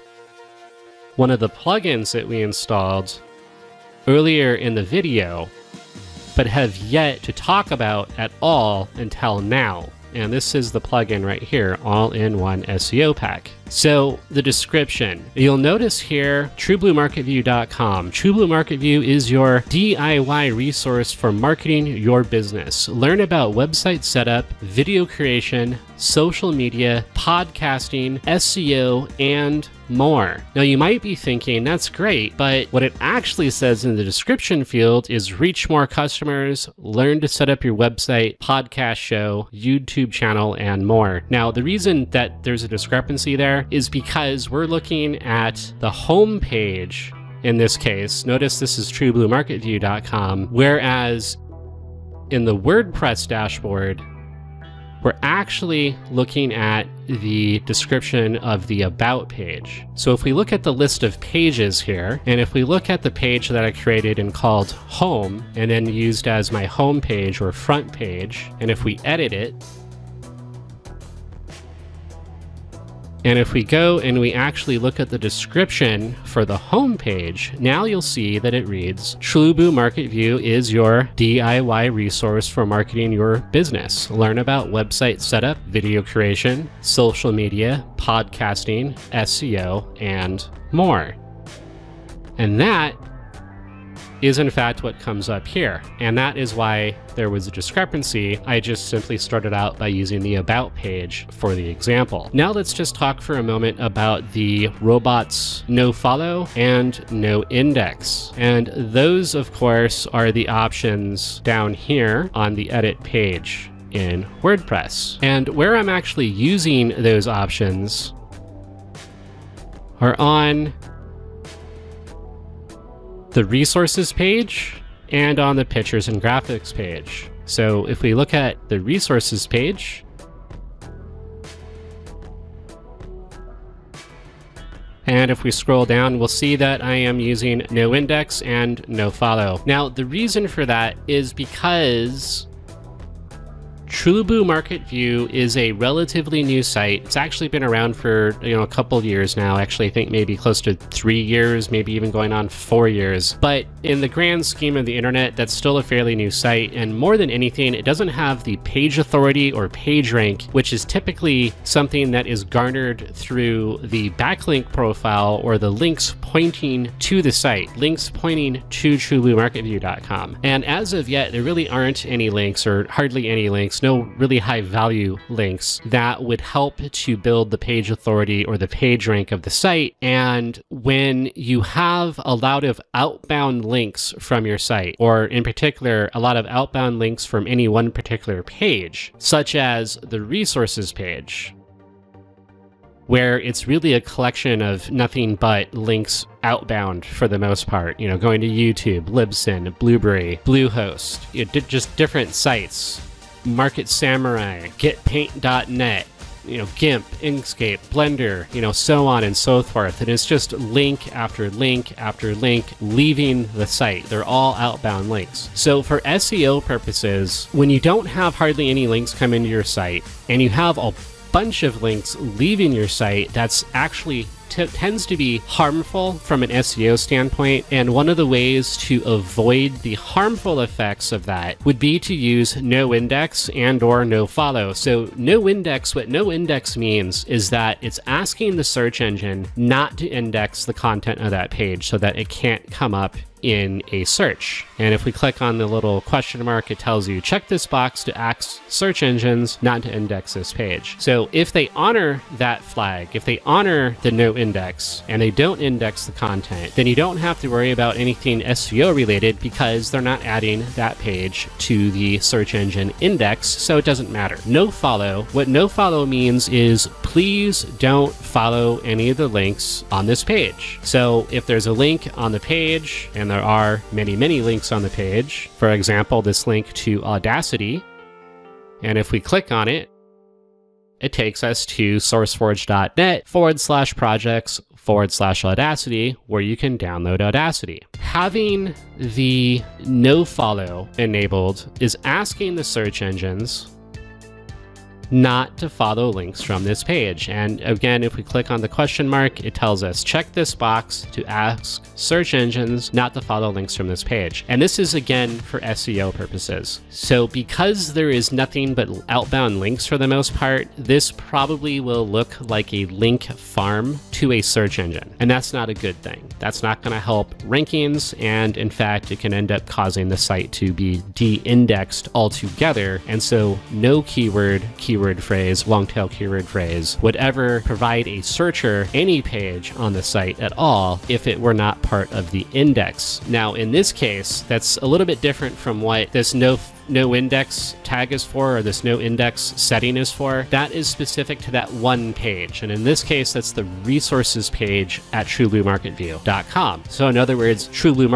one of the plugins that we installed earlier in the video, but have yet to talk about at all until now. And this is the plugin right here, all-in-one SEO pack. So the description, you'll notice here, truebluemarketview.com. TrueBlue Market View is your DIY resource for marketing your business. Learn about website setup, video creation, social media, podcasting, SEO, and more. Now you might be thinking, that's great, but what it actually says in the description field is reach more customers, learn to set up your website, podcast show, YouTube channel, and more. Now the reason that there's a discrepancy there is because we're looking at the home page in this case. Notice this is truebluemarketview.com, whereas in the WordPress dashboard, we're actually looking at the description of the About page. So if we look at the list of pages here, and if we look at the page that I created and called Home, and then used as my home page or front page, and if we edit it, and if we go and we actually look at the description for the home page, now you'll see that it reads, TrueBlue Market View is your DIY resource for marketing your business. Learn about website setup, video creation, social media, podcasting, SEO, and more. And that is in fact what comes up here. And that is why there was a discrepancy. I just simply started out by using the About page for the example. Now let's just talk for a moment about the robots no follow and no index. And those, of course, are the options down here on the edit page in WordPress. And where I'm actually using those options are on the resources page and on the pictures and graphics page. So if we look at the resources page, and if we scroll down, we'll see that I am using no index and no follow. Now, the reason for that is because TrueBlue Market View is a relatively new site. It's actually been around for a couple years now. Actually, I think maybe close to 3 years, maybe even going on 4 years. But in the grand scheme of the internet, that's still a fairly new site. And more than anything, it doesn't have the page authority or page rank, which is typically something that is garnered through the backlink profile or the links pointing to the site, links pointing to TrueBlueMarketView.com. And as of yet, there really aren't any links, or hardly any links, no no really high value links that would help to build the page authority or the page rank of the site. And when you have a lot of outbound links from your site, or in particular, a lot of outbound links from any one particular page, such as the resources page, where it's really a collection of nothing but links outbound for the most part, you know, going to YouTube, Libsyn, Blueberry, Bluehost, you know, just different sites, Market Samurai, GetPaint.net, you know, GIMP, Inkscape, Blender, you know, so on and so forth. And it's just link after link after link leaving the site. They're all outbound links. So for SEO purposes, when you don't have hardly any links come into your site and you have a bunch of links leaving your site, that's actually tends to be harmful from an SEO standpoint. And one of the ways to avoid the harmful effects of that would be to use no index and or no follow. So no index, what no index means is that it's asking the search engine not to index the content of that page so that it can't come up in a search. And if we click on the little question mark, it tells you check this box to ask search engines not to index this page. So if they honor that flag, if they honor the no index and they don't index the content, then you don't have to worry about anything SEO related because they're not adding that page to the search engine index, so it doesn't matter. No follow. What no follow means is please don't follow any of the links on this page. So if there's a link on the page, and there are many, many links on the page, for example, this link to Audacity, and if we click on it, it takes us to sourceforge.net/projects/Audacity, where you can download Audacity. Having the no follow enabled is asking the search engines not to follow links from this page. And again, if we click on the question mark, it tells us check this box to ask search engines not to follow links from this page. And this is again for SEO purposes. So because there is nothing but outbound links for the most part, this probably will look like a link farm to a search engine. And that's not a good thing. That's not going to help rankings. And in fact, it can end up causing the site to be de-indexed altogether. And so no keyword phrase, long tail keyword phrase, would ever provide a searcher any page on the site at all if it were not part of the index. Now, in this case, that's a little bit different from what this no index tag is for, or this no index setting is for. That is specific to that one page. And in this case, that's the resources page at TrueBlueMarketView.com. So in other words,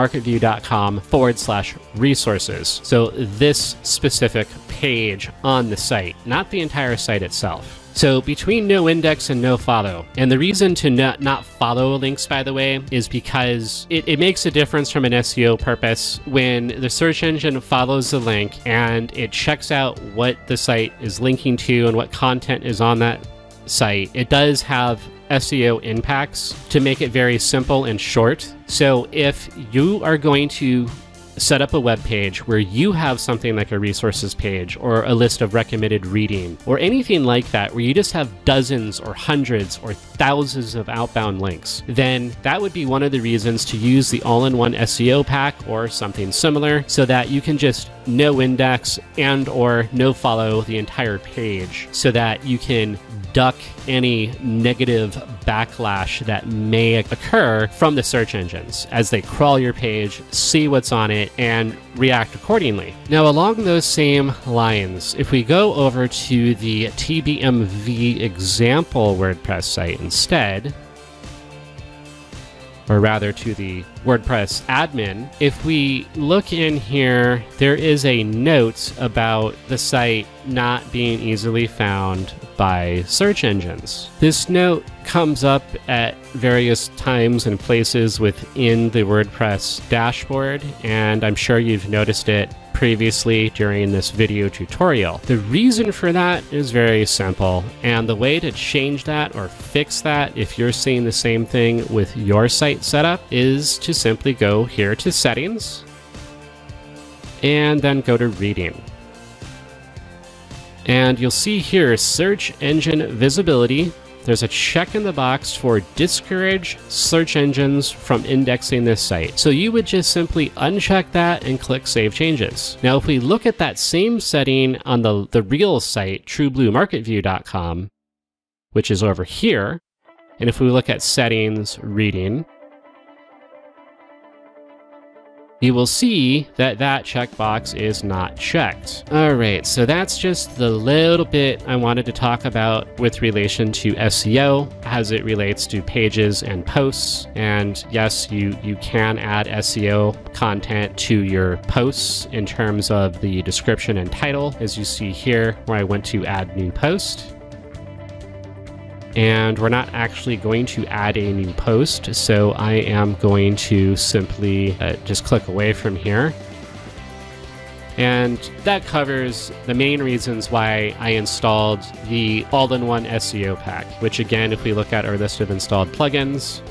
TrueBlueMarketView.com/resources. So this specific page on the site, not the entire site itself. So between no index and no follow, and the reason to not follow links, by the way, is because it makes a difference from an SEO purpose when the search engine follows the link and it checks out what the site is linking to and what content is on that site. It does have SEO impacts. To make it very simple and short, so if you are going to set up a web page where you have something like a resources page or a list of recommended reading or anything like that, where you just have dozens or hundreds or thousands of outbound links, then that would be one of the reasons to use the all-in-one SEO pack or something similar, so that you can just no index and or no follow the entire page, so that you can duck any negative backlash that may occur from the search engines as they crawl your page, see what's on it, and react accordingly. Now, along those same lines, if we go over to the TBMV example WordPress site instead, or rather to the WordPress admin, if we look in here, there is a note about the site not being easily found by search engines. This note comes up at various times and places within the WordPress dashboard, and I'm sure you've noticed it previously during this video tutorial. The reason for that is very simple, and the way to change that or fix that if you're seeing the same thing with your site setup is to simply go here to Settings and then go to Reading. And you'll see here Search Engine Visibility. there's a check in the box for discourage search engines from indexing this site. So you would just simply uncheck that and click Save Changes. Now, if we look at that same setting on the real site, truebluemarketview.com, which is over here, and if we look at settings, reading, you will see that that checkbox is not checked. All right, so that's just the little bit I wanted to talk about with relation to SEO as it relates to pages and posts. And yes, you can add SEO content to your posts in terms of the description and title, as you see here where I went to add new post. And we're not actually going to add a new post, so I am going to simply just click away from here. And that covers the main reasons why I installed the all-in-one SEO pack, which again, if we look at our list of installed plugins,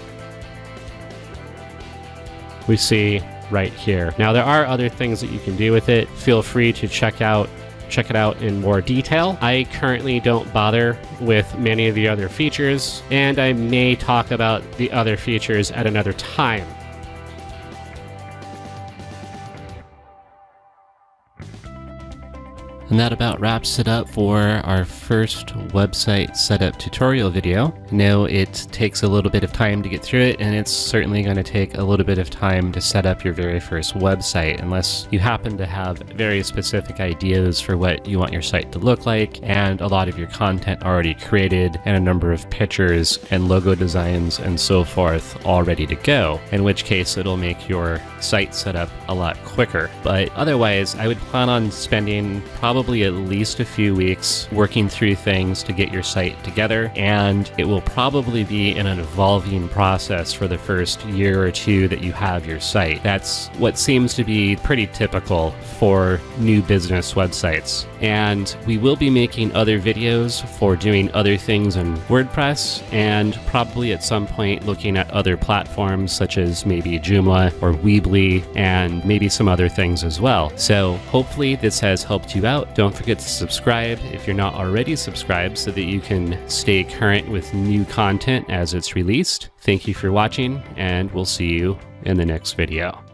we see right here. Now, there are other things that you can do with it. Feel free to check it out in more detail. I currently don't bother with many of the other features, and I may talk about the other features at another time. And that about wraps it up for our first website setup tutorial video. I know it takes a little bit of time to get through it, and it's certainly going to take a little bit of time to set up your very first website, unless you happen to have very specific ideas for what you want your site to look like, and a lot of your content already created, and a number of pictures and logo designs and so forth all ready to go, in which case it'll make your site setup a lot quicker. But otherwise, I would plan on spending probably at least a few weeks working through things to get your site together, and it will probably be an evolving process for the first year or two that you have your site. That's what seems to be pretty typical for new business websites. And we will be making other videos for doing other things in WordPress, and probably at some point looking at other platforms such as maybe Joomla or Weebly, and maybe some other things as well. So hopefully this has helped you out. Don't forget to subscribe if you're not already subscribed, so that you can stay current with new content as it's released. Thank you for watching, and we'll see you in the next video.